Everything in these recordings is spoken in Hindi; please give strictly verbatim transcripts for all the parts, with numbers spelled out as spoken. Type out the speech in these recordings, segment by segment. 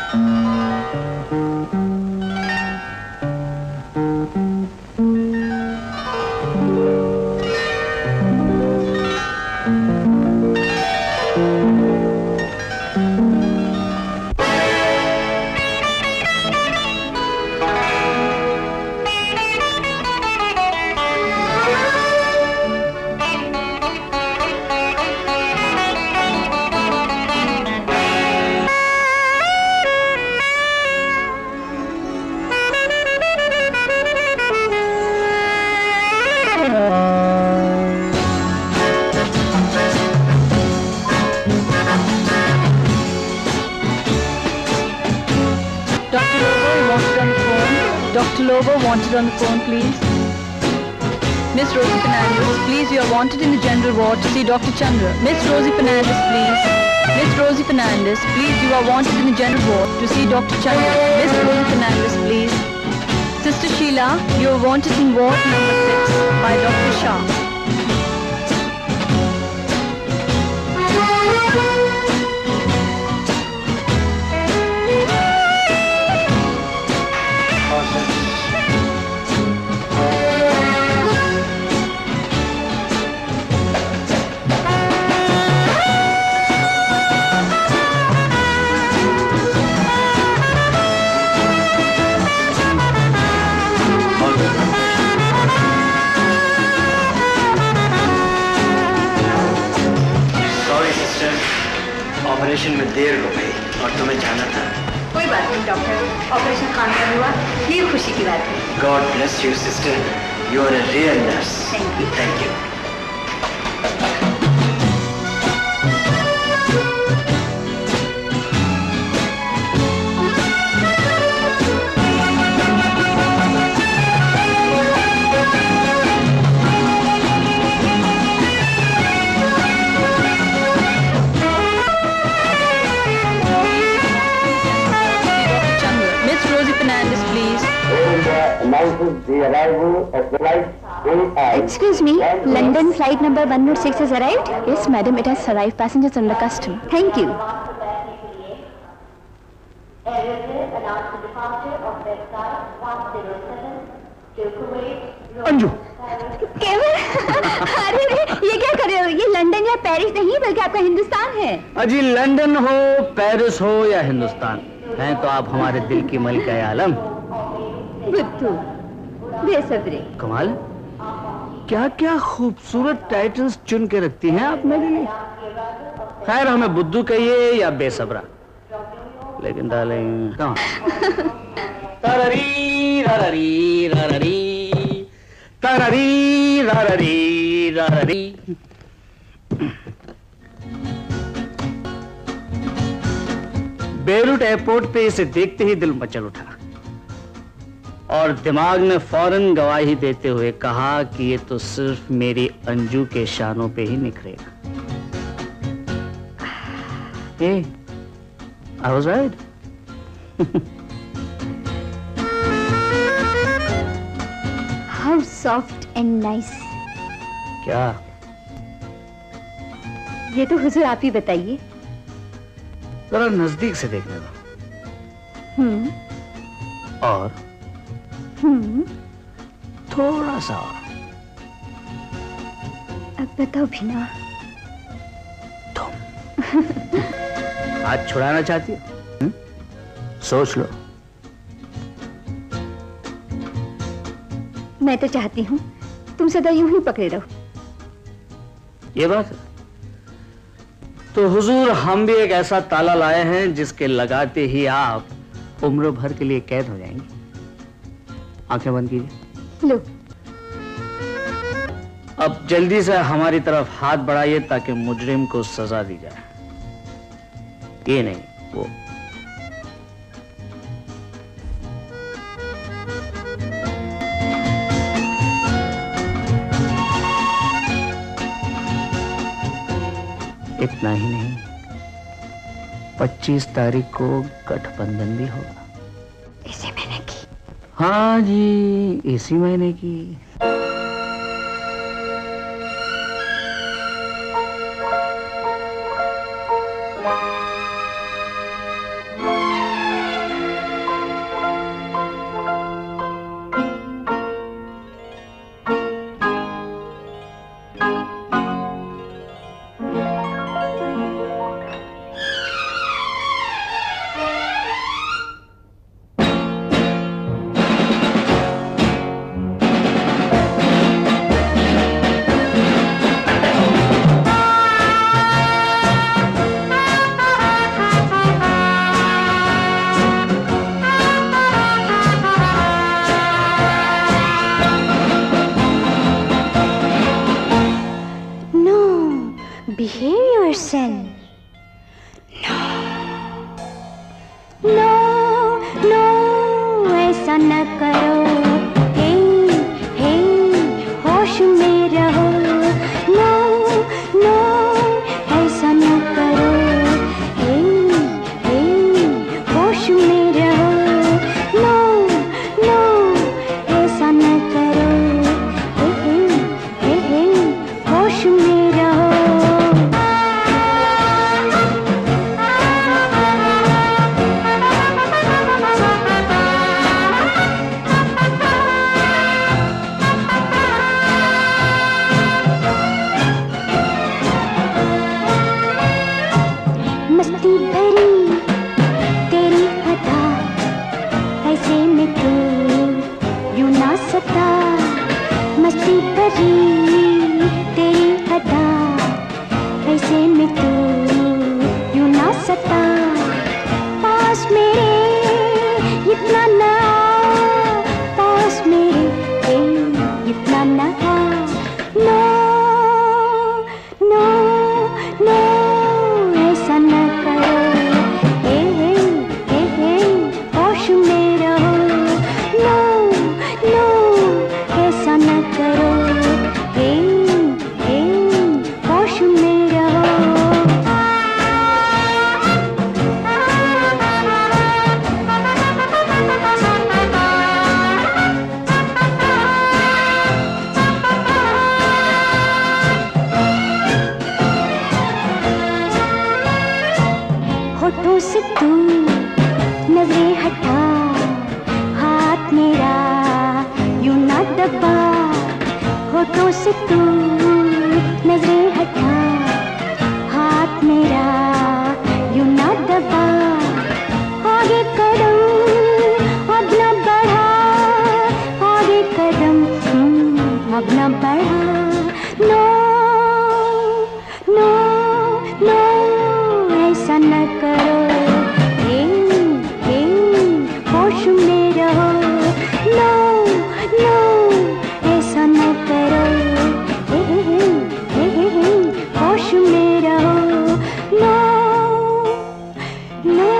Doctor Lobo wanted on the phone, please. Miss Rosie Fernandez, please, you are wanted in the general ward to see Doctor Chandra. Miss Rosie Fernandez, please. Miss Rosie Fernandez, please, you are wanted in the general ward to see Doctor Chandra. Miss Rosie Fernandez, please. Sister Sheila, you are wanted in ward number six by Doctor Shah. Operation में देर हो गई और तुम्हें जाना था। कोई बात नहीं डॉक्टर, ऑपरेशन कामयाब हुआ, ये खुशी की बात है। God bless you sister, you are a real nurse. Thank you. Thank you. Excuse me, London flight number one oh six has arrived? Yes, madam, it has arrived. Passengers under custom. Thank you. Anju, Keval अरे ये क्या कर रहे हो? ये लंदन या पेरिस नहीं बल्कि आपका हिंदुस्तान है। अजी लंदन हो, पेरिस हो या हिंदुस्तान, हैं तो आप हमारे दिल की मलिका आलम। बुद्धू, बेसब्री। कमाल, क्या क्या खूबसूरत टाइटल्स चुन के रखती हैं आप मेरे लिए। खैर, हमें बुद्धू कहिए या बेसब्रा, लेकिन डार्लिंग कहाँ? तररी रररी रररी तररी रररी रररी। बेरूट एयरपोर्ट पे इसे देखते ही दिल मचल उठा और दिमाग ने फौरन गवाही देते हुए कहा कि ये तो सिर्फ मेरी अंजू के शानों पे ही निखरेगा। Hey, I was right. How soft and nice. क्या? ये तो हुजूर आप ही बताइए। जरा नजदीक से देखने दो। हम्म। और हम्म। थोड़ा सा और। अब बताओ भिना। तुम हाथ छुड़ाना चाहती हो? हुँ? सोच लो। मैं तो चाहती हूँ तुम सदा यूं ही पकड़े रहो। ये बात है। तो हुजूर, हम भी एक ऐसा ताला लाए हैं जिसके लगाते ही आप उम्र भर के लिए कैद हो जाएंगे। आंखें बंद कीजिए। लो। अब जल्दी से हमारी तरफ हाथ बढ़ाइए ताकि मुजरिम को सजा दी जाए। ये नहीं, वो। इतना ही नहीं, पच्चीस तारीख को गठबंधन भी होगा। इसी महीने की? हाँ जी, इसी महीने की। होठों से तू नजरें हटा, हाथ मेरा यूं ना दबा, होठों से तू नजरें हटा, हाथ मेरा यूं ना दबा, आगे कदम अब न बढ़ा, आगे कदम अब न बढ़ा, नो नो नो ऐसा न करो, हे हे होश में रहो, नो नो ऐसा न करो, हे हे हे हे हे होश में रहो, no no.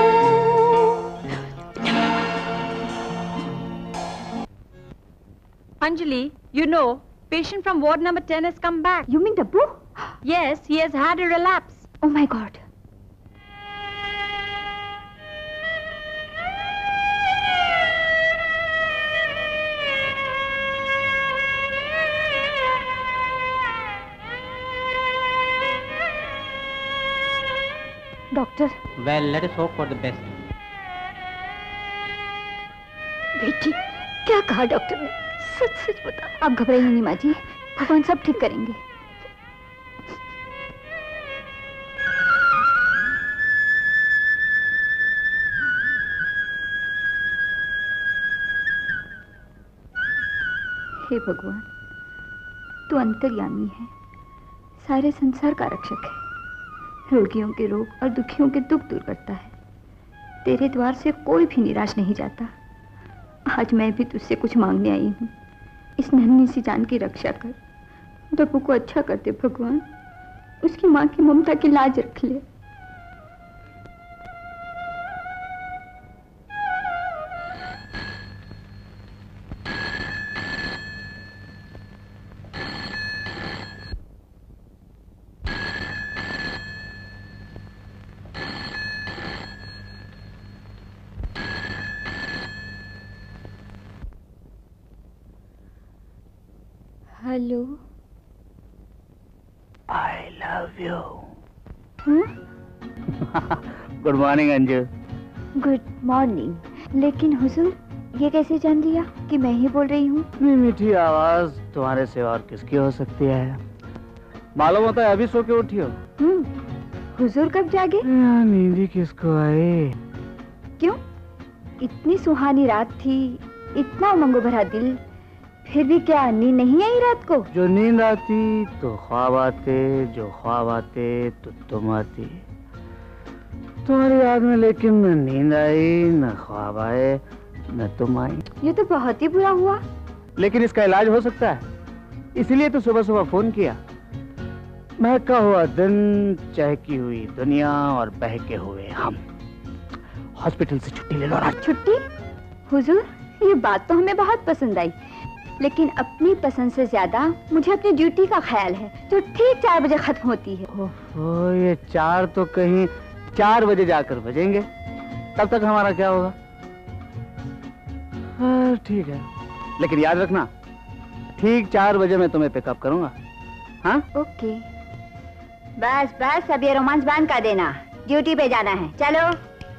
Anjali, you know, patient from ward number ten has come back. You mean Dabbu? Yes, he has had a relapse. Oh my God. Doctor. Well, let us hope for the best. बेटी, क्या कहा डॉक्टर ने? सच सच बता। आप घबराइए नहीं माँ जी, भगवान सब ठीक करेंगे। हे भगवान, तू अंतर्यामी है, सारे संसार का रक्षक है, रोगियों के रोग और दुखियों के दुख दूर करता है। तेरे द्वार से कोई भी निराश नहीं जाता। आज मैं भी तुझसे कुछ मांगने आई हूँ। इस नन्ही सी जान की रक्षा कर, डब्बू को अच्छा कर दे भगवान, उसकी माँ की ममता की लाज रख ले। Hello, I love you. हाँ? Good morning Anju. Good morning. लेकिन हुजूर, ये कैसे जान लिया कि मैं ही बोल रही हूँ? इतनी मीठी आवाज तुम्हारे से और किसकी हो सकती है? मालूम होता है अभी सो के उठी हो। हम्म, हुजूर कब जागे? नींद किसको आई? क्यों? इतनी सुहानी रात थी, इतना उमंग भरा दिल, फिर भी क्या नींद नहीं आई रात को? जो नींद आती तो ख्वाब आते, जो ख्वाब आते तो तुम आती। तुम्हारी याद में लेकिन न नींद आई, न ख्वाब आए, न तुम आई। ये तो बहुत ही बुरा हुआ। लेकिन इसका इलाज हो सकता है, इसलिए तो सुबह सुबह फोन किया। महका हुआ दिन, चहकी हुई दुनिया और बहके हुए हम। हॉस्पिटल से छुट्टी ले लो ना। छुट्टी? हुजूर, ये बात तो हमें बहुत पसंद आई, लेकिन अपनी पसंद से ज्यादा मुझे अपनी ड्यूटी का ख्याल है, जो ठीक चार बजे खत्म होती है। ओह, ये चार तो कहीं चार बजे जाकर बजेंगे, तब तक हमारा क्या होगा? हाँ ठीक है, लेकिन याद रखना, ठीक चार बजे मैं तुम्हें पिकअप करूंगा। हाँ ओके। बस बस, अब ये रोमांस बंद कर देना, ड्यूटी पे जाना है। चलो।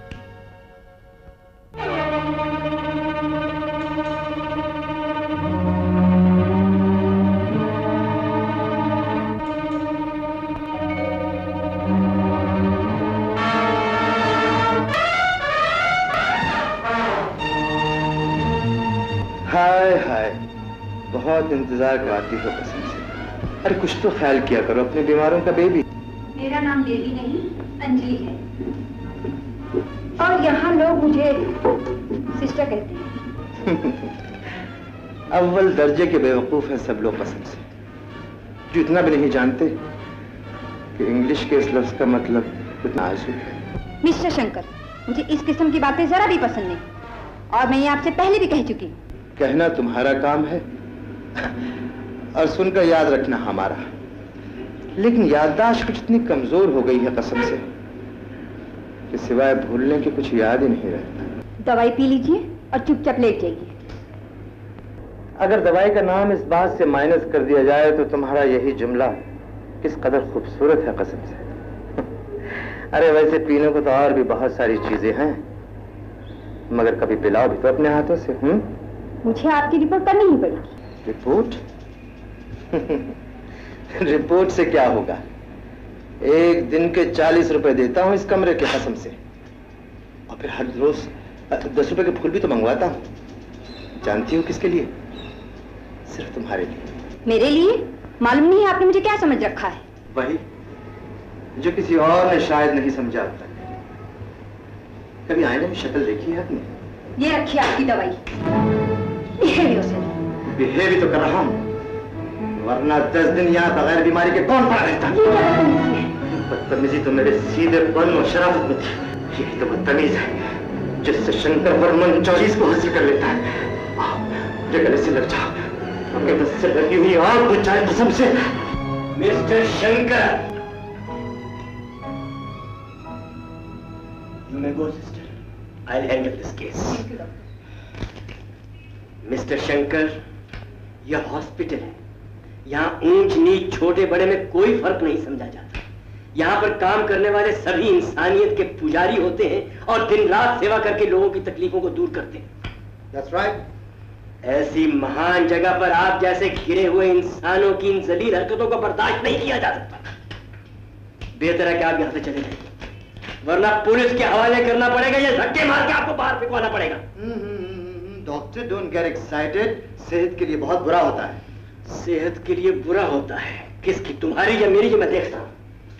हाय हाय, बहुत इंतजार कराती हो कसम से। अरे कुछ तो ख्याल किया करो अपने बीमारों का बेबी। मेरा नाम देवी नहीं, अंजलि है, और यहाँ लोग मुझे सिस्टर कहते हैं। अव्वल दर्जे के बेवकूफ हैं सब लोग कसम से, जो इतना भी नहीं जानते कि इंग्लिश के इस लफ्ज का मतलब इतना आजू है। मिस्टर शंकर, मुझे इस किस्म की बातें जरा भी पसंद नहीं, और मैं ये आपसे पहले भी कह चुकी हूँ। कहना तुम्हारा काम है और सुनकर याद रखना हमारा। लेकिन याददाश्त कुछ इतनी कमजोर हो गई है कसम से कि सिवाय भूलने के कुछ याद ही नहीं रहता। दवाई पी लीजिए और चुपचाप लेट जाइए। अगर दवाई का नाम इस बात से माइनस कर दिया जाए तो तुम्हारा यही जुमला किस कदर खूबसूरत है कसम से। अरे वैसे पीने को तो और भी बहुत सारी चीजें हैं, मगर कभी पिलाओ भी तो अपने हाथों से। हम्म मुझे आपकी रिपोर्ट करनी ही पड़ेगी। रिपोर्ट? रिपोर्ट से क्या होगा? एक दिन के चालीस रुपए देता हूं इस कमरे के कसम से, और फिर हर रोज दस रुपए के फूल भी तो मंगवाता हूं। जानती हो किसके लिए? सिर्फ तुम्हारे लिए। मेरे लिए? मालूम नहीं है आपने मुझे क्या समझ रखा है। वही जो किसी और ने शायद नहीं समझा अब तक। कभी आईने में शक्ल देखी है आपने? ये रखिए आपकी दवाई। बिहेव से बिहेव ही तो कर रहा हूं, वरना दस दिन यहाँ बगैर बीमारी के कौन पड़ा रहता? बदतमीजी तो मेरे सीधेपन और शराफत में थी। यही तो बदतमीज है जिससे शंकर वर्मन चौलीस को हासिल कर लेता है। आओ मुझे गले से लग जाओ, अपने बस से लगी हुई आग बुझाए कसम से। Mister Shankar, You may go, sister. I'll handle this case. Mister Shankar, यह हॉस्पिटल है। यहाँ ऊंच नीच छोटे बड़े में कोई फर्क नहीं समझा जाता। यहाँ पर काम करने वाले सभी इंसानियत के पुजारी होते हैं और दिन रात सेवा करके लोगों की तकलीफों को दूर करते हैं। That's right. ऐसी महान जगह पर आप जैसे घिरे हुए इंसानों की इन जलील हरकतों को बर्दाश्त नहीं किया जा सकता। बेहतर है कि आप यहाँ से चले जाइए, वरना पुलिस के हवाले करना पड़ेगा या धक्के मार के आपको बाहर फेंकवाना पड़ेगा। डॉक्टर डोंट गेट एक्साइटेड, सेहत के लिए बहुत बुरा होता है। सेहत के लिए बुरा होता है? किसकी, तुम्हारी या मेरी? जो मैं देखता हूँ।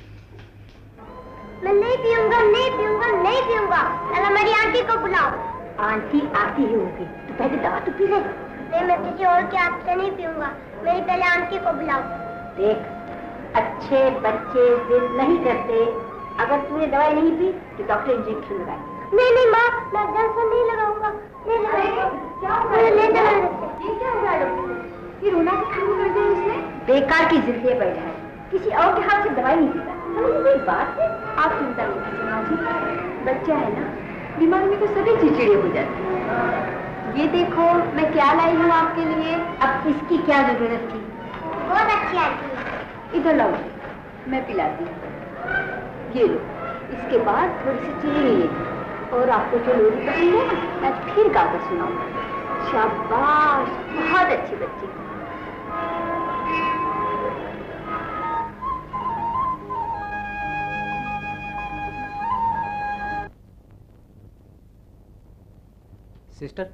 मैं नहीं पीऊंगा, नहीं पीऊंगा, नहीं पीऊंगा। चलो मेरी आंटी को बुलाओ। आंटी आती ही होगी, तो पहले दवा तो पी ले। नहीं, मैं किसी और के हाथ से नहीं पीऊंगा, मेरी पहले आंटी को बुलाओ। देख, अच्छे बच्चे जिद नहीं करते। अगर तूने दवाई नहीं पी तो डॉक्टर इंजेक्शन लगाएगा। नहीं नहीं माँ, मैं इंजेक्शन नहीं लगाऊंगा, नहीं लगाऊंगा। मुझे ले चलो इधर से। ये क्या हो रहा है? ये रोना भी शुरू कर दिया इसने। बेकार की जिद्दियां बैठा है, किसी और के हाथ से दवाई नहीं पीता। समझ कोई बात है? आप चिंता नहीं कीजिए माँ जी, बच्चा है ना, बीमारी में तो सभी चिड़चिड़े हो जाते हैं। ये देखो मैं क्या लाई हूँ आपके लिए। अब इसकी क्या जरूरत थी? बहुत अच्छी आंटी है। इधर लाओ, मैं पिलाती हूँ। ये लो, इसके बाद थोड़ी सी चीनी ले, और आपको जो लोरी पसंद है ना, मैं फिर गाकर सुनाऊंगा। शाबाश, बहुत अच्छी बच्ची। सिस्टर,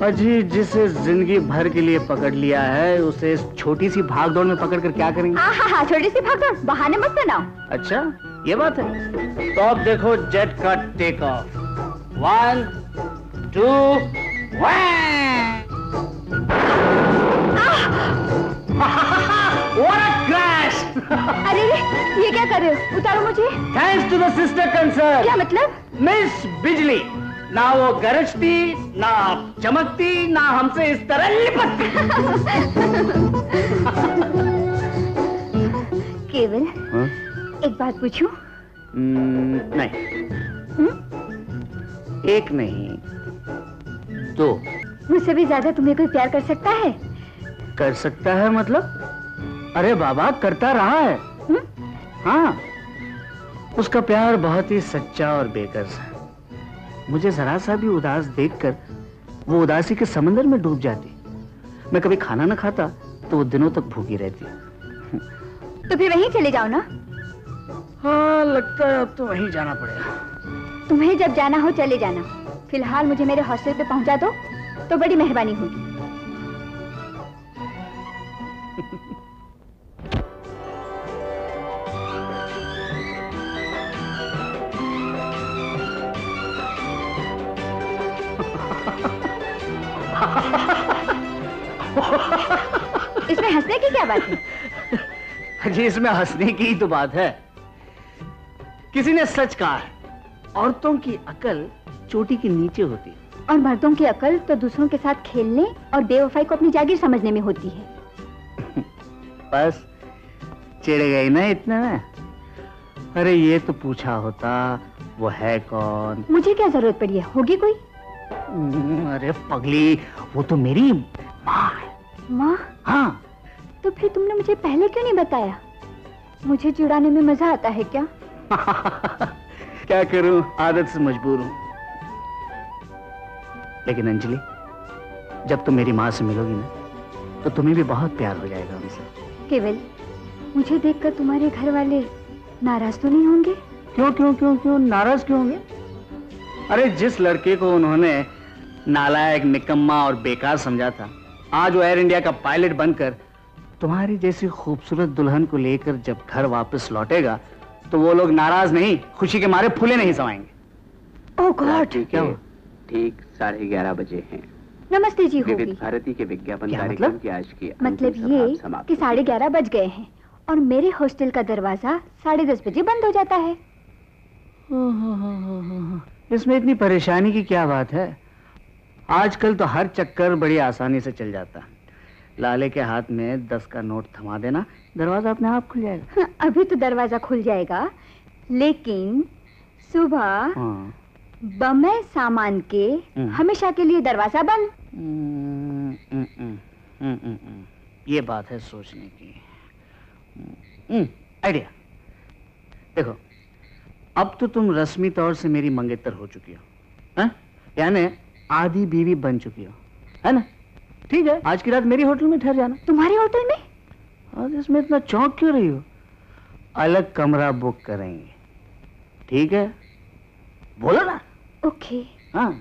अजी जिसे जिंदगी भर के लिए पकड़ लिया है उसे इस छोटी सी भाग दौड़ में पकड़ कर क्या करेंगे? हाँ हाँ हाँ छोटी सी भाग दौड़, बहाने मत बनाओ। अच्छा ये बात है, तो अब देखो जेट का take off. One two what a crash! अरे ये क्या कर रहे हो? उतारो मुझे। Thanks to the sister concern. क्या मतलब? मिस बिजली ना वो गरजती, ना चमकती, ना हमसे इस तरह लिपटती। केवल हाँ? एक बात पूछूं? नहीं। हुँ? एक नहीं दो। मुझसे भी ज्यादा तुम्हें कोई प्यार कर सकता है? कर सकता है मतलब? अरे बाबा करता रहा है। हुँ? हाँ, उसका प्यार बहुत ही सच्चा और बेकस है। मुझे जरा सा भी उदास देखकर वो उदासी के समंदर में डूब जाती। मैं कभी खाना ना खाता तो वो दिनों तक भूखी रहती। तो फिर वहीं चले जाओ ना। हाँ लगता है अब तो वहीं जाना पड़ेगा। तुम्हें जब जाना हो चले जाना, फिलहाल मुझे मेरे हॉस्टल पे पहुंचा दो तो बड़ी मेहरबानी होगी। इसमें हंसने की क्या बात है? जी इसमें हंसने की ही तो बात है। किसी ने सच कहा है, औरतों की अकल चोटी के नीचे होती है और मर्दों की अकल तो दूसरों के साथ खेलने और बेवफाई को अपनी जागीर समझने में होती है। बस चिढ़ गई ना इतने में? अरे ये तो पूछा होता वो है कौन। मुझे क्या जरूरत पड़ी है, होगी कोई? अरे पगली वो तो मेरी माँ है। माँ? हाँ। तो फिर तुमने मुझे पहले क्यों नहीं बताया? मुझे चिढ़ाने में मजा आता है क्या? क्या करूं, आदत से मजबूर हूं। लेकिन अंजलि जब तुम मेरी माँ से मिलोगी ना तो तुम्हें भी बहुत प्यार हो जाएगा हमसे। केवल मुझे देखकर तुम्हारे घर वाले नाराज तो नहीं होंगे? क्यों क्यों क्यों क्यों नाराज क्यों होंगे? अरे जिस लड़के को उन्होंने नालायक, निकम्मा और बेकार समझा था, आज वो एयर इंडिया का पायलट बनकर तुम्हारी जैसी खूबसूरत दुल्हन को लेकर जब घर वापस लौटेगा तो वो लोग नाराज नहीं, खुशी के मारे फूले नहीं समाएंगे। ओह गॉड! क्या हुआ? ठीक साढ़े ग्यारह बजे हैं। नमस्ते जी होगी। विविध भारती के विज्ञापन क्या कार्यक्रम मतलब? की आज की मतलब अंतिम ये सभा समाप्त कि हुई। साढ़े ग्यारह बज गए हैं और मेरे हॉस्टल का दरवाजा साढ़े दस बजे बंद हो जाता है। इसमें इतनी परेशानी की क्या बात है? आजकल तो हर चक्कर बड़ी आसानी से चल जाता है। लाले के हाथ में दस का नोट थमा देना, दरवाजा अपने आप खुल जाएगा। हाँ, अभी तो दरवाजा खुल जाएगा, लेकिन सुबह हाँ। बमय सामान के हम्म। हमेशा के लिए दरवाजा बंद। हम्म, हम्म, हम्म, हम्म, हम्म, हम्म। ये बात है सोचने की। Hmm, idea. देखो अब तो तुम रस्मी तौर से मेरी मंगेतर हो चुकी हो, हैं? यानी आधी बीवी बन चुकी हो, है ना? ठीक है, आज की रात मेरी होटल में ठहर जाना। तुम्हारे होटल में? आज इसमें इतना चौंक क्यों रही हो? अलग कमरा बुक करेंगे, ठीक है? बोलो ना। ओके। हाँ।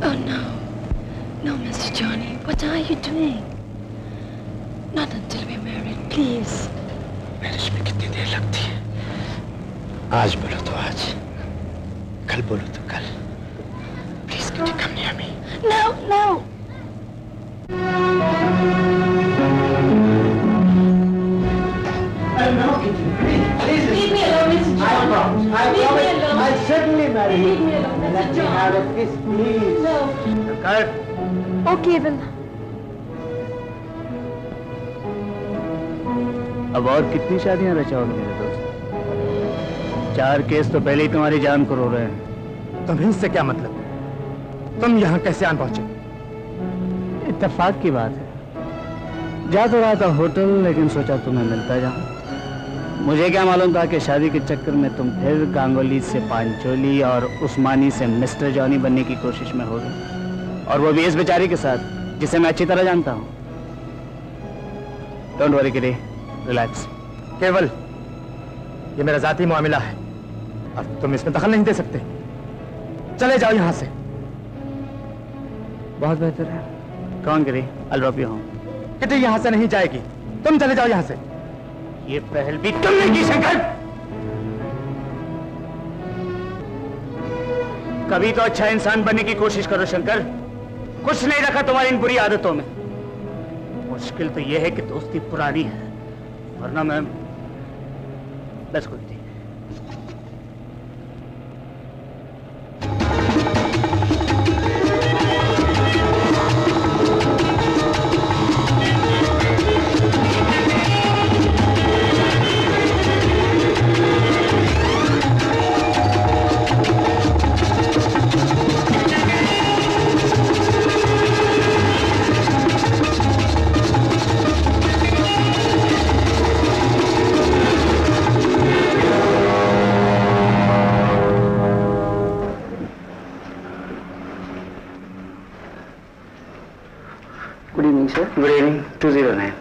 Oh no. No, Mister Johnny. What are you doing? Not until we're married, please. Marriage में कितनी देर लगती है? आज बोलो तो आज, कल बोलो तो कल। Please, could you come near me? No, no. No, please. Leave me alone, Mister Johnny. I promise. I Leave promise. me alone. I'll certainly marry you. Leave me alone, Mister Let me Johnny. have a kiss, please. No. कर ओ केवल, अब और कितनी शादियां रचाओगे मेरे दोस्त? चार केस तो पहले ही तुम्हारी जान को रो रहे हैं। तुम्हें इससे क्या मतलब? तुम यहाँ कैसे आन पहुंचे? इत्तेफाक की बात है। जा तो रहा था होटल, लेकिन सोचा तुम्हें मिलता जाऊं। मुझे क्या मालूम था कि शादी के चक्कर में तुम फिर गांगुली से पांचोली और उस्मानी से मिस्टर जॉनी बनने की कोशिश में होगी, और वो भी इस बेचारी के साथ जिसे मैं अच्छी तरह जानता हूं। Don't worry Kiri, relax. Keval, ये मेरा जाती मामला है और तुम इसमें दखल नहीं दे सकते। चले जाओ यहाँ से। बहुत बेहतर है। कौन गिरी? I'll drop you home. Kitty यहाँ से नहीं जाएगी। तुम चले जाओ यहाँ से। ये पहल भी तुमने की शंकर। कभी तो अच्छा इंसान बनने की कोशिश करो शंकर। कुछ नहीं रखा तुम्हारी इन बुरी आदतों में। मुश्किल तो यह है कि दोस्ती पुरानी है, वरना मैं बस कोई थी। Good evening. Two zero nine.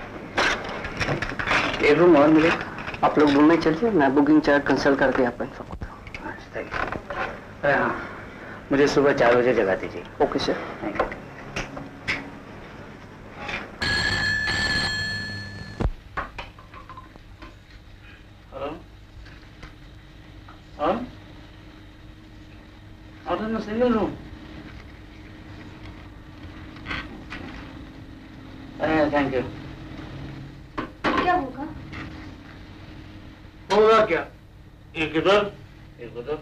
एक रूम और मिले। आप लोग रूम में चलिए, मैं बुकिंग चार्ट कंसल्ट करके आपको इन्फॉर्म करता हूँ। अरे हाँ, मुझे सुबह चार बजे जगा दीजिए। Okay sir. Thank you. Hello, हाँ, ऑर्डर में सिंगल रूम। Thank you. क्या होगा? होगा क्या? एक इधर, एक उधर।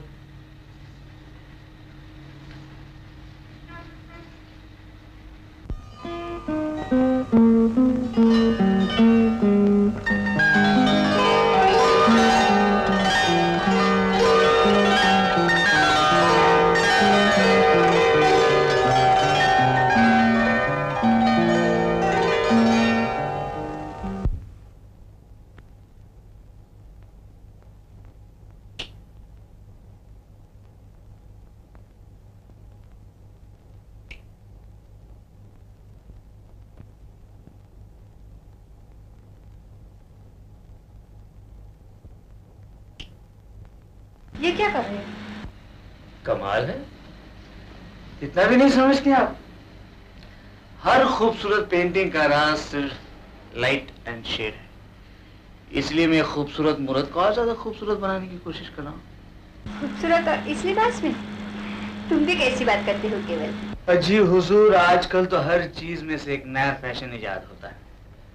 ये क्या कर रहे हैं? कमाल है, इतना भी नहीं समझते आप। हर खूबसूरत पेंटिंग का राज सिर्फ लाइट एंड शेड है, इसलिए मैं खूबसूरत मूर्त को और ज्यादा खूबसूरत बनाने की कोशिश कर रहा हूँ। खूबसूरत और इस लिबास में? तुम भी कैसी बात करते हो केवल? अजी हुजूर, आजकल तो हर चीज में से एक नया फैशन इजाद होता है।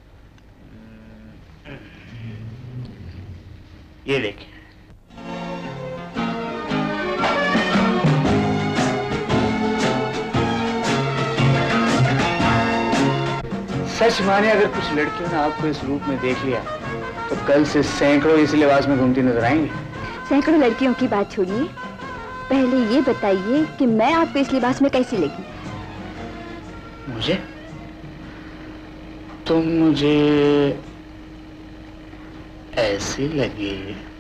ये देखिए, सच माने अगर कुछ लड़कियों ने आपको इस रूप में देख लिया तो कल से सैकड़ों इस लिबास में घूमती नजर आएंगी। सैकड़ों लड़कियों की बात छोड़िए, पहले ये बताइए कि मैं आपको इस लिबास में कैसी लगी? मुझे? तुम मुझे ऐसी लगी,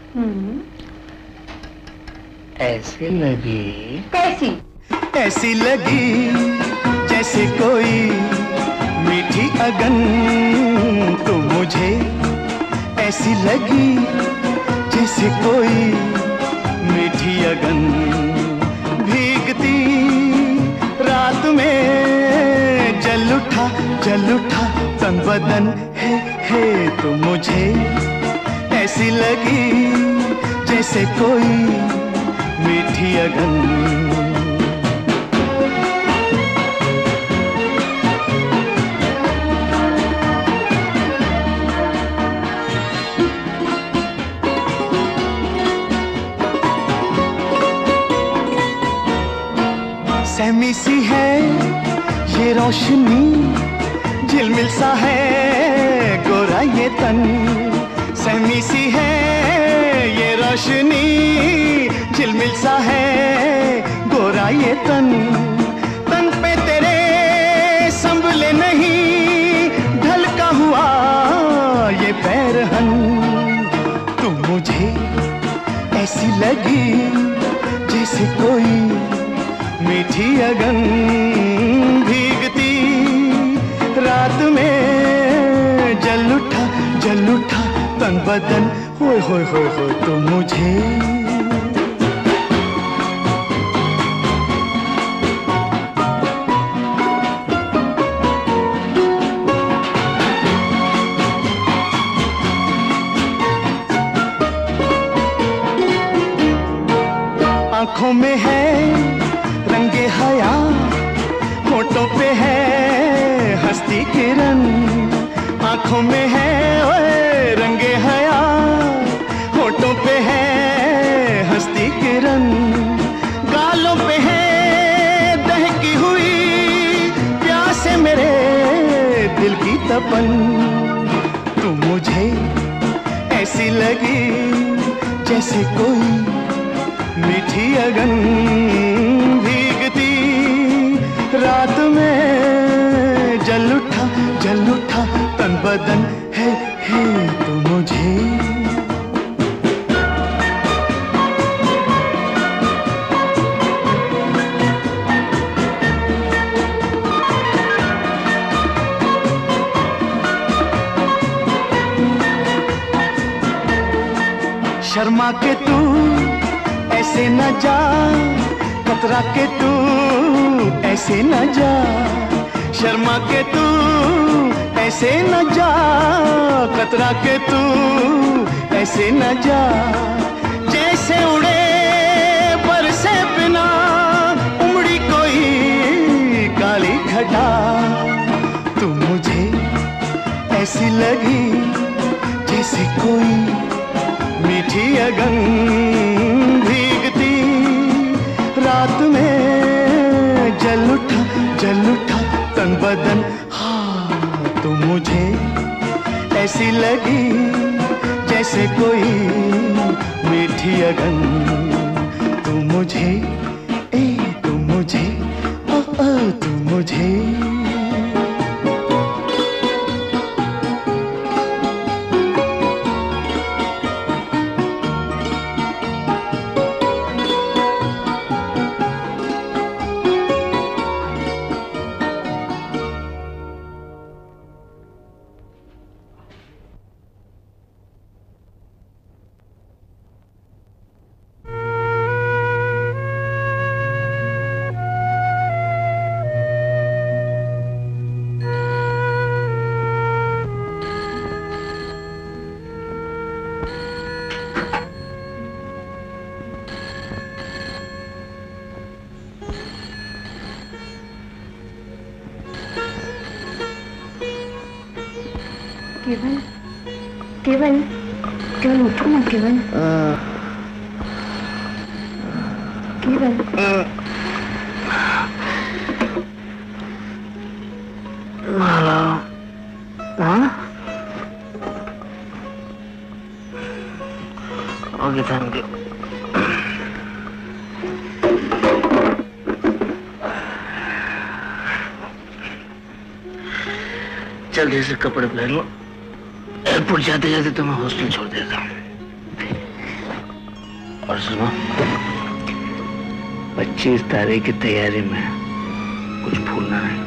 ऐसी लगी। कैसी? ऐसी लगी जैसे कोई मीठी अगन, तो मुझे ऐसी लगी जैसे कोई मीठी अगन। भीगती बदन है है तू मुझे ऐसी लगी जैसे कोई मीठी अगन। सहमी सी है ये रोशनी, झिलमिल सा है गोरा ये तन। सहमी सी है ये रोशनी, झिलमिल सा है गोरा ये तन। तन पे तेरे संभले नहीं ढलका हुआ ये पैरहन। तू मुझे ऐसी लगी जैसे कोई मीठी अगन, भीगती रात में जल उठा जल उठा तन बदन। होय होय होय होय तू मुझे आंखों में है रंगे हया, होठों पे है हंसती किरण। आंखों में है ओए रंगे हया, होठों पे है हंसती किरण। गालों पे है दहकी हुई प्यासे मेरे दिल की तपन। तू मुझे ऐसी लगी जैसे कोई मीठी अगन, भीगती रात में जल उठा जल उठा तन बदन है है तू मुझे। शर्मा के तू ऐसे न जा, कतरा के तू ऐसे न जा। शर्मा के तू ऐसे न जा, कतरा के तू ऐसे न जा। जैसे उड़े बरसे बिना उमड़ी कोई काली घटा। तू मुझे ऐसी लगी जैसे कोई मीठी अगन, भीगती रात में जल उठा जल उठा तन बदन। हाँ तू मुझे ऐसी लगी जैसे कोई मीठी अगन। तू मुझे ए तू मुझे ओ ओ तू मुझे। केवल केवल केवल उठो ना केवल। केवल हेलो। हाँ ओके थैंक यू। जल्दी से कपड़े पहन लो, एयरपोर्ट जाते जाते तो मैं हॉस्टल छोड़ देता हूँ। और सुनो, पच्चीस तारीख की तैयारी में कुछ भूलना नहीं।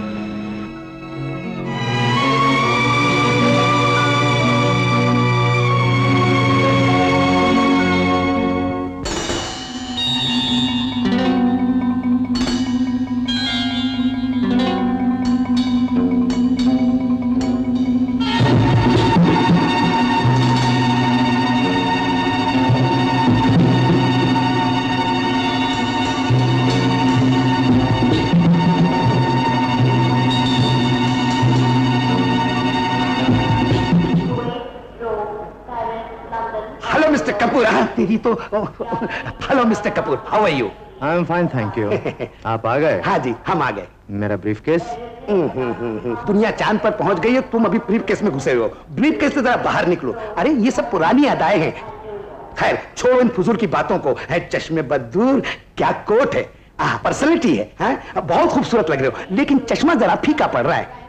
तेरी तो। Hello mister Kapoor, how are you? I am fine thank you. आप आ गए? हाँ जी, हम आ गए। मेरा ब्रीफकेस? दुनिया चांद पर पहुंच गई है, तुम अभी ब्रीफकेस में घुसे हो। ब्रीफकेस से जरा बाहर निकलो। अरे ये सब पुरानी अदाएं हैं। खैर छोड़ो इन फुजूल की बातों को। है चश्मे बदूर, क्या कोट है, पर्सनैलिटी है, है? बहुत खूबसूरत लग रहे हो, लेकिन चश्मा जरा फीका पड़ रहा है।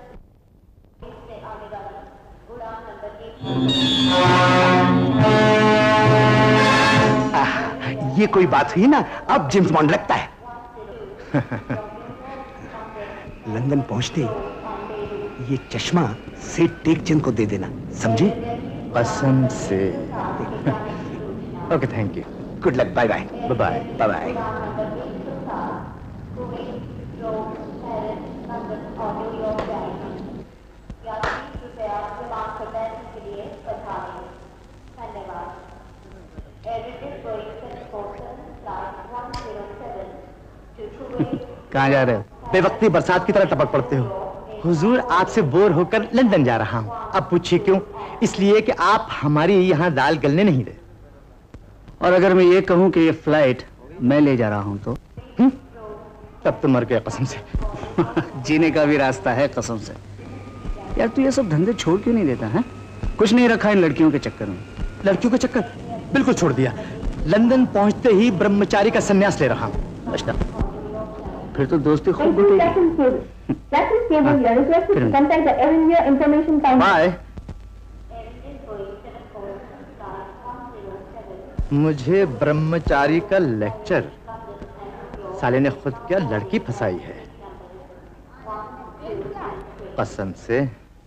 आ, ये कोई बात हुई ना, अब जेम्स बॉन्ड लगता है। लंदन पहुंचते ये चश्मा सेठ टेकचंद को दे देना, समझे? कसम से। Okay thank you. Good luck, bye bye. Bye bye bye bye. कहाँ जा रहे हो? बेवक्ती बरसात की तरह टपक पड़ते हो। हुजूर आपसे बोर होकर लंदन जा रहा हूँ। अब पूछिए क्यों? इसलिए कि आप हमारी यहाँ दाल गलने नहीं दे। और अगर मैं ये कहूँ कि ये फ्लाइट मैं ले जा रहा हूँ तो? हुँ? तब तो मर गया कसम से। जीने का भी रास्ता है कसम से। यार तू ये सब धंधे छोड़ क्यों नहीं देता है? कुछ नहीं रखा इन लड़कियों के चक्कर में। लड़कियों के चक्कर बिल्कुल छोड़ दिया। लंदन पहुंचते ही ब्रह्मचारी का संन्यास ले रहा हूँ। अच्छा, फिर तो दोस्ती खूब बटेगी। बाय। मुझे ब्रह्मचारी का लेक्चर। साले ने खुद क्या लड़की फंसाई है कसम से।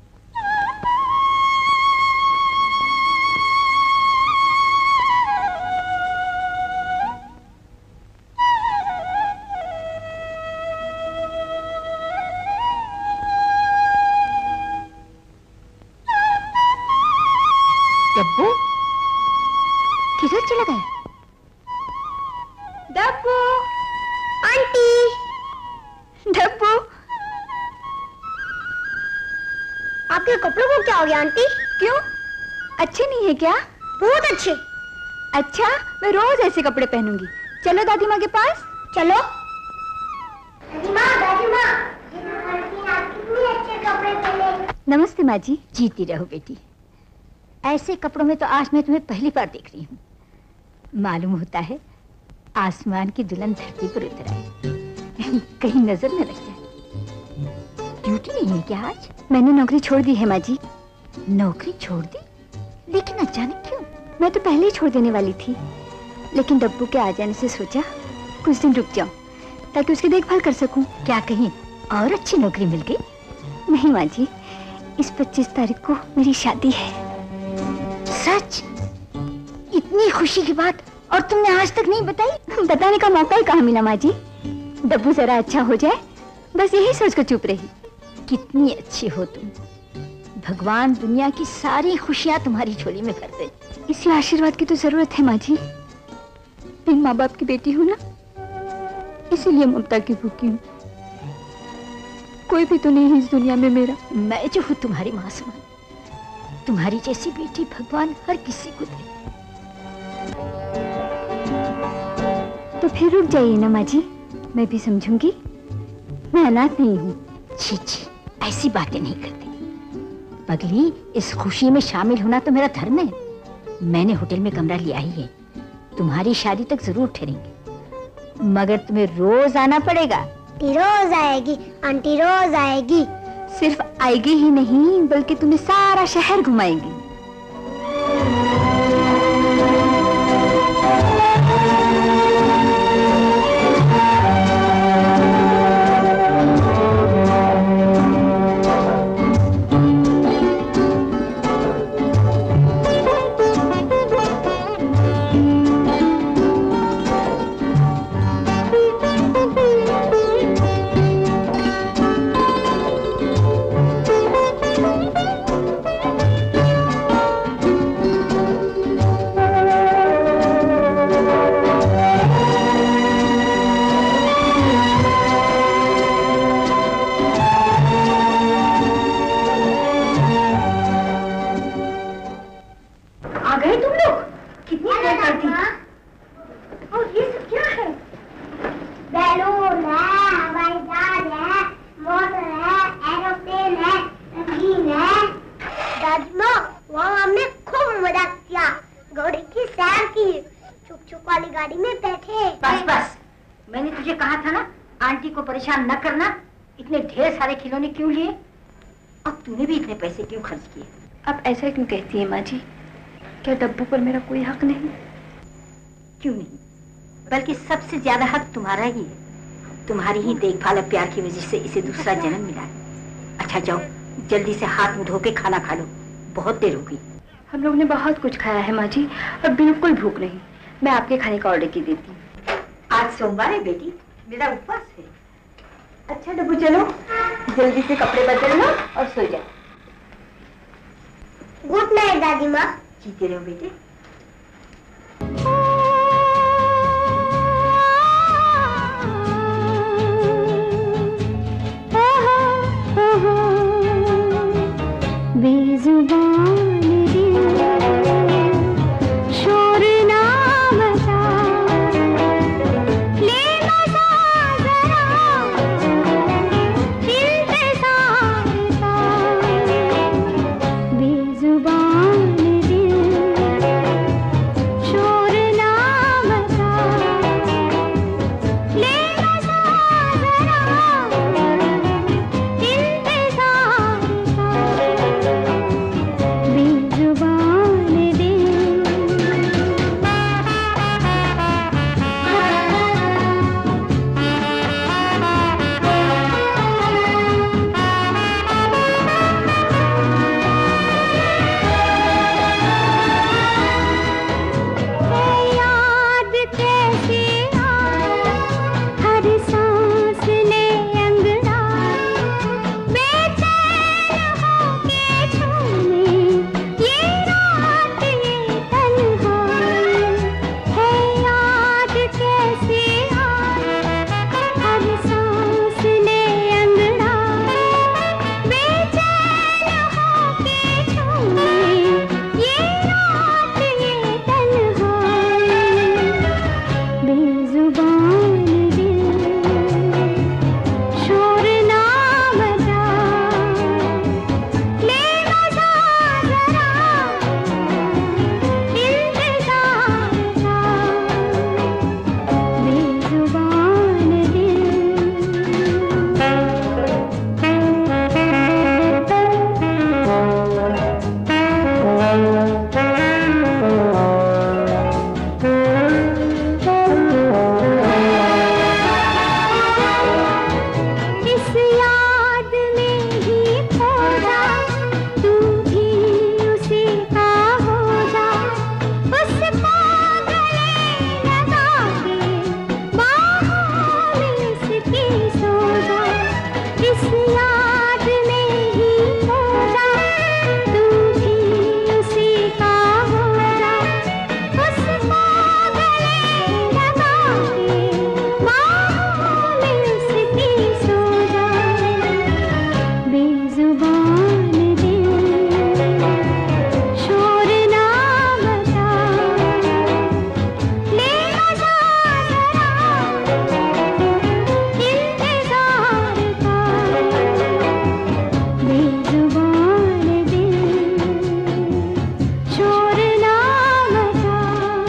डब्बू किधर चला गया? डब्बू, आंटी, डब्बू, आपके कपड़ों को क्या हो गया आंटी? क्यों? अच्छे नहीं है क्या? बहुत अच्छे। अच्छा, मैं रोज ऐसे कपड़े पहनूंगी। चलो दादी माँ के पास। चलो। दादी माँ, दादी माँ, कितने अच्छे कपड़े पहने। नमस्ते माँ जी। जीती रहो बेटी। ऐसे कपड़ों में तो आज मैं तुम्हें पहली बार देख रही हूँ। मालूम होता है आसमान की दुल्हन धरती पर उतर आई। कहीं नजर न लग जाए। ड्यूटी नहीं है क्या आज? मैंने नौकरी छोड़ दी है माँ जी। नौकरी छोड़ दी? लेकिन अचानक क्यों? मैं तो पहले ही छोड़ देने वाली थी, लेकिन डब्बू के आ जाने से सोचा कुछ दिन रुक जाऊं ताकि उसकी देखभाल कर सकूं। क्या कहीं और अच्छी नौकरी मिल गई? नहीं माँ जी, इस पच्चीस तारीख को मेरी शादी है। सच? इतनी खुशी की बात और तुमने आज तक नहीं बताई? बताने का मौका ही कहाँ मिला माँ जी। डब्बू जरा अच्छा हो जाए बस यही सोचकर चुप रही। कितनी अच्छी हो तुम। भगवान दुनिया की सारी खुशियां तुम्हारी झोली में भर दे। इसी आशीर्वाद की तो जरूरत है माँ जी। मैं माँ बाप की बेटी हूँ ना, इसीलिए ममता की भूखी हूँ। कोई भी तो नहीं है इस दुनिया में मेरा। मैं जो हूँ तुम्हारी माँ समान। तुम्हारी जैसी बेटी भगवान हर किसी को दे। तो फिर रुक जाइए ना माँ जी, मैं भी समझूंगी। मैं अनाथ नहीं हूँ। छी छी, ऐसी बातें नहीं करती पगली। इस खुशी में शामिल होना तो मेरा धर्म है। मैंने होटल में कमरा लिया ही है। तुम्हारी शादी तक जरूर ठहरेंगे, मगर तुम्हें रोज आना पड़ेगा। रोज आएगी आंटी, रोज आएगी। सिर्फ आएगी ही नहीं बल्कि तुम्हें सारा शहर घुमाएगी। परेशान न करना। इतने ढेर सारे खिलौने क्यों लिए? अब तूने भी इतने पैसे क्यों खर्च किए? अब ऐसा क्यों कहती है माँ जी? क्या डब्बू पर मेरा कोई हक नहीं? क्यों नहीं, बल्कि सबसे ज्यादा हक तुम्हारा ही है। तुम्हारी ही देखभाल और प्यार की वजह से इसे दूसरा जन्म मिला है। अच्छा जाओ, जल्दी से हाथ मुंह धो के खाना खा लो, बहुत देर हो गई। हम लोग ने बहुत कुछ खाया है माँ जी, अब बिल्कुल भूख नहीं। मैं आपके खाने का ऑर्डर की देती हूँ। आज सोमवार है बेटी, मेरा उपवास है। अच्छा डब्बू चलो, जल्दी से कपड़े बदल लो और सो जाओ। गुड नाइट दादी माँ। जीते रहो बेटे। बेजुबान दिल शोर ना मचा, ले मजा जरा इंतजार का। बेजुबान दिल शोर ना मचा, ले मजा जरा इंतजार का। बेजुबान दिल याद कैसे आए, हर सांस ले अंगड़ाए, बेचैन होके छूने ये रात ये तन्हाई है। याद कैसे आए, हर सांस ले अंगड़ाए, बेचैन होके छूने ये रात ये तन्हाई। बेजुबान दिल शोर ना मचा, ले मजा जरा इंतजार का। बेजुबान इस याद में ही खो जा, तू भी उसी का हो जा। उसको गले लगा के बाहों में उसकी सो जा। इस याद में ही खो जा, तू भी उसी का हो जा। उसको गले लगा के बाहों में उसकी सो जा। बेजुबान दिल शोर ना मचा, ले मजा जरा इंतजार का। बेजुबान दिल शोर ना मचा,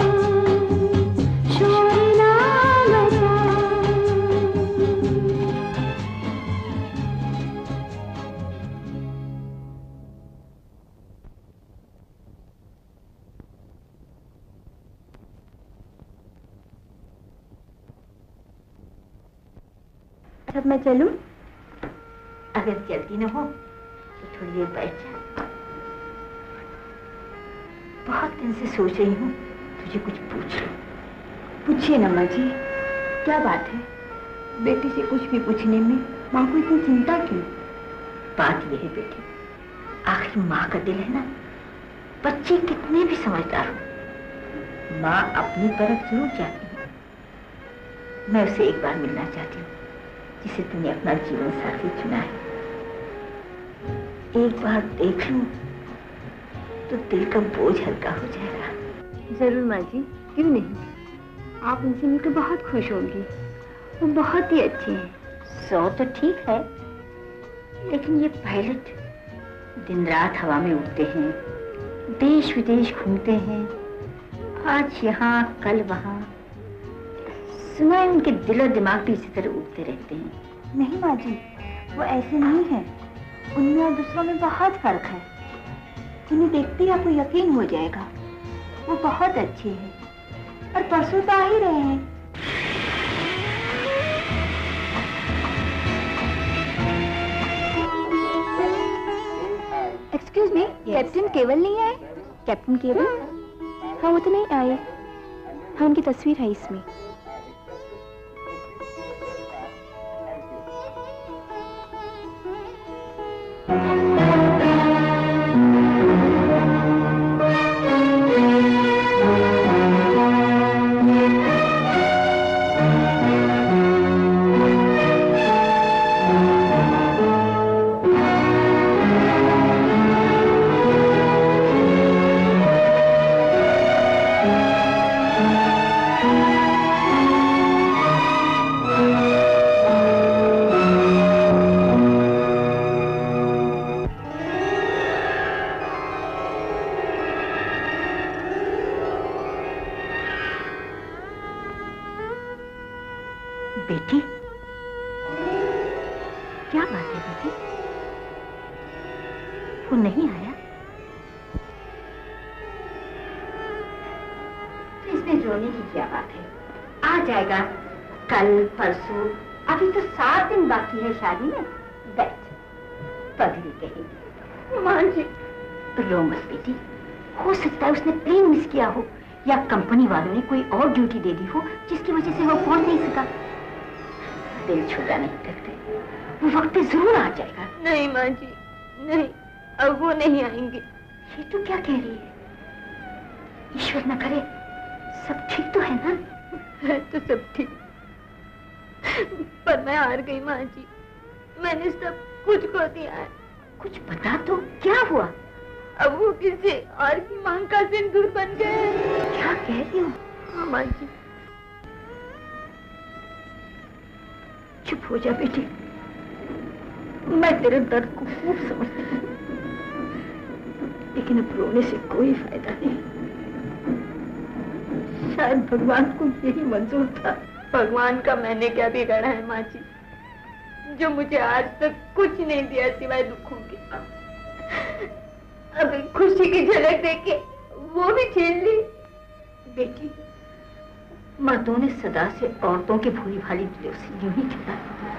शोर ना मचा। अब मैं चलूं? अगर जल्दी न हो तो थोड़ी देर बैठ जा। बहुत दिन से सोच रही हूँ तुझे कुछ पूछ लूं। पूछिए ना माँ जी, क्या बात है? बेटी से कुछ भी पूछने में माँ को इतनी चिंता क्यों? बात यह है बेटी, आखिर माँ का दिल है ना, बच्चे कितने भी समझदार हो, माँ अपनी परख जरूर चाहती है। मैं उसे एक बार मिलना चाहती हूँ जिसे तूने अपना जीवन साथी चुना है। एक बार देख लूं तो दिल का बोझ हल्का हो जाएगा। जरूर माँ जी, क्यों नहीं। आप उनसे मिलकर बहुत खुश होंगी, वो बहुत ही अच्छे हैं। सौ तो ठीक है, लेकिन ये पायलट दिन रात हवा में उड़ते हैं, देश विदेश घूमते हैं, आज यहाँ कल वहाँ। सुना है उनके दिल और दिमाग भी इसी तरह उड़ते रहते हैं। नहीं माँ जी, वो ऐसे नहीं है। उनमें और दूसरों में बहुत फर्क है। उन्हें देखते ही आपको यकीन हो जाएगा। वो बहुत अच्छे हैं और परसों तो आ ही रहे हैं। एक्सक्यूज मी, कैप्टन केवल नहीं आए? कैप्टन केवल? हाँ वो तो नहीं आए। हाँ उनकी तस्वीर है इसमें। बेटी, क्या बात है बेटी? वो नहीं आया तो इसमें रोने की क्या बात है? आ जाएगा कल परसों। अभी तो सात दिन बाकी है शादी में। बैठ, पगली कहेगी। माँ जी, रो मत बेटी। हो सकता है उसने प्लेन मिस किया हो या कंपनी वालों ने कोई और ड्यूटी दे दी हो जिसकी वजह से वो पहुंच नहीं सका। दिल छोटा नहीं करते, वो वक्त पे जरूर आ जाएगा। नहीं माँ जी, नहीं, अब वो नहीं आएंगे। ये तू क्या कह रही है? ईश्वर न करे सब ठीक तो है ना? है तो सब ठीक, पर मैं हार गई माँ जी। मैंने सब कुछ खो दिया है। कुछ बता तो, क्या हुआ? अब वो किसी और की मांग का सिंदूर बन गए। क्या कह रही हो? हाँ माँ जी। चुप हो जा बेटी, मैं तेरे दर्द को खूब समझती हूँ, लेकिन अब रोने से कोई फायदा नहीं। शायद भगवान को यही मंजूर था। भगवान का मैंने क्या बिगाड़ा है माँ जी, जो मुझे आज तक कुछ नहीं दिया सिवाय दुखों के। अभी खुशी की झलक देके वो भी छीन ली। बेटी, मर्दों ने सदा से औरतों की भोली भाली दिलों से यूं ही खेला,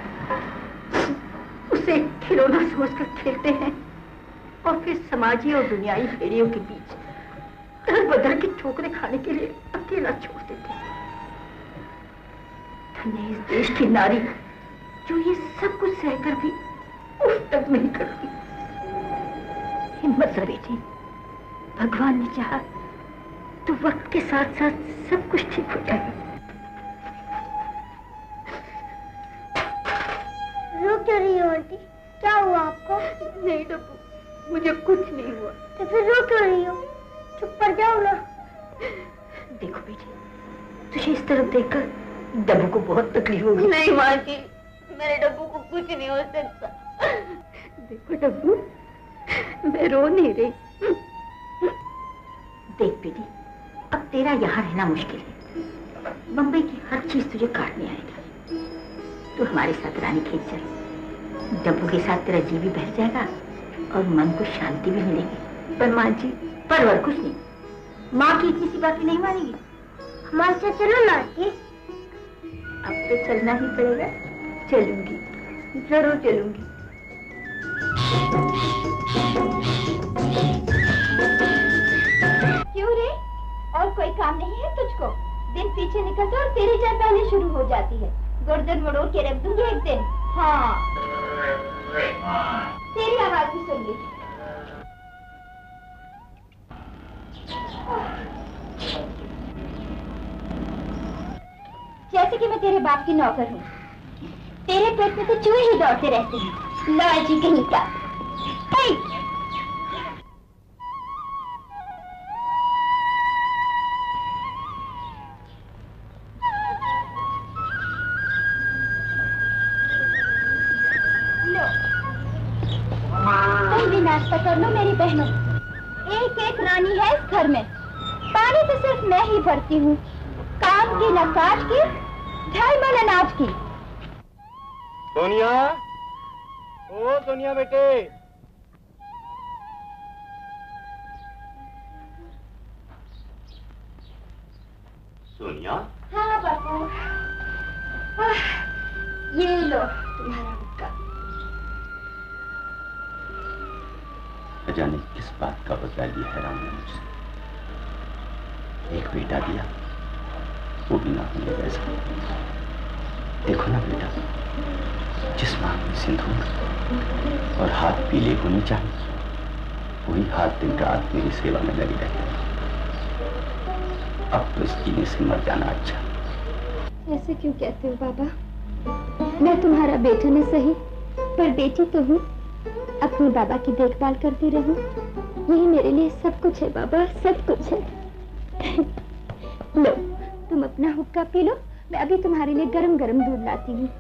उसे खिलौना समझकर खेलते हैं और फिर समाजी और दुनियाई भेड़ियों के बीच दर बदर की ठोकरें खाने के लिए अकेला छोड़ देते हैं। धन्य इस देश की नारी जो ये सब कुछ सहकर भी उफ तक नहीं करती। हिम्मत से बेटी, भगवान ने चाहा तो वक्त के साथ साथ सब कुछ ठीक हो जाएगा। रो क्यों रही हो आंटी? क्या हुआ आपको? नहीं डब्बू, मुझे कुछ नहीं हुआ। तो फिर रो क्यों रही हो? चुप कर जाओ ना। देखो बेटी, तुझे इस तरफ देखकर डब्बू को बहुत तकलीफ होगी। नहीं माँ जी, मेरे डब्बू को कुछ नहीं हो सकता। देखो डब्बू, मैं रो नहीं रही। देख बेटी, अब तेरा यहाँ रहना मुश्किल है। बम्बई की हर चीज तुझे काटने आएगा। तू हमारे साथ रानी खेत चल। डब्बू के साथ तेरा जी भी बह जाएगा और मन को शांति भी मिलेगी। पर माँ जी, पर और कुछ नहीं। माँ की इतनी सी बातें नहीं मानेगी। हमारे साथ चलो ना आंटी। अब तो चलना ही पड़ेगा। चलूंगी, जरूर चलूंगी। क्यों रे, और कोई काम नहीं है तुझको? दिन पीछे निकलता और तेरी जान पहले शुरू हो जाती है। गर्दन मड़ोड़ के रख दूंगी एक दिन। हाँ, तेरी आवाज भी सुन ली। जैसे कि मैं तेरे बाप की नौकर हूँ, तेरे पेट में तो चूहे ही दौड़ते रहते हैं। लालची कहीं का। लो, तुम भी नाश्ता कर लो मेरी बहनों। एक एक रानी है इस घर में। पानी तो सिर्फ मैं ही भरती हूँ। काम की न काज की, ढाई मन अनाज की। सोनिया, ओ सोनिया बेटे। सोनिया। हाँ बापू। आह, ये लो तुम्हारा हुक्का। न जाने किस बात का बदला लिया है राम ने मुझसे। एक बेटा दिया, वो भी ना होने वैसा। देखो ना बेटा, जिस मां में सिंदूर और हाथ पीले होने चाहिए, वही हाथ दिन रात मेरी सेवा में लगे रहते हैं। अब तो इस जीने से मर जाना अच्छा। ऐसे क्यों कहते हो बाबा? मैं तुम्हारा बेटा न सही, पर बेटी तो हूँ। अपने बाबा की देखभाल करती रहूं, यही मेरे लिए सब कुछ है बाबा, सब कुछ है। लो, तुम अपना हुक्का पी लो, मैं अभी तुम्हारे लिए गरम गरम दूध लाती हूँ।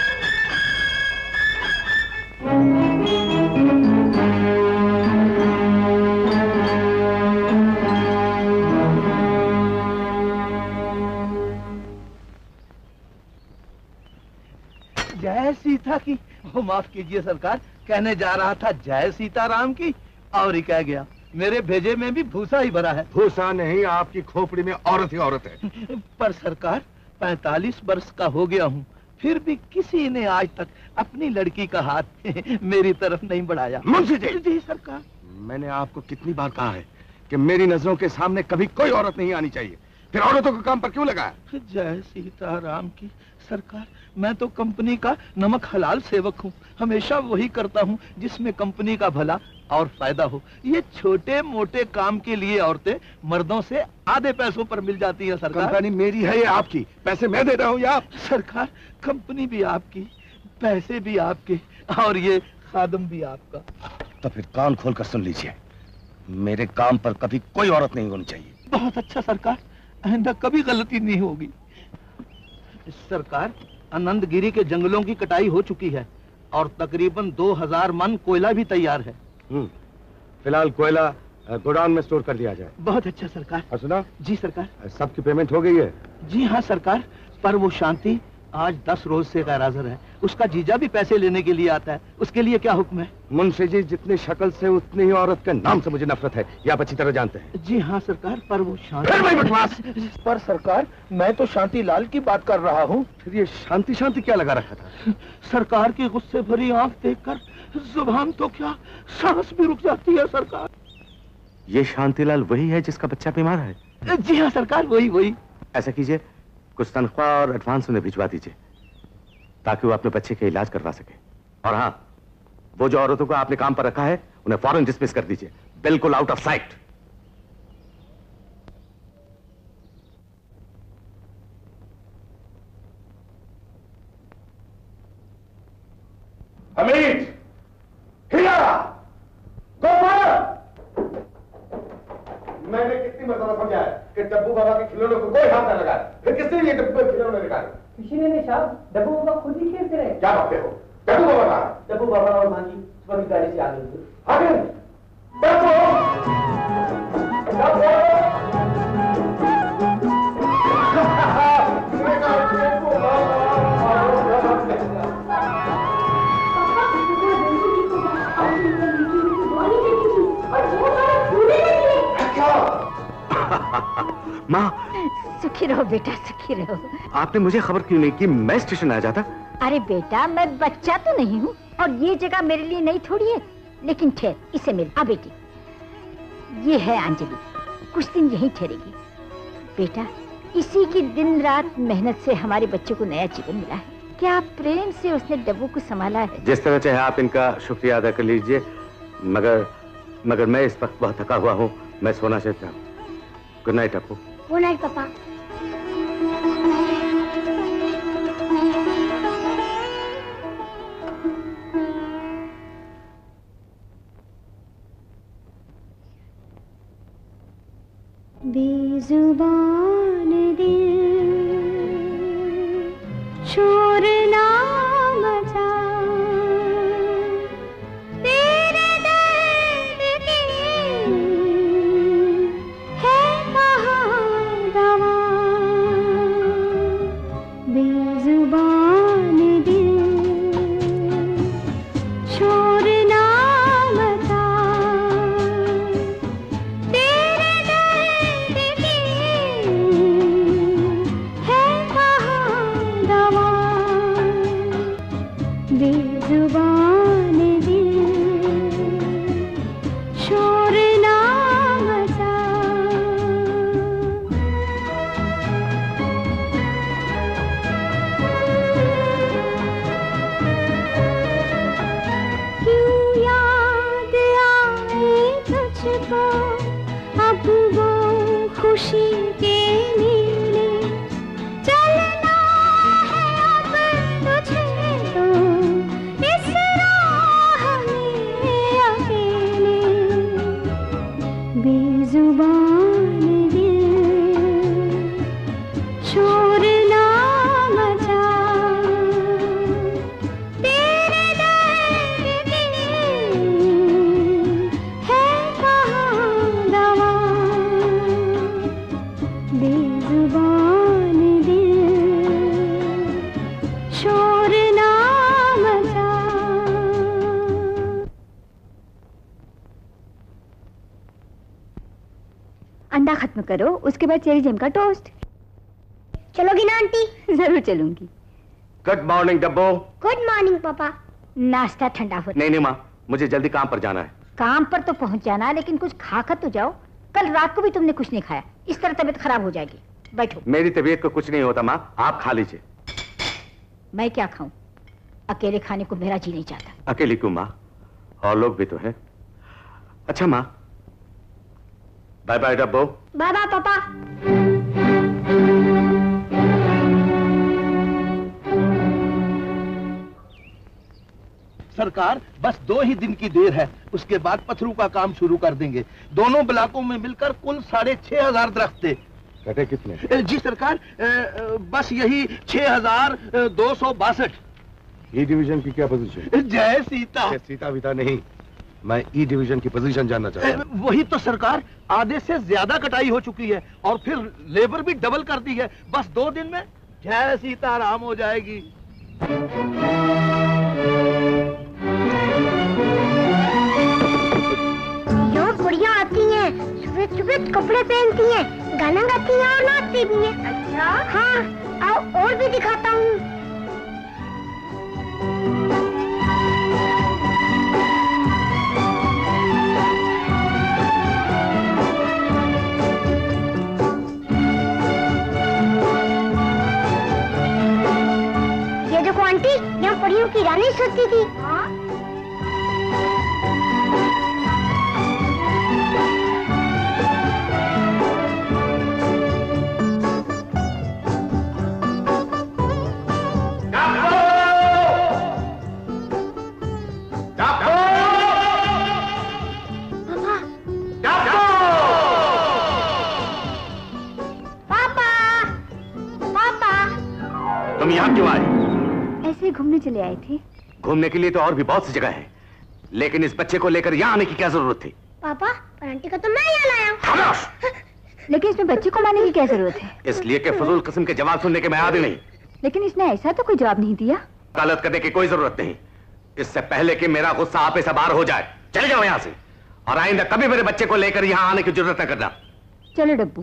जय सीता की। वो माफ कीजिए सरकार, कहने जा रहा था जय सीताराम की, और ही कह गया। मेरे भेजे में भी भूसा ही भरा है। भूसा नहीं, आपकी खोपड़ी में औरत ही औरत है। पर सरकार, पैंतालीस वर्ष का हो गया हूँ, फिर भी किसी ने आज तक अपनी लड़की का हाथ मेरी तरफ नहीं बढ़ाया। मुंशी जी। जी सरकार। मैंने आपको कितनी बार कहा है कि मेरी नजरों के सामने कभी कोई औरत नहीं आनी चाहिए, फिर औरतों के काम पर क्यों लगाया? जय सीताराम की। सरकार, मैं तो कंपनी का नमक हलाल सेवक हूँ, हमेशा वही करता हूँ जिसमें कंपनी का भला और फायदा हो। ये छोटे मोटे काम के लिए औरतें मर्दों से आधे पैसों पर मिल जाती है सरकार। कंपनी मेरी है या आपकी? पैसे मैं दे रहा हूँ या आप? सरकार, कंपनी भी आपकी, पैसे भी आपके, और ये खादम भी आपका। तो फिर कान खोलकर सुन लीजिए, मेरे काम पर कभी कोई औरत नहीं होनी चाहिए। बहुत अच्छा सरकार, आइंदा कभी गलती नहीं होगी। सरकार, आनंदगिरी के जंगलों की कटाई हो चुकी है और तकरीबन दो हजार मन कोयला भी तैयार है। फिलहाल कोयला गोडाउन में स्टोर कर दिया जाए। बहुत अच्छा सरकार। और सुना? जी सरकार। सबकी पेमेंट हो गई है? जी हाँ सरकार, पर वो शांति आज दस रोज से गैर हाजिर है। उसका जीजा भी पैसे लेने के लिए आता है, उसके लिए क्या हुक्म है? मुंशी जी, जितनी शक्ल से उतनी ही औरत के नाम से मुझे नफरत है, ये आप अच्छी तरह जानते हैं। जी हाँ सरकार, पर वो शांति। फिर वही बकवास। पर सरकार, मैं तो शांति लाल की बात कर रहा हूँ। फिर ये शांति शांति क्या लगा रखा था? सरकार की गुस्से भरी आंख देखकर जुबान तो क्या, सांस भी रुक जाती है सरकार। ये शांतिलाल वही है जिसका बच्चा बीमार है? जी हाँ सरकार, वही वही। ऐसा कीजिए, कुछ तनख्वाह और एडवांस उन्हें भिजवा दीजिए ताकि वो अपने बच्चे का इलाज करवा सके। और हाँ, वो जो औरतों को आपने काम पर रखा है उन्हें फौरन डिसमिस कर दीजिए, बिल्कुल आउट ऑफ साइट। हमीद, हिला, गोपाल। मैंने कितनी मरतबा समझा है कि डब्बू बाबा के खिलौनों को कोई हाथ न लगाए, फिर किसने ये डब्बू के खिलौने निकाले? किसी ने नहीं साहब, डब्बू बाबा खुद ही खेलते रहे। क्या बातें हो? डब्बू बाबा कहाँ? डब्बू बाबा और मां जी सुबह की गाड़ी से आ गए थे। आ गए? डब्बू! डब्बू! माँ, सुखी रहो बेटा, सुखी रहो। आपने मुझे खबर क्यों नहीं की? मैं स्टेशन आ जाता। अरे बेटा, मैं बच्चा तो नहीं हूँ और ये जगह मेरे लिए नहीं थोड़ी है। लेकिन ठहर, इसे मिल। आ बेटी, ये है अंजलि, कुछ दिन यहीं ठहरेगी। बेटा, इसी की दिन रात मेहनत से हमारे बच्चे को नया जीवन मिला है। क्या प्रेम से उसने डब्बू को संभाला है। जिस तरह चाहे आप इनका शुक्रिया अदा कर लीजिए, मगर मगर मैं इस वक्त बहुत थका हुआ हूँ, मैं सोना चाहता हूँ। Good night Apu. Good night पापा। बेजुबान दिल शोर ना मचा, तेरे दर्द की है कहाँ दवा। बेजुबान दिल बेजुबान दिल शोर ना मचा। क्यों याद आए तुझको अब वो खुशी के नीले, चलना है अब तुझे तो इस राह में अकेले। बेजुबान दिल शोर ना मचा, तेरे दर्द की है कहाँ दवा। बेजुबान दिल शोर ना मचा। अंडा खत्म करो, उसके बाद चेरी जैम का टोस्ट। चलोगी ना आंटी? जरूर चलूंगी। Good morning Dabbo. Good morning पापा। नाश्ता ठंडा हो। नहीं नहीं माँ, मुझे जल्दी काम पर जाना है। काम पर तो पहुंच जाना, लेकिन कुछ खाकर तो जाओ। कल रात को भी तुमने कुछ नहीं खाया, इस तरह तबीयत खराब हो जाएगी। बैठो। मेरी तबीयत को कुछ नहीं होता माँ, आप खा लीजिए। मैं क्या खाऊं? अकेले खाने को मेरा जी नहीं चाहता। अकेली क्यों माँ, और लोग भी तो हैं। अच्छा माँ, bye bye Dabbo. Bye bye पापा। सरकार बस दो ही दिन की देर है, उसके बाद पथरू का काम शुरू कर देंगे। दोनों ब्लॉकों में मिलकर कुल साढ़े छह हजार दरख्त थे। कटे कितने? जी सरकार, बस यही छह हजार दो सौ बासठ। ई डिवीजन की क्या पोजीशन? जय सीता। सीता विता नहीं, मैं ई डिवीजन की पोजीशन जानना चाहता हूँ। वही तो सरकार, आधे से ज्यादा कटाई हो चुकी है और फिर लेबर भी डबल कर दी है। बस दो दिन में जय सीताराम हो जाएगी। यो बुढ़िया आती हैं, सफेद सफेद कपड़े पहनती हैं, गाना गाती हैं और नाचती भी हैं। अच्छा? हाँ, आओ और भी दिखाता हूँ। ये देखो आंटी, यहाँ परियों की रानी सोती थी। हाँ? तुम यहाँ क्यों आए? ऐसे ही घूमने चले आए थे। घूमने के लिए तो और भी बहुत सी जगह है, लेकिन इस बच्चे को लेकर यहाँ आने की क्या जरूरत थी? पापा, पर आंटी को तो मैं यहाँ लाया हूँ। खामोश! लेकिन इसमें बच्चे को मारने की क्या जरूरत है? इसलिए कि फजूल किस्म के जवाब सुनने के मैं आदी नहीं। लेकिन इसने ऐसा तो कोई जवाब नहीं दिया। गलत करने की कोई जरूरत नहीं, इससे पहले कि मेरा गुस्सा आप से बाहर हो जाए। चले जाओ यहाँ से, और आइंदा कभी मेरे बच्चे को लेकर यहाँ आने की जरूरत न करना। चलो डब्बू।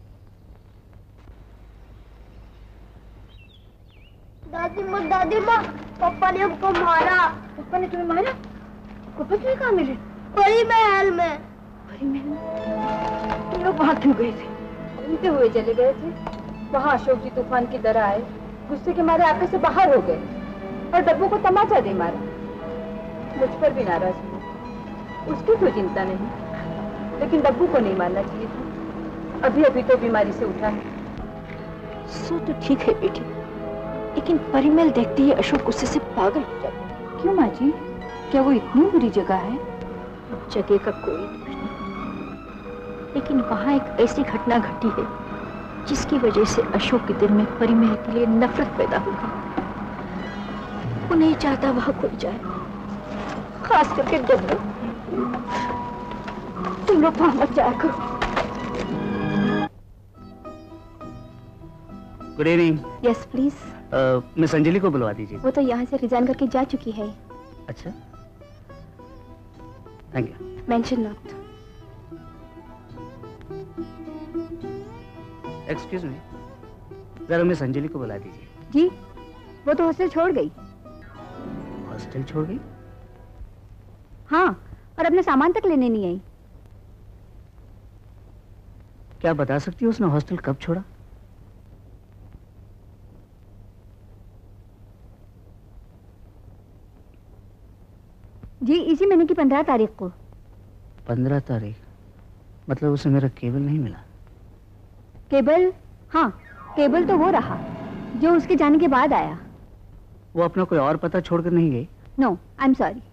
दादी माँ, दादी माँ, पापा ने हमको मारा। पापा ने तुम्हें मारा? पापा तुम्हें कहाँ मिले? परी महल में। परी महल? तुम लोग वहाँ क्यों गए थे? घूमते हुए चले गए थे। वहाँ अशोक जी तूफान की तरह आए, गुस्से के मारे आपस से बाहर हो गए और डब्बू को तमाचा दे मारा। मुझ पर भी नाराज हुए। उसकी कोई चिंता नहीं, लेकिन डब्बू को नहीं मारना चाहिए था। अभी अभी तो बीमारी से उठा है। सो तो ठीक है बेटी, लेकिन परिमल देखते ही अशोक गुस्से से पागल हो जाता। क्यों माँ जी, क्या वो इतनी बुरी जगह है? जगह का कोई दोष नहीं, लेकिन वहाँ एक ऐसी घटना घटी है जिसकी वजह से अशोक के दिल में परिमल के लिए नफरत पैदा हो गई। वो नहीं चाहता वहाँ कोई जाए, खास करके डब्बू। तुम लोग वहाँ मत जाया करो। Good evening. Yes please. Miss Anjali को बुलवा दीजिए। वो तो यहाँ से रिजाइन करके जा चुकी है। अच्छा, thank you. Mention not. Excuse me, जरा मिस अंजलि को बुला दीजिए। जी, वो तो हॉस्टल छोड़ गई। हॉस्टल? हॉस्टल छोड़ गई? हाँ, और अपने सामान तक लेने नहीं आई। क्या बता सकती हो उसने हॉस्टल कब छोड़ा? जी इसी महीने की पंद्रह तारीख को। पंद्रह तारीख? मतलब उसे मेरा केबल नहीं मिला? केबल? हाँ, केबल तो वो रहा जो उसके जाने के बाद आया। वो अपना कोई और पता छोड़कर नहीं गई? No, I am sorry.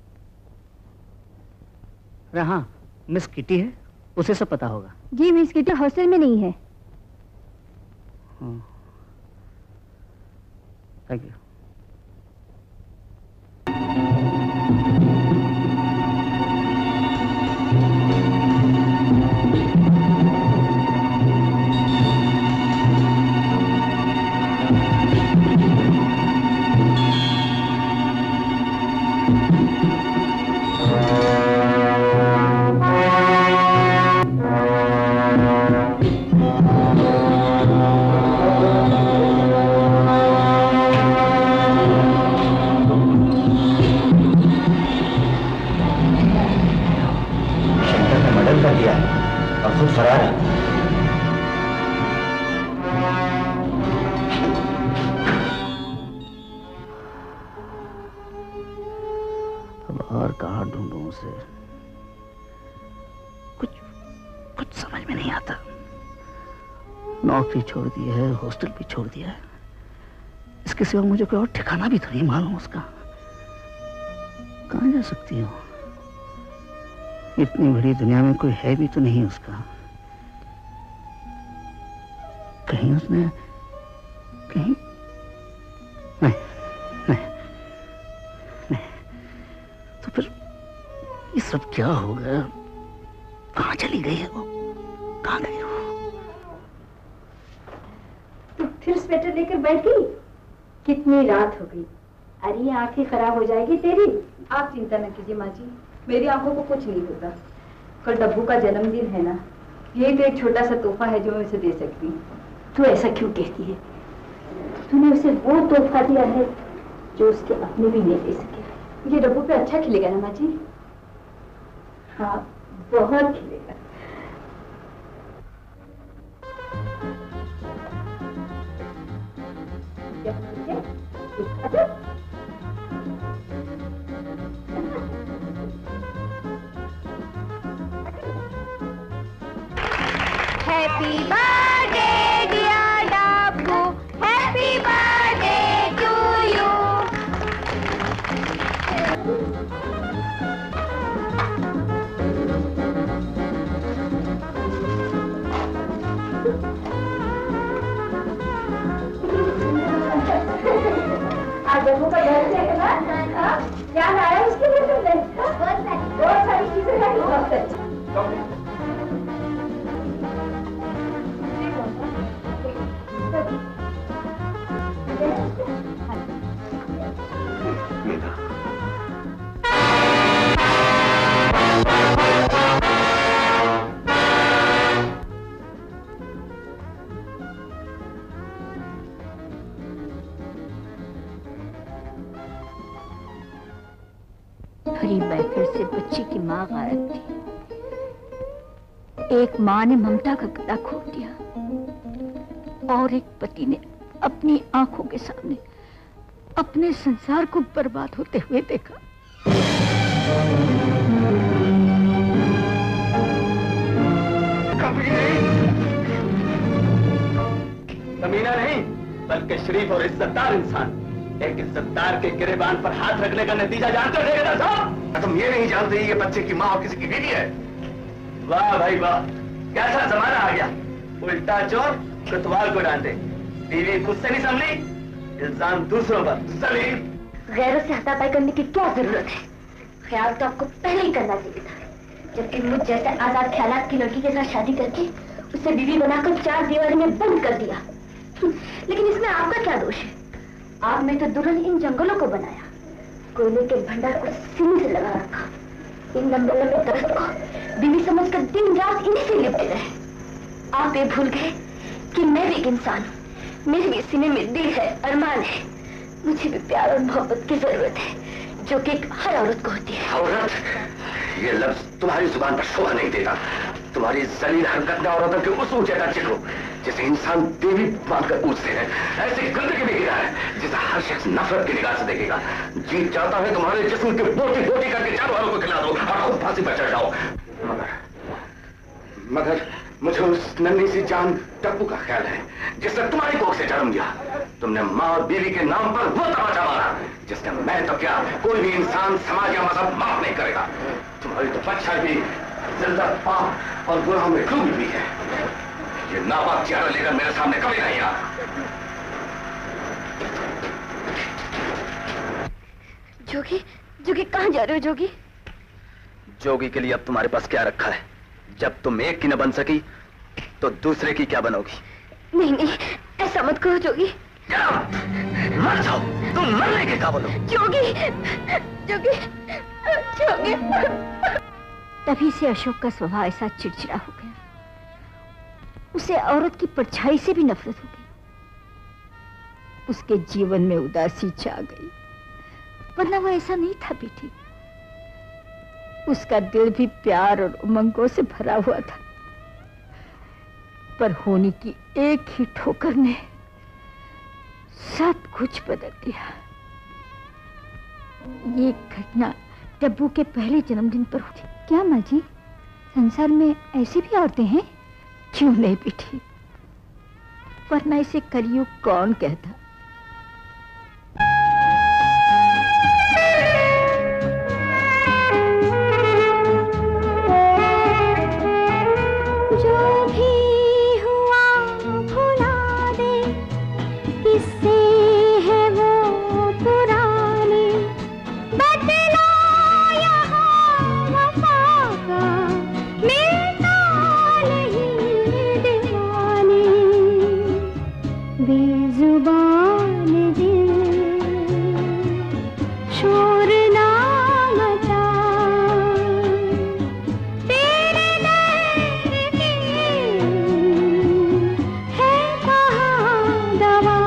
अरे हाँ, मिस किटी है, उसे सब पता होगा। जी मिस किटी हॉस्टल में नहीं है। Thank you. नौकरी छोड़ दी है, हॉस्टल भी छोड़ दिया है, इसके सिवा मुझे कोई और ठिकाना भी तो नहीं मालूम उसका। कहाँ जा सकती हो? इतनी बड़ी दुनिया में कोई है भी तो नहीं उसका। कहीं उसने कहीं नहीं नहीं नहीं तो फिर ये सब क्या हो गया? कहाँ चली गई है वो? कहाँ गई वो? तू फिर स्वेटर लेकर बैठ गई? कितनी रात हो गई। अरे आंखें खराब हो जाएगी तेरी। आप चिंता न कीजिए माँ जी, मेरी आंखों को कुछ नहीं होता। कल डब्बू का जन्मदिन है ना, यही तो एक छोटा सा तोहफा है जो मैं उसे दे सकती हूँ। तू ऐसा क्यों कहती है? तूने उसे वो तोहफा दिया है जो उसके अपने भी नहीं दे सके। ये डब्बू पे अच्छा खिलेगा ना माँ जी? हाँ, बहुत खिलेगा। अच्छा? Happy birthday dear Dabbu, happy birthday to you. आज डब्बू का बर्थडे है ना? हाँ? क्या लाया उसके लिए तुमने? बहुत सारी बहुत सारी चीजें लाई। बहुत अच्छी। भरी महफिल से बच्ची की माँ गायब थी। एक माँ ने ममता का गला खोल दिया और एक पति ने अपनी आंखों के सामने अपने संसार को बर्बाद होते हुए देखा। कमीना नहीं, बल्कि शरीफ और इज्जतदार इंसान। एक इज्जतदार के गिरेबान पर हाथ रखने का नतीजा जानते हो साहब? तुम ये नहीं जानते ये बच्चे की माँ और किसी की बीवी है? वाह भाई वाह, कैसा जमाना आ गया। उल्टा चोर कोतवाल को डांटे, बीवी खुद से नहीं संभली, इल्जाम दूसरों पर। सलीम, गैरों से हाथापाई करने की क्या जरूरत है? ख्याल तो आपको पहले ही करना चाहिए था, जबकि मुझ जैसे आजाद ख्यालात की लड़की के साथ शादी करके उसे बीवी बनाकर चार दीवारी में बंद कर दिया। लेकिन इसमें आपका क्या दोष है? आपने तो दुल्हन इन जंगलों को बनाया, कोयले के भंडार को सीने से लगा रखा, इन लंबे लंबे दरख्त को बीवी समझकर दिन रात इन्हीं से लिपटे रहे। आप ये भूल गए कि मैं भी एक इंसान हूँ, मेरे भी सीने में दिल है, अरमान है, मुझे भी प्यार और मोहब्बत की जरूरत है। जो कि हर औरत को होती है। औरत, ये लफ्ज तुम्हारी जुबान पर शोभा नहीं देता। तुम्हारी जलील हरकत ने औरतों के उस ऊंचे दर्जे को जिसे इंसान देवी मानकर पूछते हैं ऐसी गंदगी में गिरा है जिसे हर शख्स नफरत की निगाह से देखेगा। जी चाहता है तुम्हारे जिस्म की बोटी बोटी करके जानवरों को खिला दो और खुद फांसी पर चढ़ जाओ। मगर मगर मुझे उस नन्ही सी जान टप्पू का ख्याल है जिसने तुम्हारी कोख से जन्म लिया। तुमने माँ और बीवी के नाम पर वो तमाचा मारा जिसने मैं तो क्या कोई भी इंसान समाज या मजहब माफ नहीं करेगा। तुम्हारी तो बच्चा भी जिंदा पाप और गुनाह में डूबी हुई है। ये नापाक चेहरा लेकर मेरे सामने कभी नहीं आ। जोगी, जोगी कहाँ जा रहे हो जोगी? जोगी के लिए अब तुम्हारे पास क्या रखा है? जब तुम एक की न बन सकी तो दूसरे की क्या बनोगी? नहीं नहीं, ऐसा मत करो जोगी। मर जाओ, तुम मरने के काबिल हो। जोगी, जोगी, जोगी। तभी से अशोक का स्वभाव ऐसा चिड़चिड़ा हो गया। उसे औरत की परछाई से भी नफरत हो गई। उसके जीवन में उदासी छा गई, वरना वो ऐसा नहीं था बेटी। उसका दिल भी प्यार और उमंगों से भरा हुआ था, पर होनी की एक ही ठोकर ने सब कुछ बदल दिया। ये घटना डब्बू के पहले जन्मदिन पर हुई। क्या माँ जी, संसार में ऐसी भी औरतें हैं? क्यों नहीं बेटी, वरना इसे कलयुग कौन कहता। जो भी हुआ भुला दे, किससे है वो पुरानी, बदला यहाँ वफा का मिलता नहीं दीवानी। बेजुबान दिल शोर ना मचा, तेरे दर्द की है कहाँ दवा।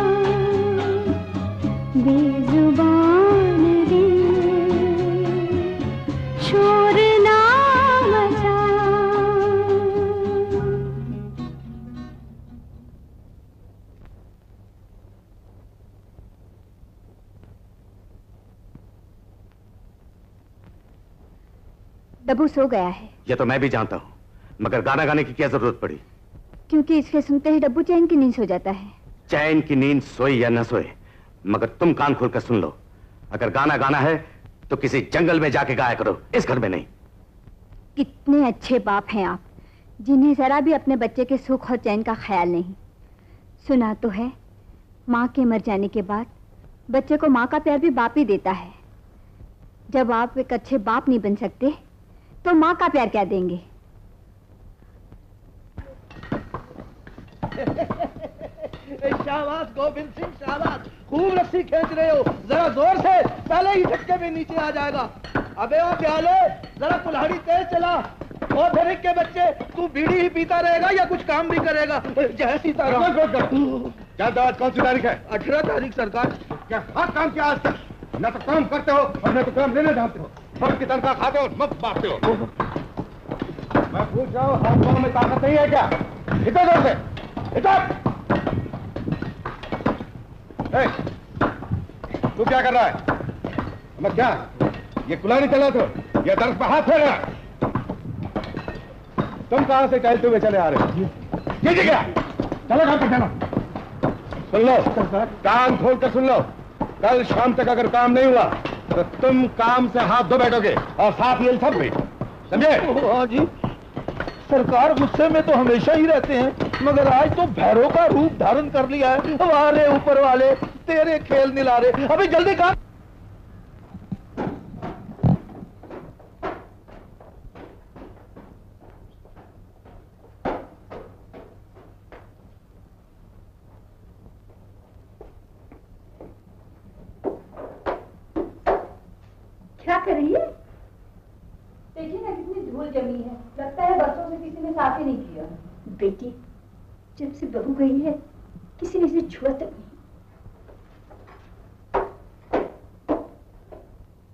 बेजुबान दिल शोर ना मचा। डब्बू सो गया है। ये तो मैं भी जानता हूँ, मगर गाना गाने की क्या जरूरत पड़ी? क्योंकि इसके सुनते ही डब्बू चैन की नींद सो जाता है। चैन की नींद सोए या न सोए, मगर तुम कान खोलकर सुन लो। अगर गाना गाना है तो किसी जंगल में जाके गाया करो, इस घर में नहीं। कितने अच्छे बाप हैं आप, जिन्हें जरा भी अपने बच्चे के सुख और चैन का ख्याल नहीं। सुना तो है माँ के मर जाने के बाद बच्चे को माँ का प्यार भी बाप ही देता है। जब आप एक अच्छे बाप नहीं बन सकते तो माँ का प्यार क्या देंगे? शाबाश गोविंद सिंह, शाबाश, खूब रस्सी खींच रहे हो। जरा जोर से, पहले ही झटके में नीचे आ जाएगा। अबे ओ प्याले, जरा कुल्हाड़ी तेज चला। ओ धनिक के बच्चे, तू बीड़ी ही पीता रहेगा या कुछ काम भी करेगा? जय सीताराम। क्या आज कौन सी तारीख है? अठारह तारीख सरकार। क्या हाथ काम किया आज तक? न तो काम करते हो और न तो काम लेने जानते हो। फर्क की तनख्वाह खाते हो, मत बांटते हो। मैं पूछ रहा हूँ, हाथ पाँव में ताकत नहीं है क्या? इधर जोर से, इधर। ए, तू क्या कर रहा है? मैं क्या ये कुल्हाड़ी चला तो ये दर्द पे हाथ फेर रहा है? तुम कहां से टहलते हुए चले आ रहे हो? ये क्या? चलो काम पे चलो। सुन लो, कान खोल कर सुन लो। कल शाम तक अगर काम नहीं हुआ तो तुम काम से हाथ धो बैठोगे और साथ ये सब भी, समझे? हाँ जी सरकार, गुस्से में तो हमेशा ही रहते हैं, मगर आज तो भैरव का रूप धारण कर लिया है। वारे ऊपर वाले, तेरे खेल निलारे। अभी जल्दी काम। क्या कर रही है? देखिए ना कितनी धूल जमी है, लगता है बरसों से किसी ने साफ ही नहीं किया। बेटी, जब से बहू गई है किसी ने इसे छुआ तक नहीं।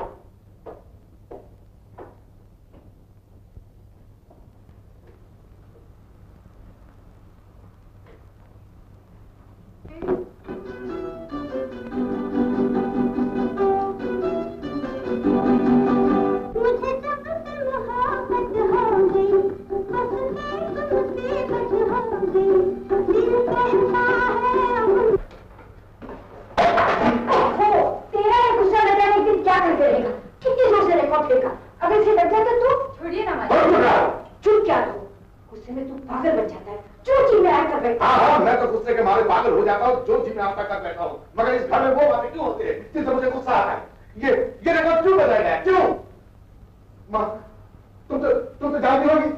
फेंका, कितनी जोर से रिकॉर्ड फेंका। अगर इसे लग जाता तो छोड़िए ना मालिक। चुप क्या तो, गुस्से में तू पागल बन जाता है, जो जी में आकर बैठा। हाँ हाँ, मैं तो गुस्से के मारे पागल हो जाता हूँ, जो जी में आपका कर बैठा हूँ। मगर इस घर में वो बातें क्यों होती है जिससे मुझे गुस्सा आता है? ये ये रिकॉर्ड क्यों बदला गया? क्यों? माँ, तुम तो तुम तो जानती होगी।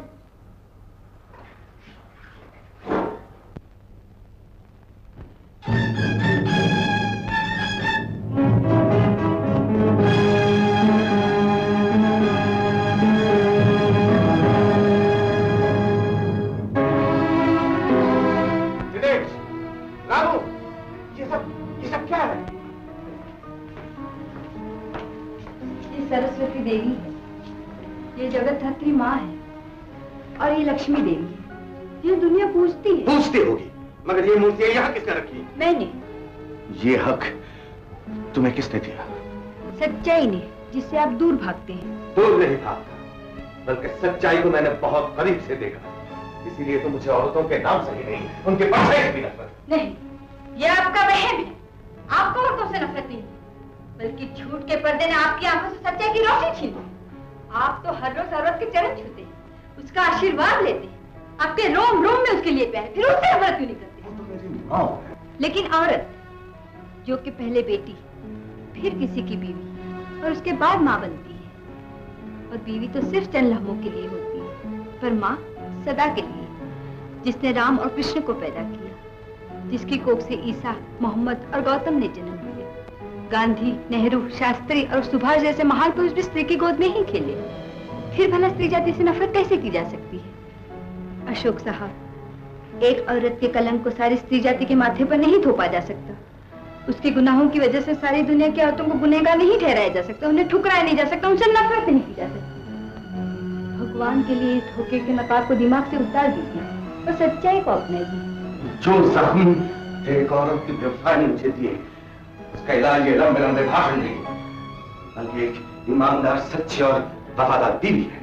सरस्वती देवी है, ये जगत धात्री माँ है और ये लक्ष्मी देवी है। ये दुनिया पूजती है। पूजती होगी, मगर ये मूर्तियां यहाँ किसने रखी? मैंने। ये हक तुम्हें किसने दिया? सच्चाई ने, जिससे आप दूर भागते हैं। दूर नहीं भागता, बल्कि सच्चाई को मैंने बहुत करीब से देखा। इसीलिए तो मुझे औरतों के नाम से ही नहीं, उनके परछाई से भी नफरत। नहीं, ये आपका वहम है। आपको औरतों से नफरत नहीं, बल्कि झूठ के पर्दे ने आपकी आंखों से सच्चाई की रोशनी छीन ली। आप तो हर रोज औरत के चरण छूते हैं, उसका आशीर्वाद लेते हैं, आपके रोम रोम में उसके लिए प्यार, फिर उससे नफरत क्यों नहीं करते? वो तो मेरी माँ है। लेकिन औरत जो कि पहले बेटी, फिर किसी की बीवी और उसके बाद माँ बनती है, और बीवी तो सिर्फ चंद लम्हों के लिए होती है, पर माँ सदा के लिए, जिसने राम और कृष्ण को पैदा किया, जिसकी कोख से ईसा, मोहम्मद और गौतम ने जन्म लिया। गांधी, नेहरू, शास्त्री और सुभाष जैसे महान पुरुष भी स्त्री की गोद में ही खेले। फिर भला स्त्री जाति से नफरत कैसे की जा सकती है? अशोक साहब, एक औरत के कलंक को सारी स्त्री जाति के माथे पर नहीं थोपा जा सकता। उसके गुनाहों की वजह से सारी दुनिया की औरतों को गुनहगार नहीं ठहराया जा सकता, उन्हें ठुकराया नहीं जा सकता, उनसे नफरत नहीं की जा सकती। भगवान के लिए धोखे के नकाब को दिमाग से उतार दीजिए और सच्चाई को अपनाइए। जो जख्म एक औरत की बेवफाई ने मुझे दिए, उसका इलाज ये लंबे लंबे भाषण नहीं, बल्कि एक ईमानदार, सच्ची और वफादार बीवी है।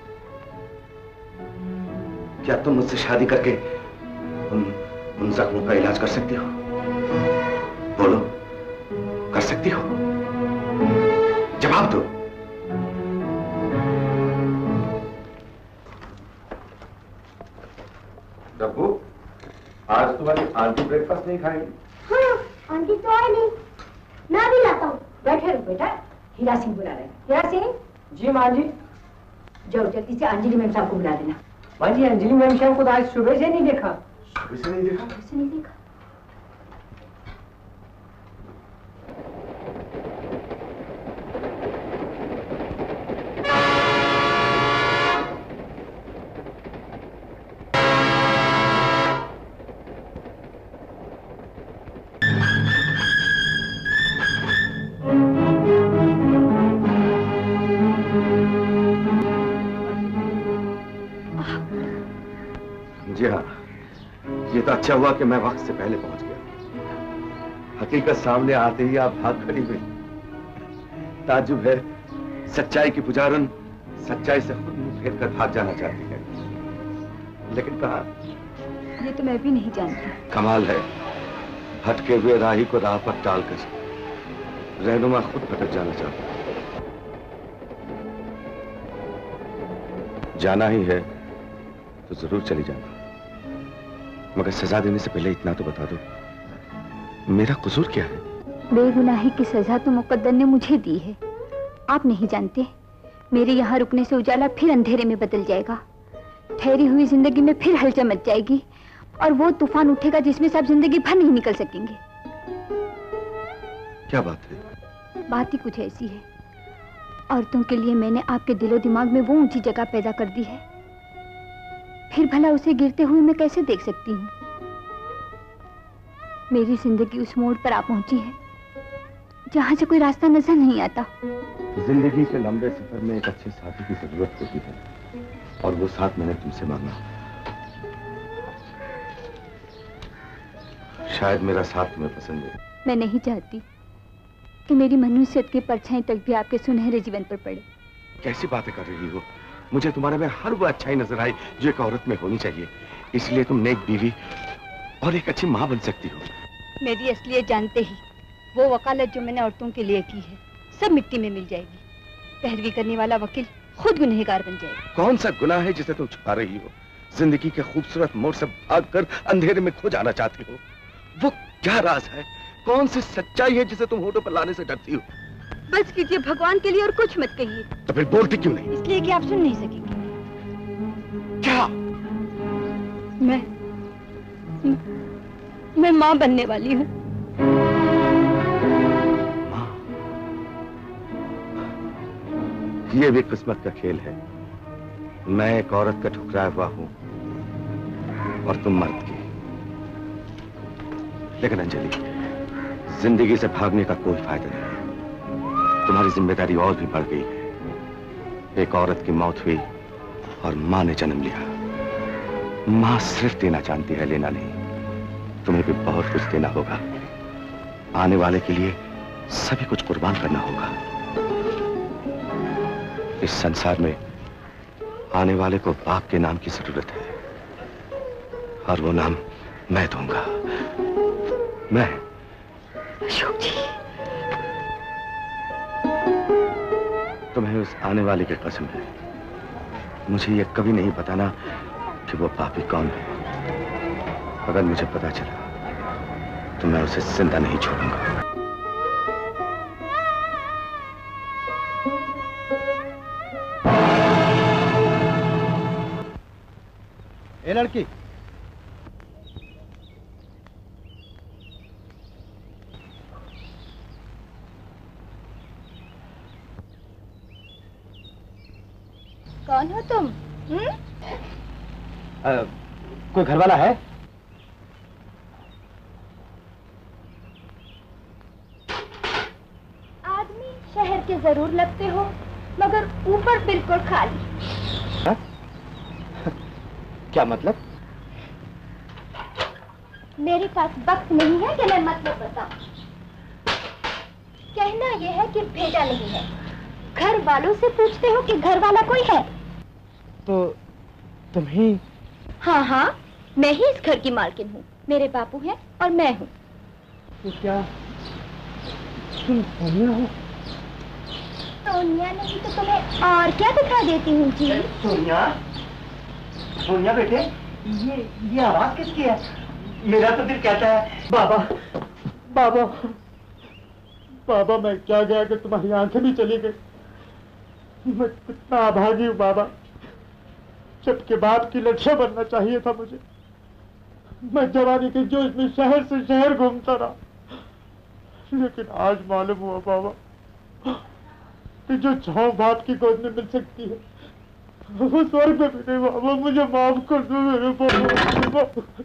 क्या तुम मुझसे शादी करके उन उन जख्मों का इलाज कर सकती हो? बोलो, कर सकती हो? जवाब दो। डब्बू, आज तुम्हारी आंटी ब्रेकफास्ट नहीं खाएंगी? हाँ, आंटी तो आई नहीं, मैं भी लाता हूँ। बैठे रहो बेटा, हीरा सिंह बुला रहे हैं। हीरा सिंह। जी माँ जी। जाओ जल्दी से अंजलि मैम साहब को बुला देना। माँ जी, अंजलि मैम साहब को तो आज सुबह से नहीं देखा। सुबह से नहीं देखा? सुबह से नहीं देखा। जी हाँ, ये तो अच्छा हुआ कि मैं वक्त से पहले पहुंच गया। हकीकत सामने आते ही आप भाग खड़ी हुई। ताज्जुब है, सच्चाई की पुजारन सच्चाई से खुद मुंह फेर कर भाग जाना चाहती है, लेकिन कहाँ? ये तो मैं भी नहीं जानती। कमाल है, भटके हुए राही को राह पर डालकर रहनुमा खुद भटक जाना चाहता है। जाना ही है तो जरूर चली जाना, मगर सजा देने से पहले इतना तो बता दो, मेरा कसूर क्या है? बेगुनाही की सजा तो मुकद्दर ने मुझे दी है। आप नहीं जानते, मेरे यहाँ रुकने से उजाला फिर अंधेरे में बदल जाएगा, ठहरी हुई जिंदगी में फिर हलचल मच जाएगी, और वो तूफान उठेगा जिसमें से आप जिंदगी भर नहीं निकल सकेंगे। क्या बात है? बात ही कुछ ऐसी है, औरतों के लिए मैंने आपके दिलो दिमाग में वो ऊंची जगह पैदा कर दी है, फिर भला उसे गिरते हुए मैं कैसे देख सकती हूँ? मेरी जिंदगी उस मोड़ पर आ पहुंची है जहां से कोई रास्ता नजर नहीं आता। जिंदगी के लंबे सफर में एक अच्छे साथी की जरूरत होती है, और वो साथ मैंने तुमसे मांगा। शायद मेरा साथ तुम्हें पसंद है। मैं नहीं चाहती कि मेरी मनुष्यत की परछाई तक भी आपके सुनहरे जीवन पर पड़े। कैसी बातें कर रही हो? मुझे तुम्हारे में हर वो अच्छाई नजर आई जो एक औरत में होनी चाहिए, इसलिए तुम नेक बीवी और एक अच्छी माँ बन सकती हो। मेरी असलियत जानते ही वो वकालत जो मैंने औरतों के लिए की है सब मिट्टी में मिल जाएगी। पैरवी करने वाला वकील खुद गुनहगार बन जाएगा। कौन सा गुनाह है जिसे तुम छुपा रही हो? जिंदगी के खूबसूरत मोड़ से भागकर अंधेरे में खो जाना चाहती हो। वो क्या राज है? कौन सी सच्चाई है जिसे तुम होठों पर लाने से डरती हो? बस कीजिए भगवान के लिए और कुछ मत कहिए। तो फिर बोलती क्यों नहीं? इसलिए कि आप सुन नहीं सकेंगे। क्या? मैं मैं माँ बनने वाली हूँ। ये भी किस्मत का खेल है। मैं एक औरत का ठुकराया हुआ हूं और तुम मर्द की। लेकिन अंजलि, जिंदगी से भागने का कोई फायदा नहीं। तुम्हारी जिम्मेदारी और भी बढ़ गई है। एक औरत की मौत हुई और मां ने जन्म लिया। मां सिर्फ देना जानती है, लेना नहीं। तुम्हें भी बहुत कुछ देना होगा। आने वाले के लिए सभी कुछ कुर्बान करना होगा। इस संसार में आने वाले को बाप के नाम की जरूरत है, और वो नाम मैं दूंगा। मैं। अशोक जी। तुम्हें उस आने वाले की कसम है, मुझे ये कभी नहीं बताना कि वो पापी कौन है। अगर मुझे पता चला तो मैं उसे जिंदा नहीं छोड़ूंगा। ए लड़की, कौन हो तुम? हम्म? आ, कोई घर वाला है? आदमी शहर के जरूर लगते हो, मगर ऊपर बिल्कुल खाली। हा? क्या मतलब? मेरे पास वक्त नहीं है कि मैं मतलब बताऊं। कहना यह है कि भेजा नहीं है। घर वालों से पूछते हो कि घर वाला कोई है? तो तुम ही? हाँ हाँ, मैं ही इस घर की मालकिन हूँ। मेरे बापू हैं और मैं हूँ। तो क्या तुम सोनिया हो? सोनिया नहीं तो तुम्हें और क्या दिखा देती हूँ जी? सोनिया, सोनिया बेटे, ये ये आवाज किसकी है? मेरा तो दिल कहता है बाबा, बाबा, बाबा। मैं क्या गया कि तुम्हारी आंखें भी चली गई। मैं कितना अभागी हूँ बाबा। सबके बाप की लड़कियां बनना चाहिए था मुझे। मैं जवानी के जोश में शहर से शहर घूमता रहा, लेकिन आज मालूम हुआ बाबा कि जो छांव बाप की गोद में मिल सकती है वो स्वर्ग में भी नहीं। बाबा मुझे माफ कर दो मेरे बाबा।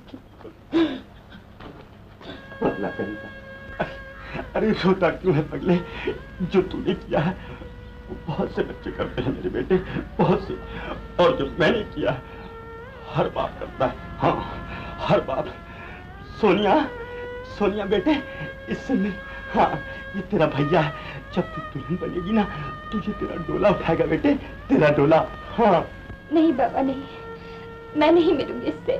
पगला करेगा। अरे रोता क्यों है पगले? जो तूने किया है वो बहुत से बच्चे करते हैं मेरे बेटे, बहुत से। और जो मैंने किया हर बाप करता है। हाँ, हर बाप। सोनिया, सोनिया बेटे, इससे मैं, हाँ, ये तेरा भैया है। जब तू दुल्हन बनेगी ना तो ये तेरा डोला उठाएगा बेटे, तेरा डोला। हाँ। नहीं बाबा नहीं, मैं नहीं मिलूंगी इससे।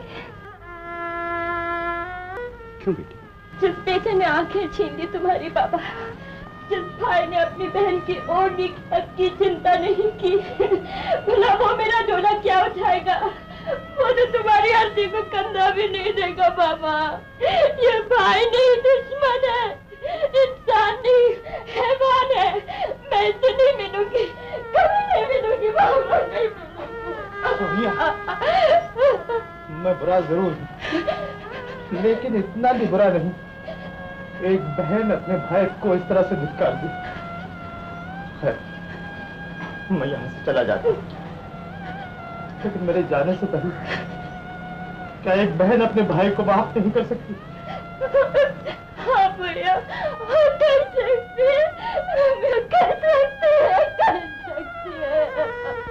क्यों बेटे? जिस बेटे ने आंखें छीन ली तुम्हारी बाबा, जिस भाई ने अपनी बहन की ओढ़नी की चिंता नहीं की, भला वो मेरा डोला क्या उठाएगा? वो तो तुम्हारी आरती को कंधा भी नहीं देगा बाबा। ये भाई नहीं, दुश्मन है, इंसान नहीं, हैवान है। मैं इससे नहीं मिलूंगी, कभी नहीं मिलूंगी बाबा, नहीं मिलूंगी। सोनिया, मैं बुरा जरूर हूं, लेकिन इतना भी बुरा नहीं। एक बहन अपने भाई को इस तरह से धिक्कार दी। खैर, मैं यहाँ से चला जाता हूँ, लेकिन मेरे जाने से पहले क्या एक बहन अपने भाई को माफ नहीं कर सकती? हाँ भैया, वो कर सकती है, मैं कर सकती है, कर सकती है।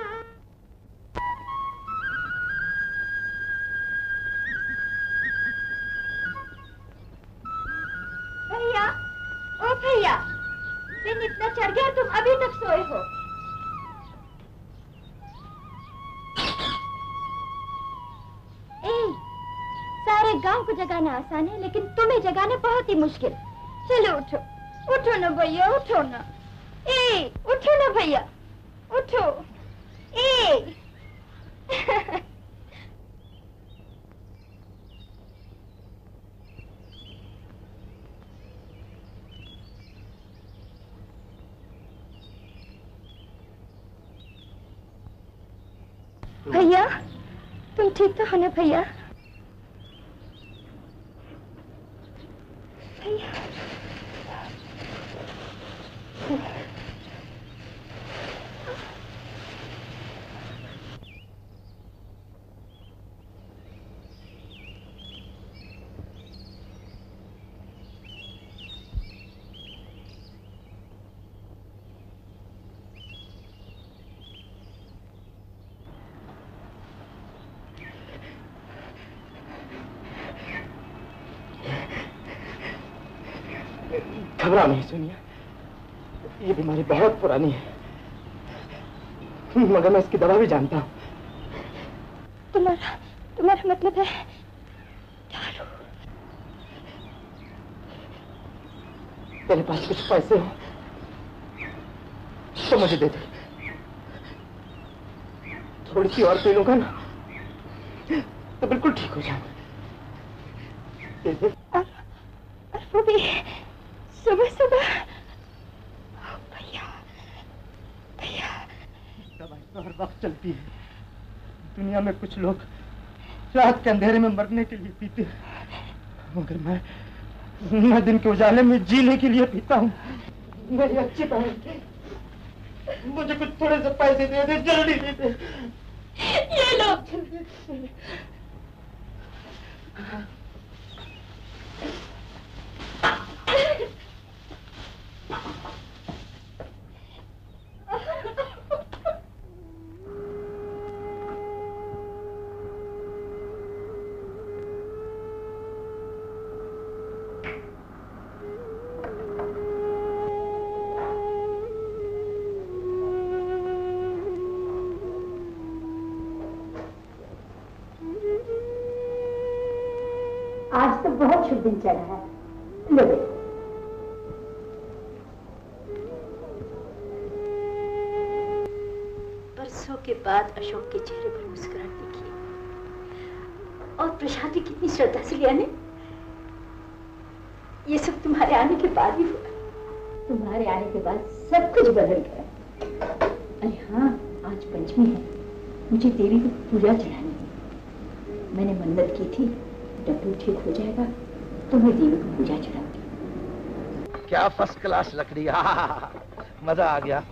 भैया, ओ भैया, दिन इतना चढ़ गया तुम अभी तक सोए हो। ए, सारे गांव को जगाना आसान है, लेकिन तुम्हें जगाना बहुत ही मुश्किल। चलो उठो, उठो ना भैया, उठो ना। ए, उठो ना भैया। उठो। ए भैया, तुम ठीक तो हो ना भैया? भैया घबरा नहीं सोनिया, ये बीमारी बहुत पुरानी है, मगर मैं इसकी दवा भी जानता हूँ। तुम्हारा तुम्हारा मतलब है दारू? तेरे पास कुछ पैसे हो तो मुझे दे दे, थोड़ी सी और पी लूंगा ना तो बिल्कुल ठीक हो जाऊंगा। दे दे। और, और वो भी सुबह सुबह। भैया भैया, दवाई तो हर वक्त चलती है। दुनिया में कुछ लोग रात के अंधेरे में मरने के लिए पीते हैं, मगर मैं मैं दिन के उजाले में जीने के लिए पीता हूँ। मेरी अच्छी बहन, मुझे कुछ थोड़े से पैसे दे दे, जल्दी दे दे। ये लो। आज तो बहुत शुभ दिन चढ़ा है। लो बेटा। बरसों के बाद अशोक के चेहरे पर मुस्कुराहट दिखी और प्रसाद भी कितनी श्रद्धा से लिया ने। ये सब तुम्हारे आने के बाद ही हुआ। तुम्हारे आने के बाद सब कुछ बदल गया। अरे हाँ, आज पंचमी है, मुझे देवी को पूजा चढ़ानी है। मैंने मन्नत की थी, डब्बू ठीक हो जाएगा तो मैं देवी को पूजा चढ़ाऊंगी। क्या फर्स्ट क्लास लकड़ी, मजा आ गया।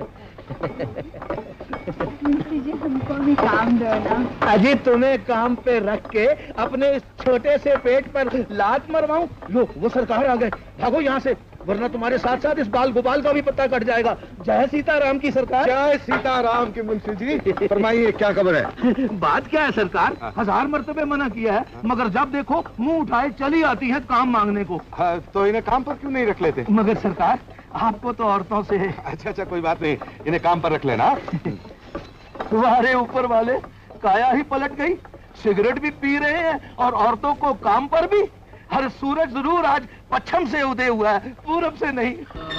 जी हमको भी काम दो ना। अजी तुम्हें काम पे रख के अपने इस छोटे से पेट पर लात मरवाऊं? लो वो सरकार आ गए, भागो यहाँ से, वरना तुम्हारे साथ साथ इस बाल गोपाल का भी पत्ता कट जाएगा। जय सीताराम की सरकार। जय सीताराम की मुंशी जी। फरमाइए क्या खबर है? बात क्या है सरकार, हजार मर्तबे मना किया है, मगर जब देखो मुंह उठाए चली आती है काम मांगने को। हाँ, तो इन्हें काम पर क्यों नहीं रख लेते? मगर सरकार आपको तो औरतों से। अच्छा अच्छा कोई बात नहीं, इन्हें काम पर रख लेना। तुम्हारे ऊपर वाले काया ही पलट गई, सिगरेट भी पी रहे हैं और औरतों को काम पर भी। हर सूरज जरूर आज पश्चिम से उदय हुआ है, पूरब से नहीं।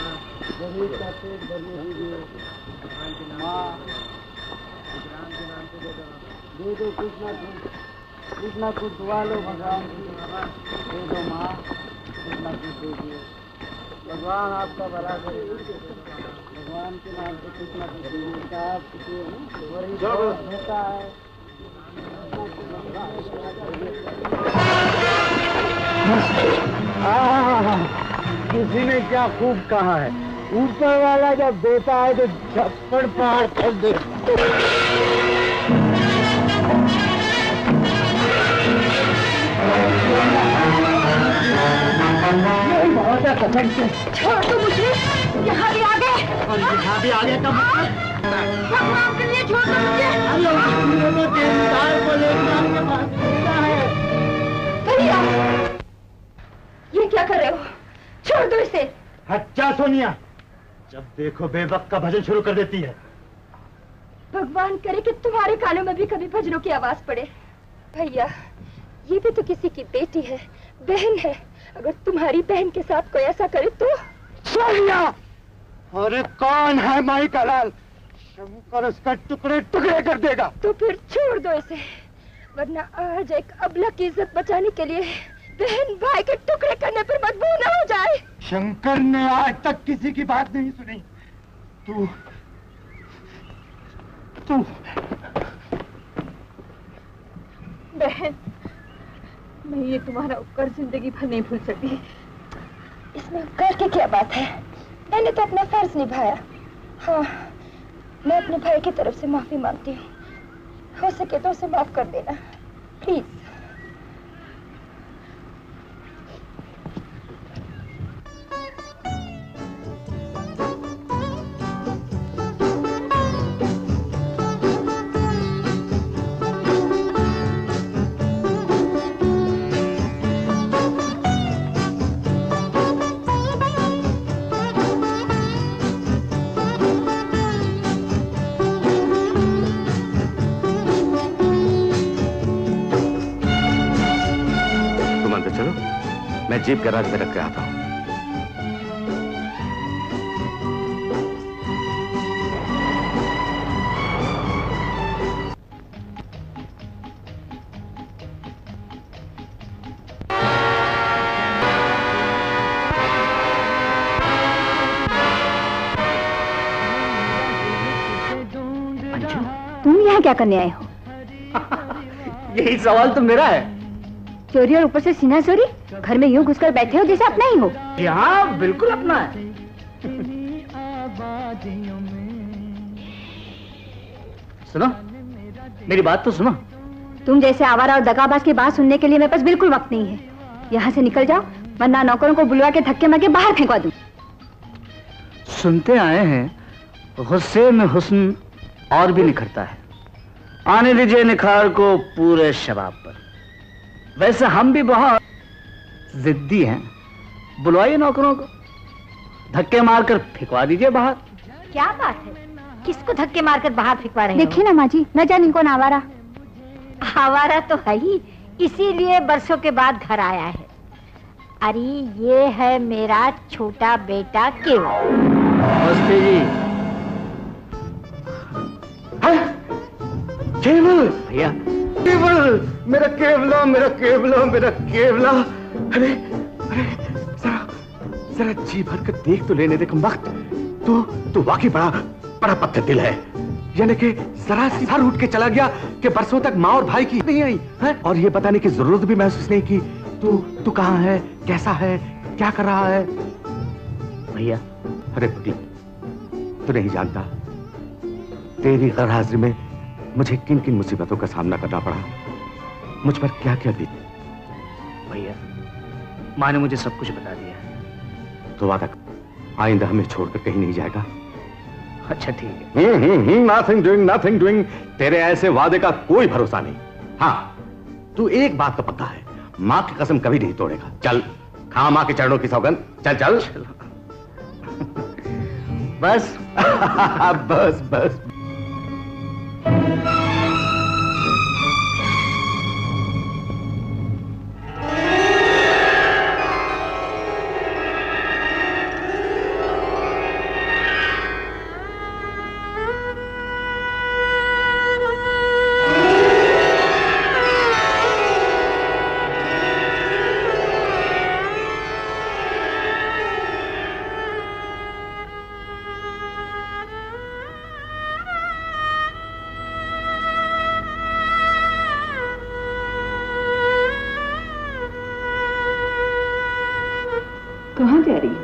कुछ ना कुछ दुआ लो भगवान की, दे दो माँ, कुछ ना कुछ दीजिए। भगवान आपका भला करे, भगवान के नाम से कुछ ना कुछ दीजिए। आप होता है। किसी ने क्या खूब कहा है, ऊपर वाला जब देता है तो छप्पड़ पहाड़ कर दे। बहुत है कसम से। छोड़ दो मुझे, यहाँ भी आ गए। और यहाँ भी आ गए का मतलब? भगवान के लिए छोड़ दो मुझे। को लेकर आपके पास है। भैया, ये क्या कर रहे हो? छोड़ दो इसे। अच्छा सोनिया, जब देखो बेवक्त का भजन शुरू कर देती है। भगवान करे कि तुम्हारे कानों में भी कभी भजनों की आवाज पड़े। भैया, ये भी तो किसी की बेटी है, बहन है। अगर तुम्हारी बहन के साथ कोई ऐसा करे तो। सोनिया, अरे कौन है माई का लाल? शंकर उसका टुकड़े टुकड़े कर देगा। तो फिर छोड़ दो इसे, वरना आज एक अबला की इज्जत बचाने के लिए बहन भाई के टुकड़े करने पर मजबूर न हो जाए। शंकर ने आज तक किसी की बात नहीं सुनी। तू तू बहन, मैं ये तुम्हारा उपकार जिंदगी भर नहीं भूल सकती। इसमें उपकार की क्या बात है, मैंने तो अपना फर्ज निभाया। हाँ, मैं अपने भाई की तरफ से माफी मांगती हूँ, हो सके तो उसे माफ कर देना प्लीज। मैं जीप गैराज में रख के आता हूं। तुम यहाँ क्या करने आए हो? यही सवाल तो मेरा है। चोरी और ऊपर से सीना चोरी, घर में यूं घुसकर बैठे हो जैसे अपना ही हो। हाँ बिल्कुल अपना है। सुनो, मेरी बात तो सुनो। तुम जैसे आवारा और दगाबाज की बात सुनने के लिए मेरे पास बिल्कुल वक्त नहीं है। यहाँ से निकल जाओ, वरना नौकरों को बुलवा के धक्के मार के बाहर फेंकवा दूं। सुनते आए हैं, गुस्से में हुस्न और भी निखरता है। आने दीजिए निखार को पूरे शबाब पर। वैसे हम भी बहुत जिद्दी हैं, बुलवाइए नौकरों को, धक्के मारकर फेंकवा दीजिए बाहर। क्या बात है, किसको धक्के मारकर बाहर फेंकवा रहे हो? देखिए ना माँ जी, न जाने कौन आवारा। आवारा तो है ही, इसीलिए बरसों के बाद घर आया है। अरे ये है मेरा छोटा बेटा केवल। नमस्ते जी। केवल भैया, केवल मेरा केवला, मेरा केवला, मेरा केवला। अरे अरे जरा जरा जी भर कर देख तो लेने दे वक्त। तो तू वाकई बड़ा बड़ा पत्थर दिल है। यानी कि जरा सी बार उठ के चला गया कि बरसों तक माँ और भाई की नहीं आई है, और ये बताने की जरूरत भी महसूस नहीं की। तू तू कहाँ है, कैसा है, क्या कर रहा है? भैया अरे पुटी, तू नहीं जानता तेरी गैर हाजिरी में मुझे किन किन मुसीबतों का सामना करना पड़ा, मुझ पर क्या क्या बीती। भैया, माँ ने मुझे सब कुछ बता दिया। तो वादा आइंदा हमें छोड़कर कहीं नहीं जाएगा। अच्छा ठीक है। Nothing doing, nothing doing. तेरे ऐसे वादे का कोई भरोसा नहीं। हाँ, तू एक बात तो पक्का है, माँ की कसम कभी नहीं तोड़ेगा। चल खा माँ के चरणों की सौगंध। चल चल, चल। बस बस बस। कहाँ जा रही हो?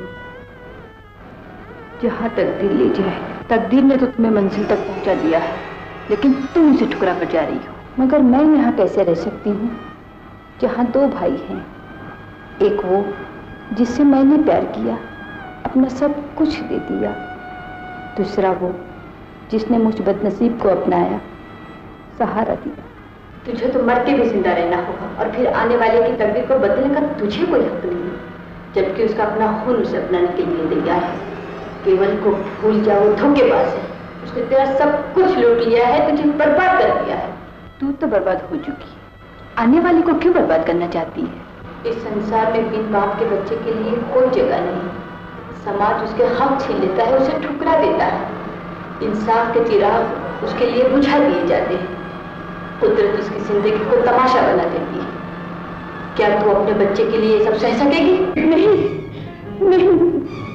जहाँ तकदीर ले जाए। तकदीर ने तो तुम्हें मंजिल तक पहुँचा दिया है, लेकिन तुम उसे ठुकरा कर जा रही हो। मगर मैं यहाँ कैसे रह सकती हूँ जहाँ दो भाई हैं। एक वो जिससे मैंने प्यार किया, अपना सब कुछ दे दिया। दूसरा वो जिसने मुझ बदनसीब को अपनाया, सहारा दिया। तुझे तो मर के भी जिंदा रहना होगा, और फिर आने वाले की तकदीर को बदलने का तुझे कोई हक नहीं है, जबकि उसका अपना खून उसे अपनाने के लिए तैयार है। केवल को भूल जाओ, धोखेबाज है। उसने तेरा सब कुछ लूट लिया है, तुझे बर्बाद कर दिया है। तू तो बर्बाद हो चुकी, आने वाले को क्यों बर्बाद करना चाहती है? इस संसार में बिन बाप के बच्चे के लिए कोई जगह नहीं। समाज उसके हक छीन लेता है, उसे ठुकरा देता है। इंसाफ के चिराग उसके लिए बुझा दिए जाते हैं, कुदरत उसकी जिंदगी को तमाशा बना देती है। क्या तू अपने बच्चे के लिए ये सब सह सकेगी? नहीं, नहीं।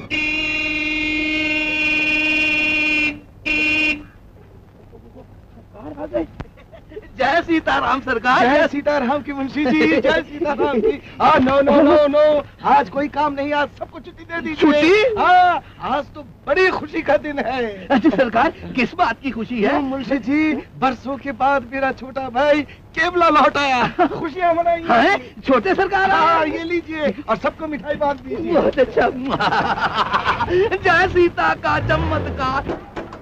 जय सीताराम सरकार, जय सीताराम की मुंशी जी, जय सीताराम की। हाँ, नो नो नो नो, आज कोई काम नहीं, आज सबको छुट्टी दे दीजिए। छुट्टी? हाँ, आज तो बड़ी खुशी का दिन है। अच्छा सरकार, किस बात की खुशी है? मुंशी जी, बरसों के बाद मेरा छोटा भाई केवला लौट आया, खुशियाँ मनाएंगे। छोटे सरकार, हाँ ये लीजिए और सबको मिठाई बांट दीजिए। बहुत अच्छा। जय सीता का चमत्कार।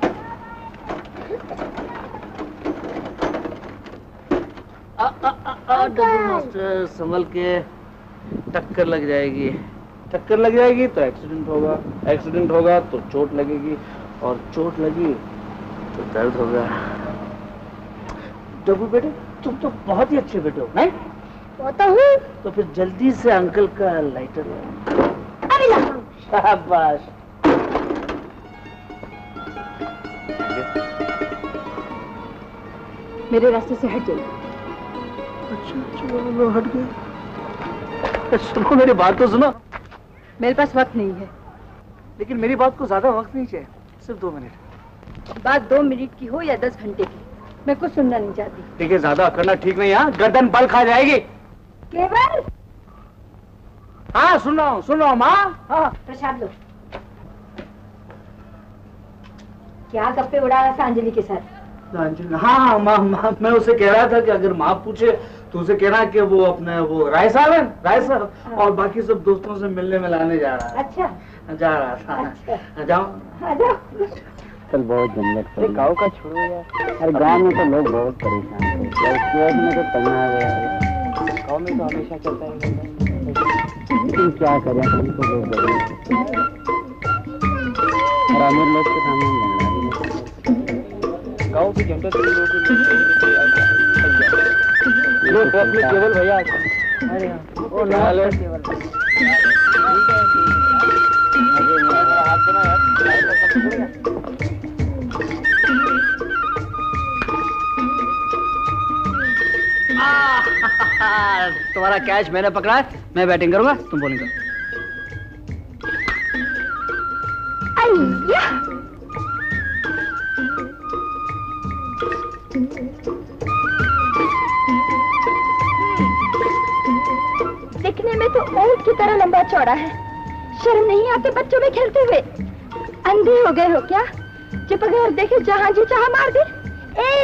मास्टर संभल के, टक्कर लग जाएगी। टक्कर लग जाएगी तो एक्सीडेंट होगा, एक्सीडेंट होगा तो चोट लगेगी, और चोट लगी तो दर्द होगा। डब्बू बेटे, तुम तो बहुत ही अच्छे बेटे हो, नहीं? होता हूँ। तो फिर जल्दी से अंकल का लाइटर लो। शाबाश। मेरे रास्ते से हट जाइए। अच्छा चलो हट गए। सुनो मेरी बात तो सुनो। मेरे पास वक्त नहीं है। लेकिन मेरी बात को ज्यादा वक्त नहीं चाहिए, सिर्फ दो मिनट। बात दो मिनट की हो या दस घंटे की, मैं कुछ सुनना नहीं चाहती। ठीक है, ज्यादा करना ठीक नहीं है, गर्दन बल खा जाएगी। केवल? हाँ सुन रहा हूँ, सुन रहा हूँ माँ। हाँ प्रसाद लो। क्या गप्पे उड़ा रहा था अंजलि के साथ? हाँ हाँ माँ, माँ मैं उसे कह रहा था कि अगर माँ पूछे तो उसे कहना कि वो अपने वो राय साहब है, राय साहब, हाँ। और बाकी सब दोस्तों से मिलने मिलाने जा रहा है। अच्छा जा रहा था। अच्छा। जाओ कल बहुत झंझट पड़ी। गाँव का छोड़ो यार, अरे गाँव में तो लोग बहुत परेशान थे, उसकी में तो तंग आ गया। गाँव में तो हमेशा चलता ही रहता है, लेकिन क्या करें, हम तो लोग गए और अमीर लोग के सामने लड़ना भी नहीं। गाँव की जनता के लोग केवल भैया। अरे वो नाल केवल हाथ देना यार। तुम्हारा कैच मैंने पकड़ा है, मैं बैटिंग करूंगा, तुम बॉलिंग करो। दिखने में तो ऊंट की तरह लंबा चौड़ा है, शर्म नहीं आते बच्चों में खेलते हुए? अंधे हो गए हो क्या, जो बगैर देखे जहां जी चाह मार दे? ए!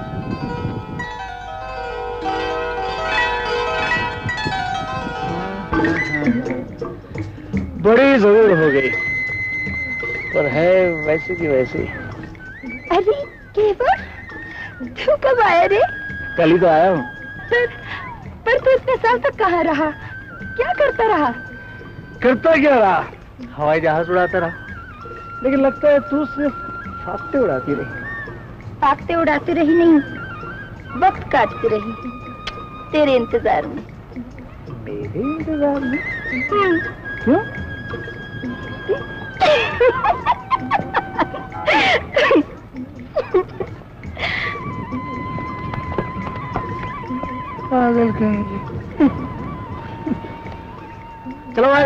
बड़ी जरूर हो गई, पर है वैसे की वैसी। अरे केवल, तू कब आया रे? कल ही तो आया हूँ। पर, पर तू इतने साल तक कहाँ रहा, क्या करता रहा? करता क्या रहा, हवाई जहाज उड़ाता रहा, लेकिन लगता है तू सिर्फ फाकते उड़ाती रही। फाकते उड़ाती रही नहीं, वक्त काटती रही तेरे इंतजार में। मेरे इंतजार में? क्यों? पागल कहेंगे। चलो भाई।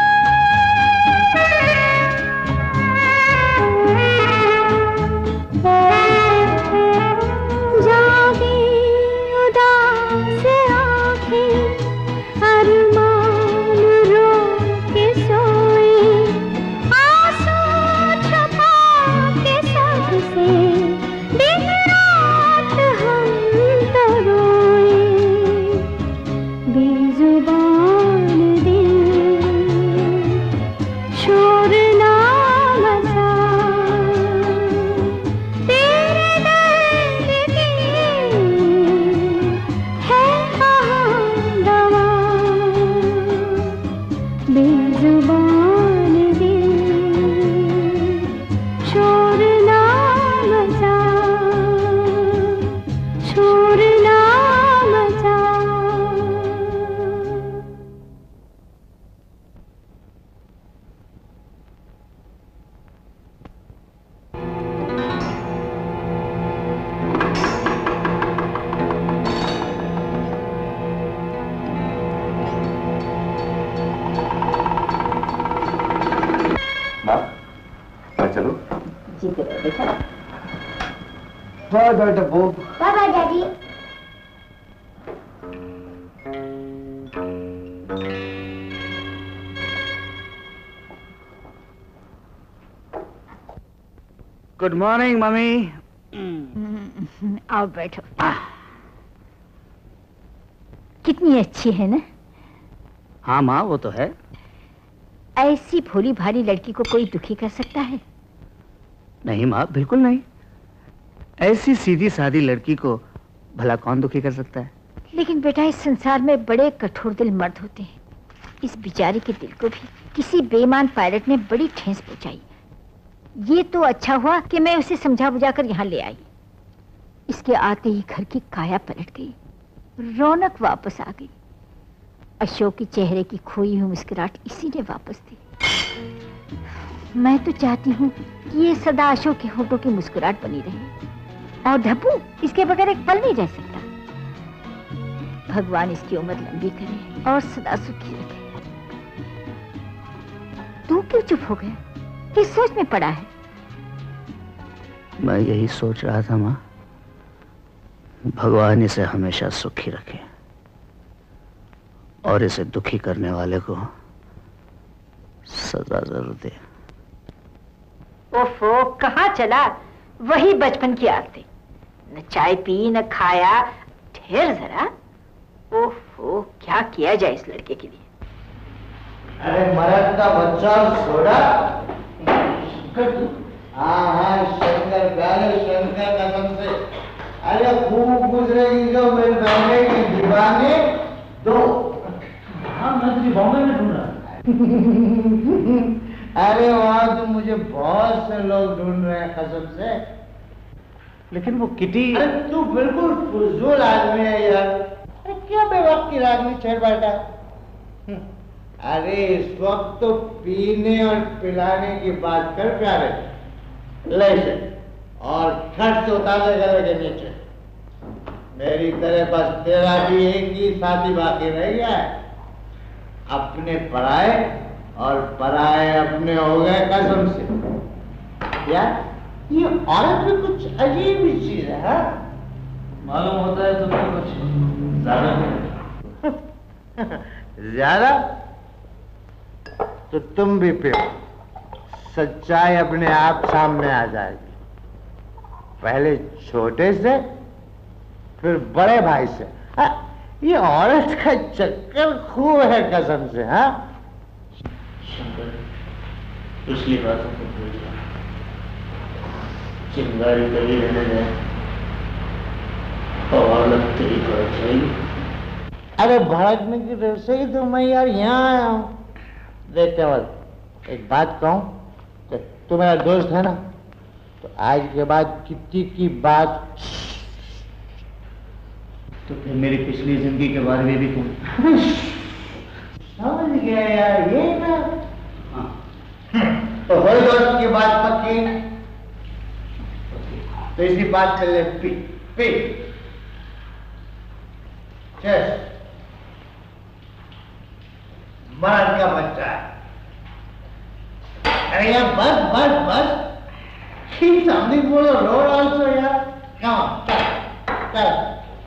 जागे उदास आँखें, अरमान रो के सोए, आंसू छुपा के सबसे दिन रात हम तो रोए। बेजुबान दिल bye bye Dabbu. Bye bye daddy. Good morning mummy. आओ बैठो। कितनी अच्छी है ना? हाँ माँ, वो तो है। ऐसी भोली भाली लड़की को कोई दुखी कर सकता है? नहीं माँ, बिल्कुल नहीं। ऐसी सीधी सादी लड़की को भला कौन दुखी कर सकता है? लेकिन बेटा, इस संसार में बड़े कठोर दिल मर्द होते हैं। इस बेचारी के दिल को भी किसी बेईमान पायलट ने बड़ी ठेस पहुंचाई। ये तो अच्छा हुआ कि मैं उसे समझा बुझा कर यहाँ ले आई। इसके आते ही घर की काया पलट गई, रौनक वापस आ गई। अशोक के चेहरे की खोई हुई मुस्कुराहट इसी ने वापस दी। मैं तो चाहती हूँ कि ये सदा अशोक के होठों की मुस्कुराहट बनी रहे। और ढब्बू इसके बगैर एक पल नहीं रह सकता। भगवान इसकी उम्र लंबी करे और सदा सुखी रखे। तू क्यों चुप हो गया? किस सोच में पड़ा है? मैं यही सोच रहा था माँ, भगवान इसे हमेशा सुखी रखे और इसे दुखी करने वाले को सजा जरूर दे। ओफो, कहाँ चला? वही बचपन की आदतें। न चाय पी न खाया। ठहर जरा। ओफो, क्या किया जाए इस लड़के के लिए? अरे मरद का बच्चा सोडा। हाँ हाँ शंकर, प्यारे शंकर कसम से। अरे खूब गुजरेगी जो मेरे बहने की दीवाने दो। हाँ, मैं तुझे बॉम्बे में ढूंढ रहा। अरे वहां तो मुझे बहुत से लोग ढूंढ रहे हैं कसम से। लेकिन वो किटी। अरे तू बिल्कुल फुजूल आदमी है यार। अरे क्या बेवक्त की रात में छेड़ बैठा। अरे इस वक्त तो पीने और पिलाने की बात कर प्यारे। ले से और खट से उतार ले गले के नीचे। मेरी तरह बस तेरा भी एक ही साथी बाकी रह गया है। अपने पराए और पराए अपने हो गए कसम से। यार ये औरत भी कुछ अजीब ही चीज है। हाँ मालूम होता है तुमको कुछ ज्यादा। ज्यादा तो तुम भी पियो, सच्चाई अपने आप सामने आ जाएगी। पहले छोटे से फिर बड़े भाई से। हाँ, ये औरत का चक्कर खूब है कसम से। हाँ शंकर, पिछली बातों को भूल जा। चिंगारी कभी रहने दे और लगते ही भड़क जाएगी। अरे भड़कने की डर से ही तो मैं यार यहाँ आया हूँ। देख केवल एक बात कहूँ, तो तू मेरा दोस्त है ना, तो आज के बाद कितनी की बात तो फिर मेरी पिछली जिंदगी के बारे में भी तुम समझ गया यार। ये ना हाँ। तो हो दोस्त की बात पक्की, तो इसी बात पे ले पी पी। चल मर्द का बच्चा है। अरे यार बस बस बस। समथिंग बोलो रोड ऑल्सो यार। कम चल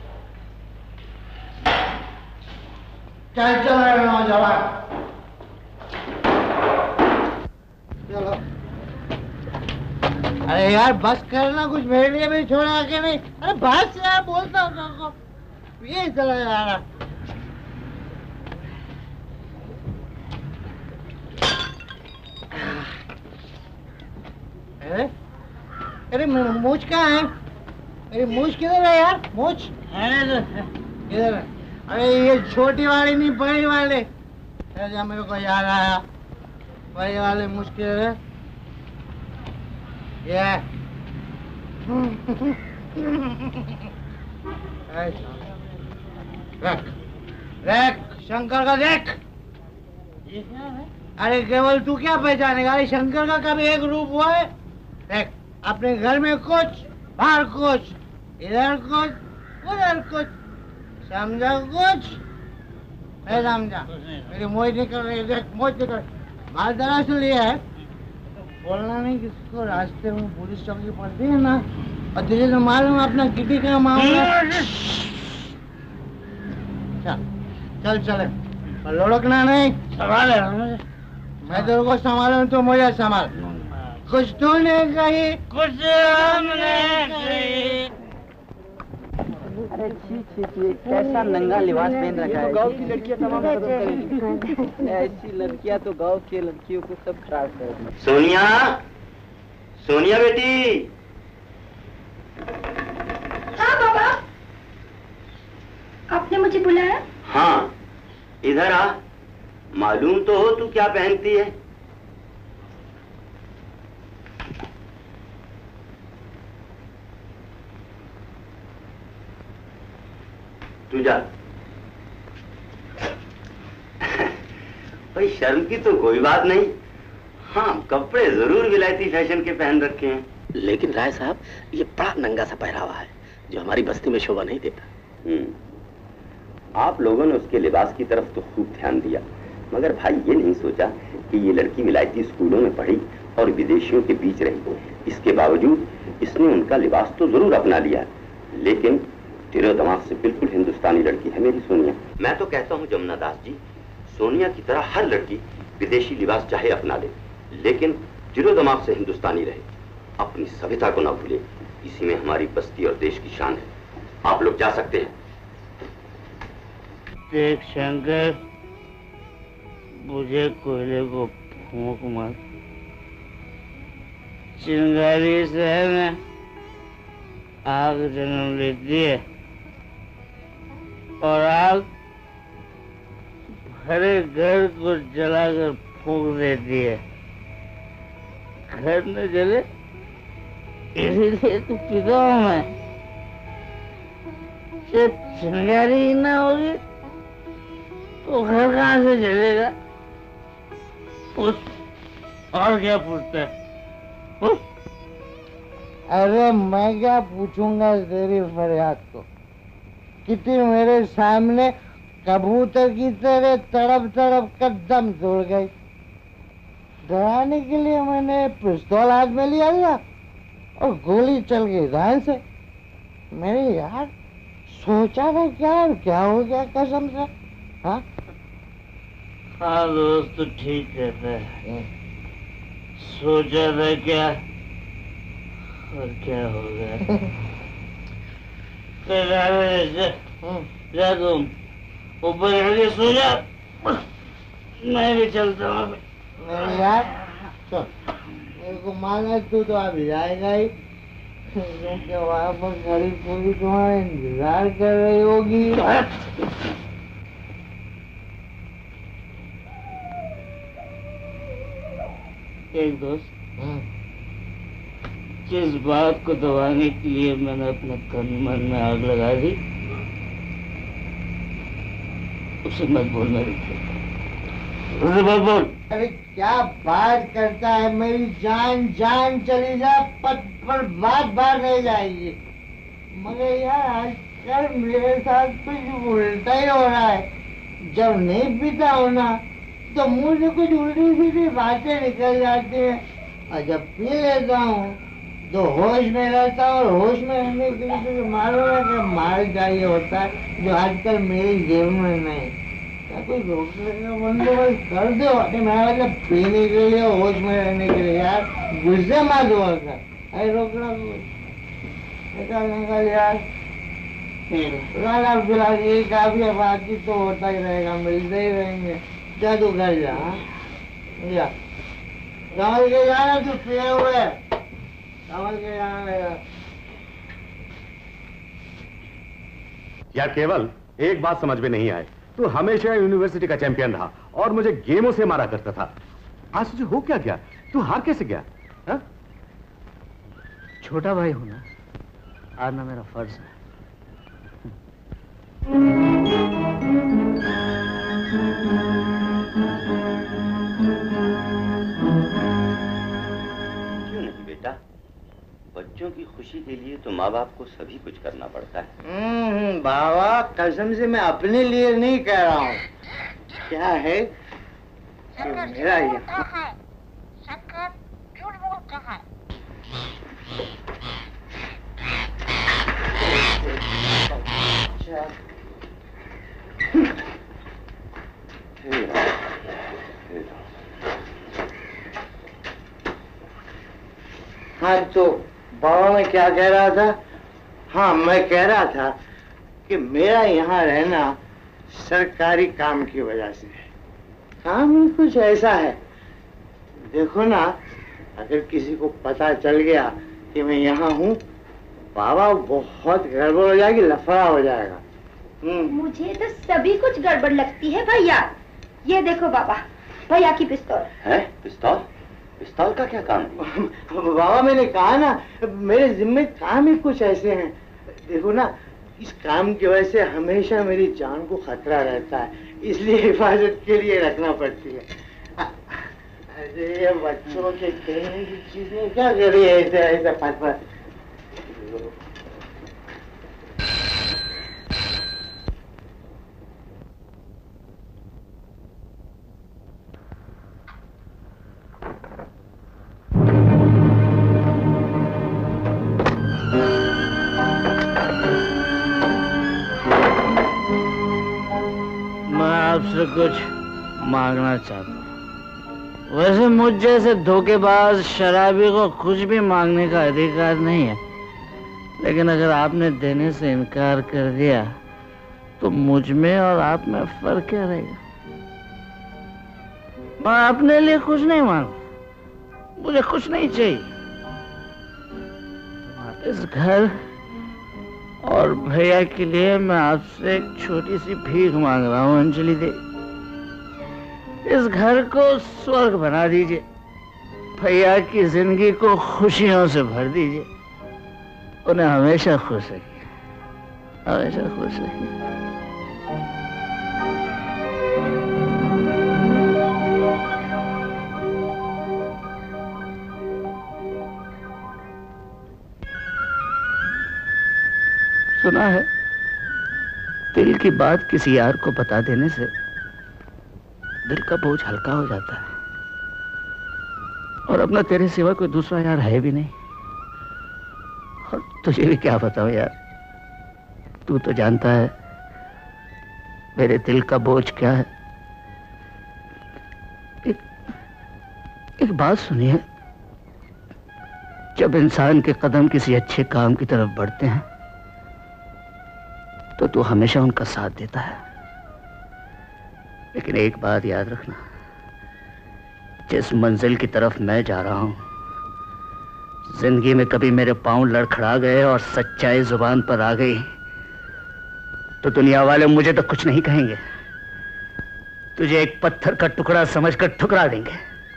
चल चल चल नौजवान चलो। अरे यार बस करना, कुछ मेरे लिए भी छोड़ा के नहीं। अरे बस यार बोलता हूँ ये चला जा रहा। अरे अरे मूछ कहाँ है? मेरी मूछ किधर है यार? मूछ किधर है? अरे ये छोटी वाली नहीं, बड़ी वाली। जब मेरे को याद आया, बड़ी वाली मूछ किधर है? ये रख रख शंकर का देख। अरे केवल तू क्या पहचानेगा? अरे शंकर का कभी एक रूप हुआ है? देख अपने घर में कुछ, बाहर कुछ, इधर कुछ, उधर कुछ, समझा कुछ? नहीं समझा? मेरी मोज निकल रही, देख मोज निकल। बात दरअसल ये है, बोलना नहीं किसको, रास्ते में पुलिस चौकी पड़ती है ना, और तुझे तो मालूम अपना किटी का मामला। चल चल चले, लुढ़कना नहीं, संभाल। मैं तेरे को संभालूं तो मुझे संभाल। कुछ तूने कही कुछ हमने कही। अरे छी छी छी, कैसा नंगा लिबास पहन रखा है। गांव की लड़कियां तमाम खत्म करेंगी। ऐसी लड़कियां तो गांव की लड़कियों को सब खराब कर। सोनिया, सोनिया बेटी। हाँ बाबा, आपने मुझे बुलाया? हाँ, इधर आ। मालूम तो हो तू क्या पहनती है? तू जा। भाई शर्म की तो कोई बात नहीं। हाँ, कपड़े जरूर विलायती फैशन के पहन रखे हैं, लेकिन राय साहब ये बड़ा नंगा सा पहरावा है जो हमारी बस्ती में शोभा नहीं देता। हम्म, आप लोगों ने उसके लिबास की तरफ तो खूब ध्यान दिया, मगर भाई ये नहीं सोचा कि ये लड़की विलायती स्कूलों में पढ़ी और विदेशियों के बीच रही। इसके बावजूद इसने उनका लिबास तो जरूर अपना लिया, लेकिन तेरे दिमाग से बिल्कुल हिंदुस्तानी लड़की है मेरी सोनिया। मैं तो कहता हूँ जमुना दास जी, सोनिया की तरह हर लड़की विदेशी लिबास चाहे अपना ले, लेकिन दिलो दिमाग से हिंदुस्तानी रहे, अपनी सभ्यता को ना भूले। इसी में हमारी बस्ती और देश की शान है। आप लोग जा सकते हैं। देख शंकर, मुझे कोयले को फूंक मत। चिंगारी शहर में आग जन्म लेती है और आग भरे घर को जलाकर फूंक देती है। घर न जले इसीलिए तो पीता हूँ मैं। जब चिंगारी ही ना होगी तो घर कहाँ से जलेगा? पूछ, और क्या पूछता है? पूछ। अरे मैं क्या पूछूंगा तेरी फरियाद को। कितनी मेरे सामने कबूतर की तरह तड़प तड़प कर दम तोड़ गई। डराने के लिए मैंने पिस्तौल हाथ में लिया था और गोली चल गई धान से। मेरे यार सोचा था क्या क्या हो गया कसम से। हाँ हाँ दोस्त, तो ठीक कहता है। सोचा था क्या और क्या हो गया। जा तुम ऊपर जाके सो जा, मैं भी चलता हूँ। नहीं यार चल, मेरे को माना तू तो अभी जाएगा ही, क्योंकि वहाँ पर घड़ी पूरी तुम्हारा इंतजार कर रही होगी। एक दोस्त, जिस बात को दबाने के लिए मैंने अपने तन मन में आग लगा दी, उसे मत बोलना। उसे मत बोल। अरे क्या बात करता है, मेरी जान जान चली जाए पर, पर बात बात रह जाएगी। मगर यार आजकल मेरे साथ कुछ उल्टा ही हो रहा है। जब नहीं पीता हूँ ना तो मुंह से कुछ उल्टी सीधी बातें निकल जाती हैं, और जब पी लेता हूँ तो होश में रहता हूँ। और होश में रहने के लिए तो मालूम है कि माल चाहिए होता है, जो आजकल मेरी जेब में नहीं। क्या कोई रोकने का बंदोबस्त कर दो। अरे मैं मतलब पीने के लिए, होश में रहने के लिए। यार गुस्से मत हुआ कर। अरे रोकना निकल निकल यार। फिलहाल फिलहाल ये काफी है, बाकी तो होता ही रहेगा, मिलते ही रहेंगे। जा तू घर जा। जा संभल के जाना, तू पिए हुए संभल के जाना रहेगा। यार केवल एक बात समझ में नहीं आए, तू हमेशा यूनिवर्सिटी का चैंपियन रहा और मुझे गेमों से मारा करता था। आज तुझे हो क्या गया? तू हार कैसे गया? हा? छोटा भाई हूं ना, हारना मेरा फर्ज है। क्यों नहीं बेटा, बच्चों की खुशी के लिए तो माँ बाप को सभी कुछ करना पड़ता है। हम्म बाबा, कसम से मैं अपने लिए नहीं कह रहा हूँ। क्या है कि मेरा ये हाँ तो बाबा मैं क्या कह रहा था? हाँ मैं कह रहा था कि मेरा यहाँ रहना सरकारी काम की वजह से है। काम ही कुछ ऐसा है, देखो ना, अगर किसी को पता चल गया कि मैं यहाँ हूँ, बाबा बहुत गड़बड़ हो जाएगी, लफड़ा हो जाएगा। मुझे तो सभी कुछ गड़बड़ लगती है भैया। ये देखो बाबा, भैया की पिस्तौल है। पिस्तौल? पिस्तौल का क्या काम? बाबा मैंने कहा ना, मेरे जिम्मे काम ही कुछ ऐसे हैं। देखो ना, इस काम की वजह से हमेशा मेरी जान को खतरा रहता है, इसलिए हिफाजत के लिए रखना पड़ती है। अरे बच्चों के कहने की चीजें क्या कर रही है ऐसे ऐसे फट फट। आपसे कुछ मांगना चाहता हूँ। वैसे मुझ जैसे धोखेबाज शराबी को कुछ भी मांगने का अधिकार नहीं है, लेकिन अगर आपने देने से इनकार कर दिया तो मुझ में और आप में फर्क क्या रहेगा? मैं अपने लिए कुछ नहीं मांगता, मुझे कुछ नहीं चाहिए। इस घर और भैया के लिए मैं आपसे एक छोटी सी भीख मांग रहा हूँ अंजलि देवी। इस घर को स्वर्ग बना दीजिए, भैया की जिंदगी को खुशियों से भर दीजिए, उन्हें हमेशा खुश रखिए, हमेशा खुश रखिए। सुना है दिल की बात किसी यार को बता देने से दिल का बोझ हल्का हो जाता है, और अपना तेरे सिवा कोई दूसरा यार है भी नहीं। और तुझे भी क्या बताऊं यार, तू तो जानता है मेरे दिल का बोझ क्या है। एक, एक बात सुनिए, जब इंसान के कदम किसी अच्छे काम की तरफ बढ़ते हैं तो तू हमेशा उनका साथ देता है, लेकिन एक बात याद रखना, जिस मंजिल की तरफ मैं जा रहा हूं, जिंदगी में कभी मेरे पांव लड़खड़ा गए और सच्चाई जुबान पर आ गई तो दुनिया वाले मुझे तो कुछ नहीं कहेंगे, तुझे एक पत्थर का टुकड़ा समझकर ठुकरा देंगे।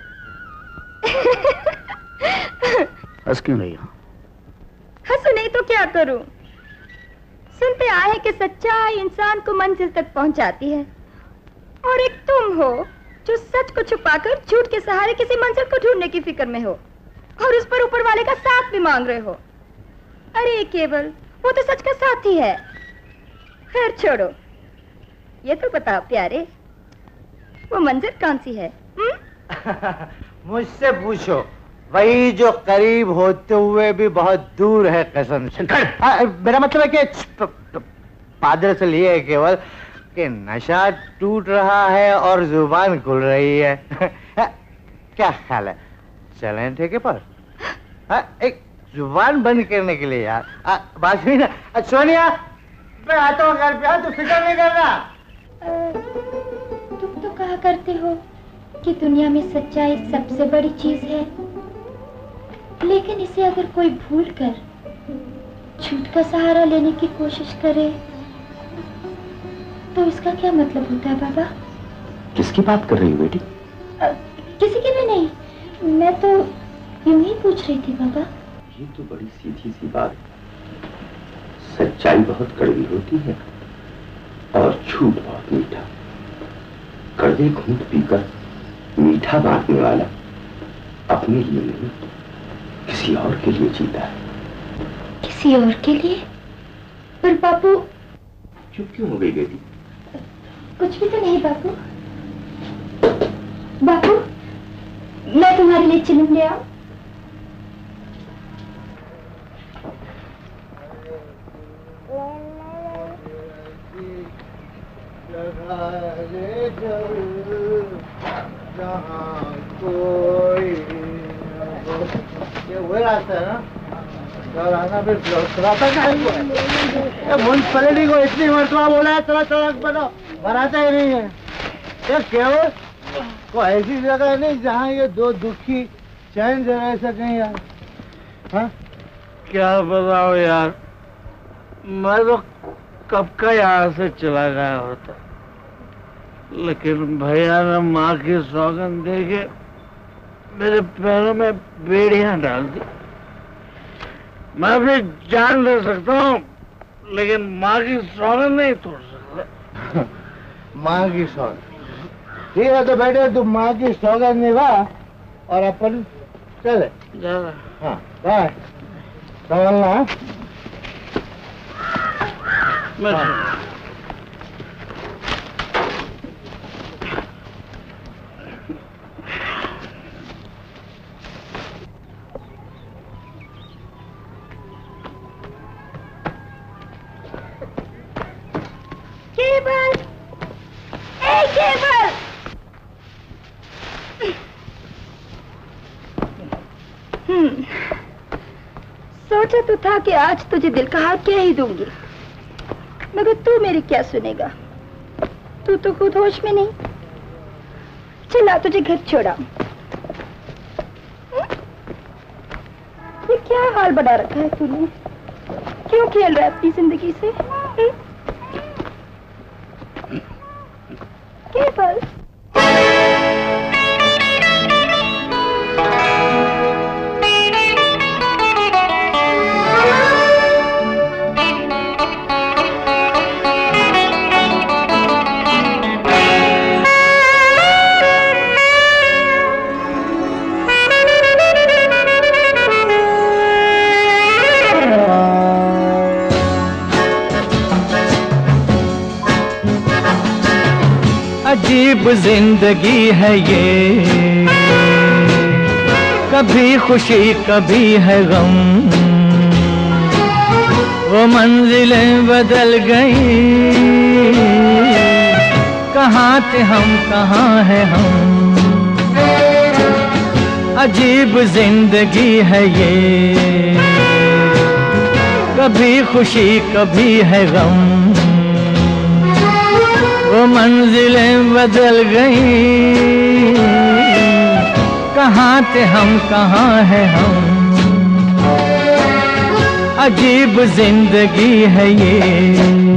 हंस क्यों रही हो? हंसू नहीं तो क्या करूं? सुनते आए हैं कि सच्चाई इंसान को मंजिल तक पहुंचाती है, और एक तुम हो जो सच को छुपाकर झूठ के सहारे किसी मंजिल को ढूंढने की फिक्र में हो, और उस पर ऊपर वाले का साथ भी मांग रहे हो। अरे केवल वो तो सच का साथी है। खैर छोड़ो, ये तो बताओ प्यारे, वो मंजिल कौन सी है? मुझसे पूछो, वही जो करीब होते हुए भी बहुत दूर है कसम से। मेरा मतलब है कि पादर से लिए केवल कि नशा टूट रहा है और जुबान खुल रही है। क्या ख्याल है, चलें ठेके पर? आ, एक जुबान बंद करने के लिए यार। आ, बात हुई ना? सोनिया मैं आता हूँ घर पे, तो फिक्र नहीं करना। तुम तो कहा करते हो कि दुनिया में सच्चाई सबसे बड़ी चीज है, लेकिन इसे अगर कोई भूल कर झूठ का सहारा लेने की कोशिश करे तो इसका क्या मतलब होता है बाबा? किसकी बात कर रही हो बेटी? आ, किसी की भी नहीं, मैं तो यूं ही पूछ रही थी बाबा। ये तो बड़ी सीधी सी बात, सच्चाई बहुत कड़वी होती है और झूठ बहुत मीठा। कड़वे घूंट पीकर मीठा बांटने वाला अपने लिए नहीं किसी और के लिए जीता है। किसी और के लिए? पर बापू। चुप क्यों हो गई बेटी? कुछ भी तो नहीं बापू। बापू मैं तुम्हारे लिए चिलम ले आऊं? सारे जल जहाँ कोई ये वही रास्ता है ना? चलाना फिर चलाता नहीं है। ये म्यूनसिपैलिटी को इतनी मरतबा बोला है चला सड़क बनाओ, बनाता ही नहीं है। ये केवल को ऐसी जगह नहीं जहाँ ये दो दुखी चैन से रह सकें यार। हाँ? क्या बताओ यार, मैं तो कब का यहाँ से चला गया होता, लेकिन भैया ने माँ की सौगंध दे के मेरे पैरों में बेड़ियां डाल दी। मैं भी जान ले सकता हूँ, लेकिन माँ की सौगंध नहीं तोड़ सकता। माँ की सौगंध ठीक है, तो बेटे तू माँ की सौगंध निभा और अपन चले। हाँ बाय, संभलना। केवल, ए केवल, हम्म, सोचा तो था कि आज तुझे दिल का हाल क्या ही दूंगी, मगर तू मेरी क्या सुनेगा। तू तो खुद होश में नहीं। चला तुझे घर छोड़ा। ये क्या हाल बना रखा है तूने? क्यों खेल रहा है अपनी जिंदगी से? हुँ? केवल अजीब जिंदगी है ये, कभी खुशी कभी है गम, वो मंजिलें बदल गई, कहाँ थे हम कहाँ हैं हम। अजीब जिंदगी है ये, कभी खुशी कभी है गम, वो मंजिलें बदल गई, कहाँ थे हम कहाँ हैं हम। अजीब जिंदगी है ये।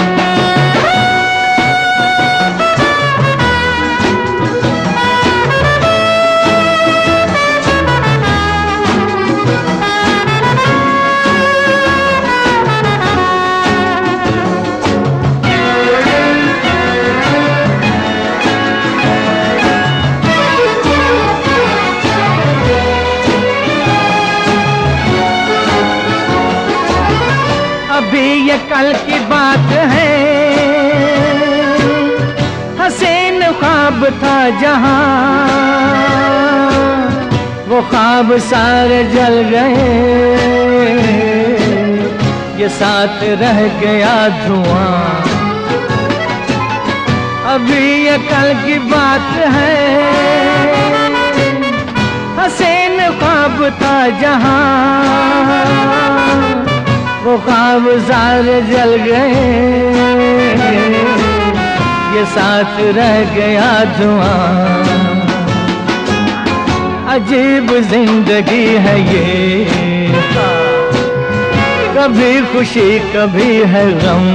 अभी ये कल की बात है, हसीन ख्वाब था जहां, वो ख्वाब सारे जल गए, ये साथ रह गया धुआं। अभी ये कल की बात है, हसीन ख्वाब था जहां, वो ख्वाब सारे जल गए, ये साथ रह गया धुआं। अजीब जिंदगी है ये, कभी खुशी कभी है गम,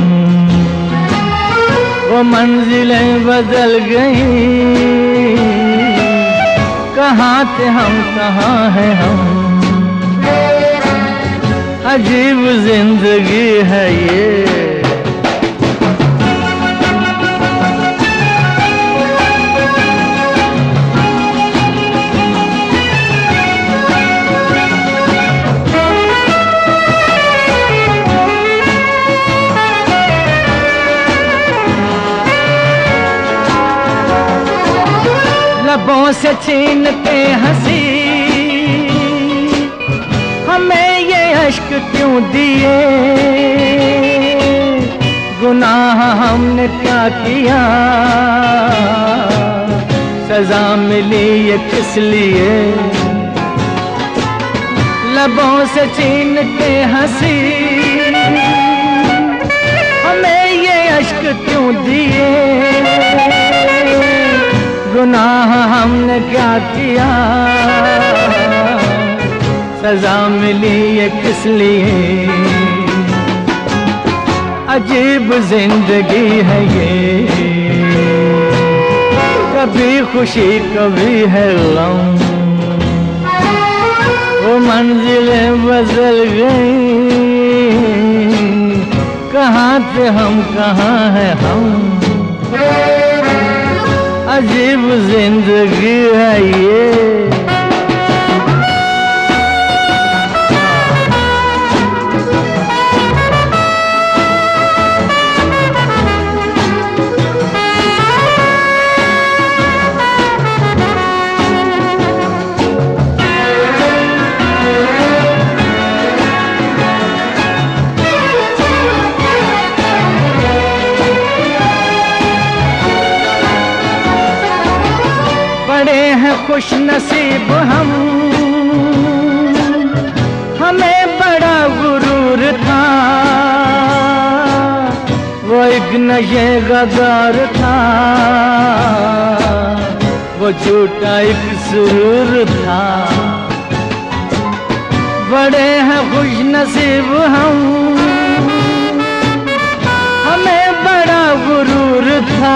वो मंजिलें बदल गई, कहाँ थे हम कहाँ हैं हम। अजीब जिंदगी है ये। लबों से छीनते हंसी, हमें ये अश्क क्यों दिए, गुनाह हमने क्या किया, सजा मिली ये किस लिए, लबों से छीन के हंसी, हमें ये अश्क क्यों दिए, गुनाह हमने क्या किया, सजा मिली ये किस लिए। अजीब जिंदगी है ये, कभी खुशी कभी है गम, वो मंजिलें बदल गई, कहाँ थे हम कहाँ है हम, अजीब जिंदगी है ये। खुश नसीब हम, हमें बड़ा गुरूर था, वो एक नशे का दौर था, वो झूठा एक सुरूर था। बड़े हैं खुश नसीब हम, हमें बड़ा गुरूर था,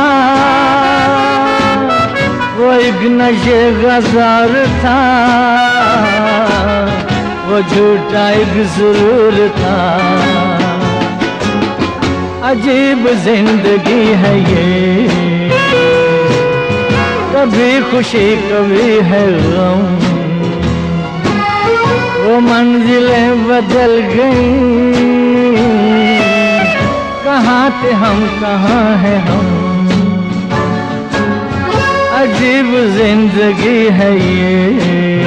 वो एक नशे का दौर था, वो झूठा एक सुरूर था। अजीब जिंदगी है ये, कभी खुशी कभी है गम, वो मंजिलें बदल गई, कहाँ थे हम कहाँ है हम, अजीब जिंदगी है ये,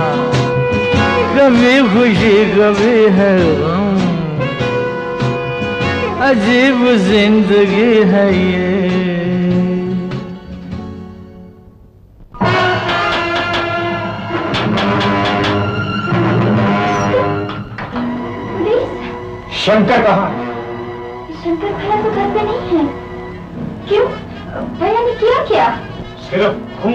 कभी खुशी कभी है गम, अजीब जिंदगी है ये। शंकर कहाँ है? शंकर भैया तो घर पे नहीं है। क्यों? भैया ने किया क्या? सिर्फ खून।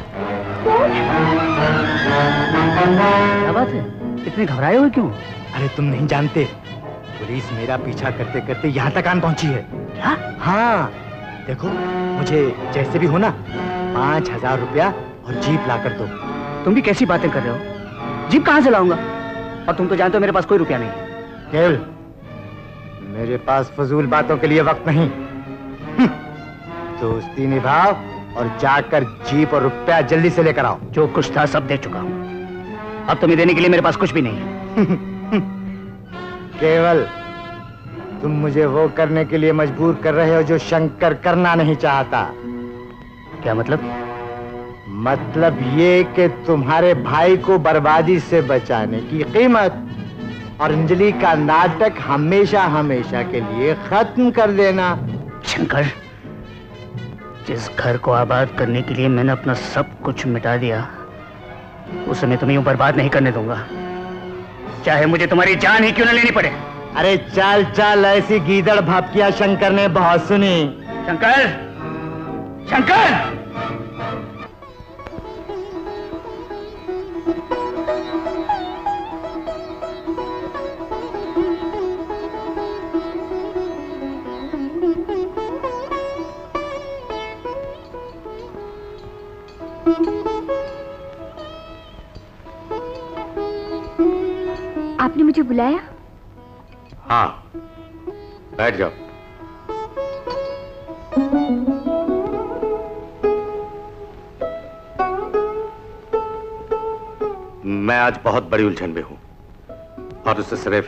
क्या बात है, इतने घबराए हुए क्यों? अरे तुम नहीं जानते, पुलिस मेरा पीछा करते करते यहाँ तक आन पहुंची है। क्या? हाँ देखो, मुझे जैसे भी हो ना पांच हजार रुपया और जीप ला कर दो। तुम भी कैसी बातें कर रहे हो? जीप कहाँ से लाऊंगा? और तुम तो जानते हो मेरे पास कोई रुपया नहीं है। केवल मेरे पास फजूल बातों के लिए वक्त नहीं। दोस्ती निभाओ और जाकर जीप और रुपया जल्दी से लेकर आओ। जो कुछ था सब दे चुका हूँ, अब तुम्हें देने के लिए मेरे पास कुछ भी नहीं है। केवल तुम मुझे वो करने के लिए मजबूर कर रहे हो जो शंकर करना नहीं चाहता। क्या मतलब? मतलब ये कि तुम्हारे भाई को बर्बादी से बचाने की कीमत और अंजलि का नाटक हमेशा हमेशा के लिए खत्म कर देना। शंकर, जिस घर को आबाद करने के लिए मैंने अपना सब कुछ मिटा दिया, उसे मैं तुम्हें यूं बर्बाद नहीं करने दूंगा, चाहे मुझे तुम्हारी जान ही क्यों न लेनी पड़े। अरे चाल चाल ऐसी गीदड़ भापकिया शंकर ने बहुत सुनी। शंकर, शंकर! आपने मुझे बुलाया? हाँ, बैठ जाओ। मैं आज बहुत बड़ी उलझन में हूं और उससे सिर्फ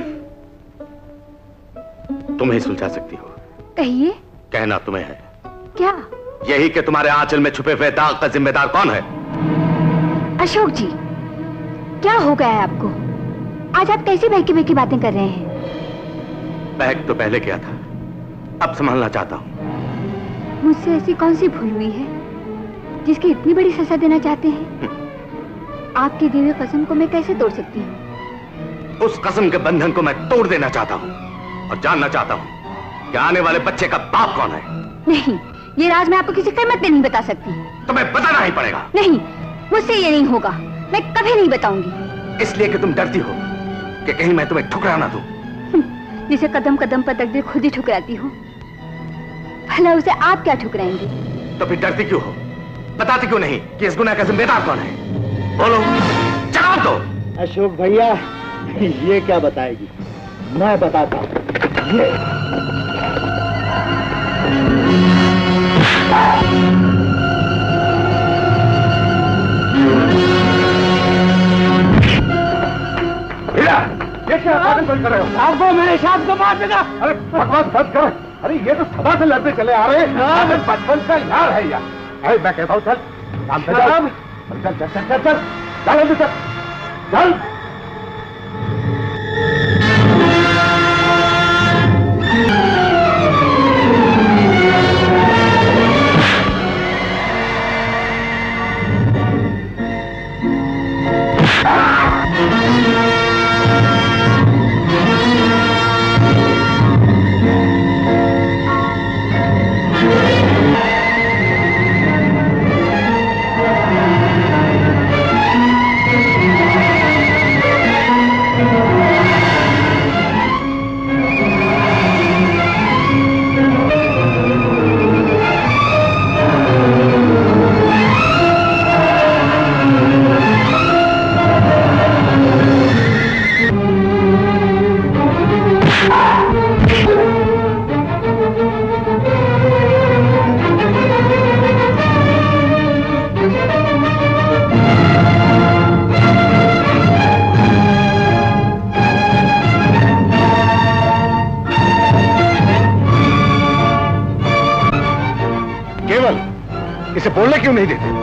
तुम ही सुलझा सकती हो। कहिए। कहना तुम्हें है। क्या? यही कि तुम्हारे आंचल में छुपे हुए दाग का जिम्मेदार कौन है? अशोक जी, क्या हो गया है आपको? आज आप कैसी बहकी बहकी बातें कर रहे हैं? बहक तो पहले किया था, अब संभालना चाहता हूं। मुझसे ऐसी कौन सी भूल हुई है जिसकी इतनी बड़ी सजा देना चाहते हैं? आपकी दी हुई कसम को मैं कैसे तोड़ सकती हूँ? उस कसम के बंधन को मैं तोड़ देना चाहता हूँ और जानना चाहता हूँ कि आने वाले बच्चे का बाप कौन है। नहीं, ये राज मैं आपको किसी कीमत पे नहीं बता सकती। तुम्हें बताना ही पड़ेगा। नहीं, मुझसे ये नहीं होगा, मैं कभी नहीं बताऊंगी। इसलिए कि तुम डरती हो कि कहीं मैं तुम्हें ठुकरा ना दूं। जिसे कदम कदम पर तकदीर खुद ही ठुकराती हो, भला उसे आप क्या ठुकराएंगे? तो फिर डरती क्यों हो? बताती क्यों नहीं कि इस गुनाह का जिम्मेदार कौन है? बोलो, जवाब दो। अशोक भैया, ये क्या बताएगी? मैं बताता हूँ। ये ये क्या पागल कर रहे हो? आपको मेरे साथ को मार देना। अरे बकवास बंद कर। अरे ये तो सदा से लड़ते चले आ रहे हैं। बचपन का यार है यार। अरे मैं कहता हूँ चल काम पे चल चल चल चल चल चल चल जल्दी चल चल। इसे बोलने क्यों नहीं देते?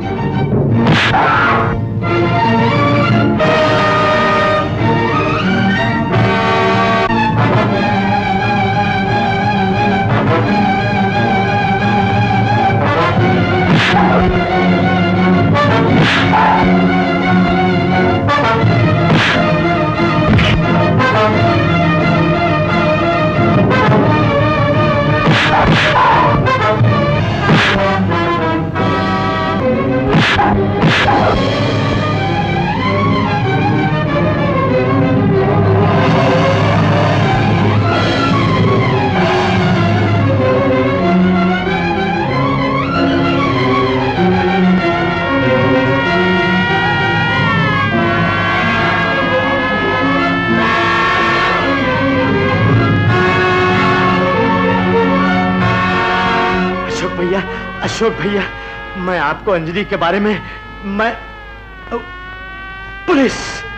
अशोक भैया, मैं आपको अंजलि के बारे में मैं पुलिस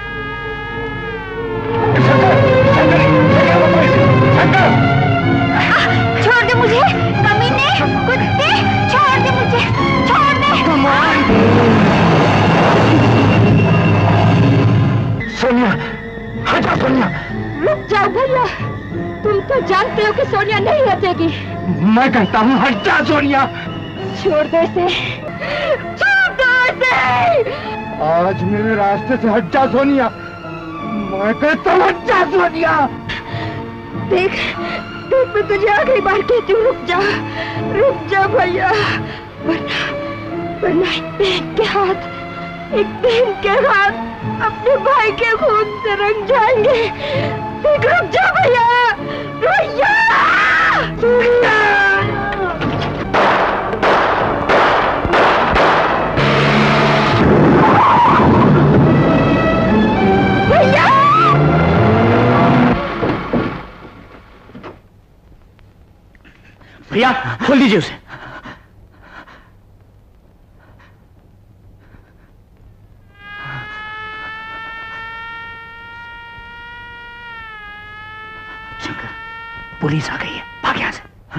छोड़ दे मुझे, कमीने, कुत्ते, छोड़ दे मुझे, छोड़ दे। सोनिया, हटा सोनिया। रुक जाओ भैया, तुम तो जानते हो कि सोनिया नहीं हटेगी। मैं कहता हूँ हट जा सोनिया। छोड़ दे इसे, छोड़ दो इसे। आज मेरे रास्ते से हट जा सोनिया। मैं कहता हूँ हट जा सोनिया। देख, देख मैं तुझे आखिरी बार कहती हूँ, रुक जा, रुक जा भैया, वरना वरना एक बहन के हाथ, एक बहन के हाथ अपने भाई के खून से रंग जाएंगे। देख, रुक जा भैया, भैया, भैया। भैया खोल दीजिए उसे। शंकर, पुलिस आ गई है, भाग यहां से,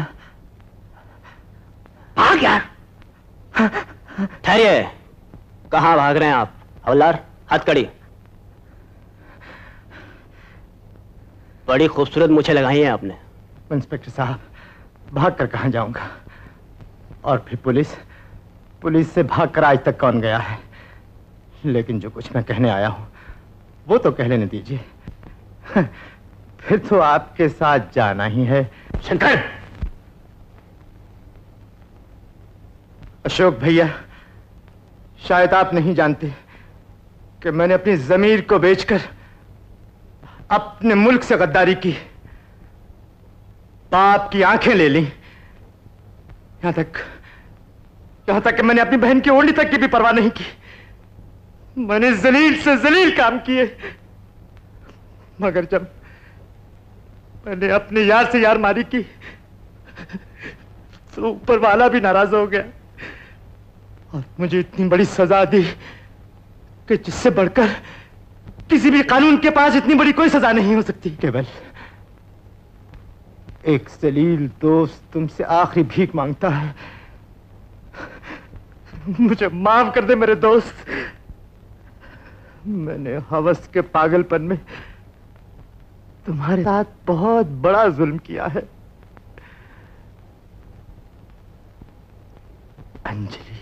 भाग यार। ठहरिए, कहां भाग रहे हैं आप? हवलदार, हथकड़ी। बड़ी खूबसूरत मूछें लगाई हैं आपने। इंस्पेक्टर साहब, भाग कर कहां जाऊंगा? और फिर पुलिस पुलिस से भागकर आज तक कौन गया है? लेकिन जो कुछ मैं कहने आया हूं वो तो कह लेने दीजिए। फिर तो आपके साथ जाना ही है। शंकर! अशोक भैया, शायद आप नहीं जानते कि मैंने अपनी जमीर को बेचकर अपने मुल्क से गद्दारी की, बाप की आंखें ले ली, यहां तक यहां तक कि मैंने अपनी बहन की ओढ़नी तक की भी परवाह नहीं की। मैंने जलील से जलील काम किए, मगर जब मैंने अपने यार से यार मारी की तो ऊपर वाला भी नाराज हो गया और मुझे इतनी बड़ी सजा दी कि जिससे बढ़कर किसी भी कानून के पास इतनी बड़ी कोई सजा नहीं हो सकती। केवल एक जलील दोस्त तुमसे आखिरी भीख मांगता है, मुझे माफ कर दे मेरे दोस्त। मैंने हवस के पागलपन में तुम्हारे साथ बहुत बड़ा जुल्म किया है। अंजलि,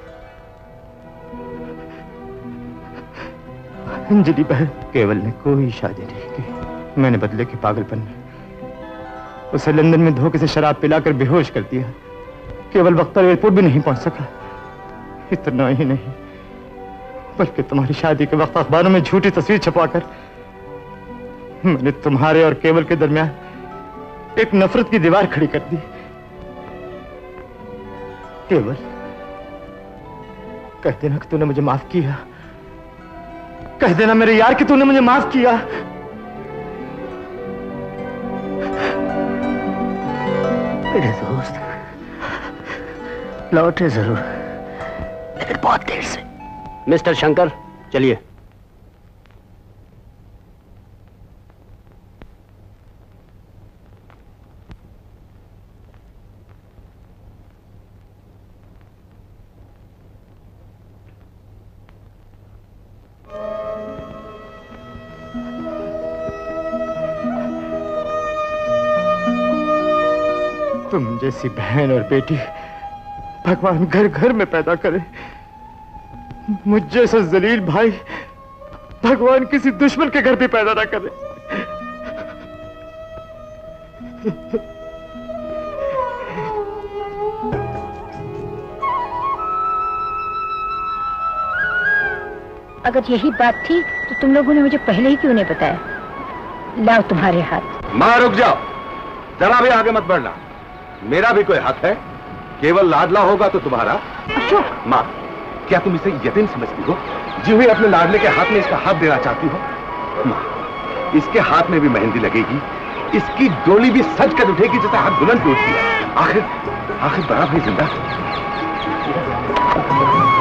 अंजलि बहन, केवल ने कोई शादी नहीं की। मैंने बदले के पागलपन में उसे लंदन में धोखे से शराब पिलाकर बेहोश कर दिया। केवल वक्त पर एयरपोर्ट भी नहीं पहुंच सका। इतना ही नहीं, बल्कि तुम्हारी शादी के वक्त अखबारों में झूठी तस्वीर छपवाकर मैंने तुम्हारे और केवल के दरमियान एक नफरत की दीवार खड़ी कर दी। केवल, कह देना कि तूने मुझे माफ किया। कह देना मेरे यार कि तूने मुझे माफ किया। मेरे दोस्त लौटे जरूर, लेकिन बहुत देर से। मिस्टर शंकर, चलिए। तुम जैसी बहन और बेटी भगवान घर घर में पैदा करे। मुझ जैसा जलील भाई भगवान किसी दुश्मन के घर भी पैदा ना करे। अगर यही बात थी तो तुम लोगों ने मुझे पहले ही क्यों नहीं बताया? लाओ तुम्हारे हाथ। मां रुक जाओ, जरा भी आगे मत बढ़ना। मेरा भी कोई हक है, केवल लाडला होगा तो तुम्हारा। अशोक! मां, क्या तुम इसे यतीम समझती हो जी हुई अपने लाडले के हाथ में इसका हाथ देना चाहती हो? मां, इसके हाथ में भी मेहंदी लगेगी, इसकी डोली भी सज कर उठेगी जैसे हाथ दुल्हन की उठती है। आखिर आखिर बड़ा भाई जिंदा।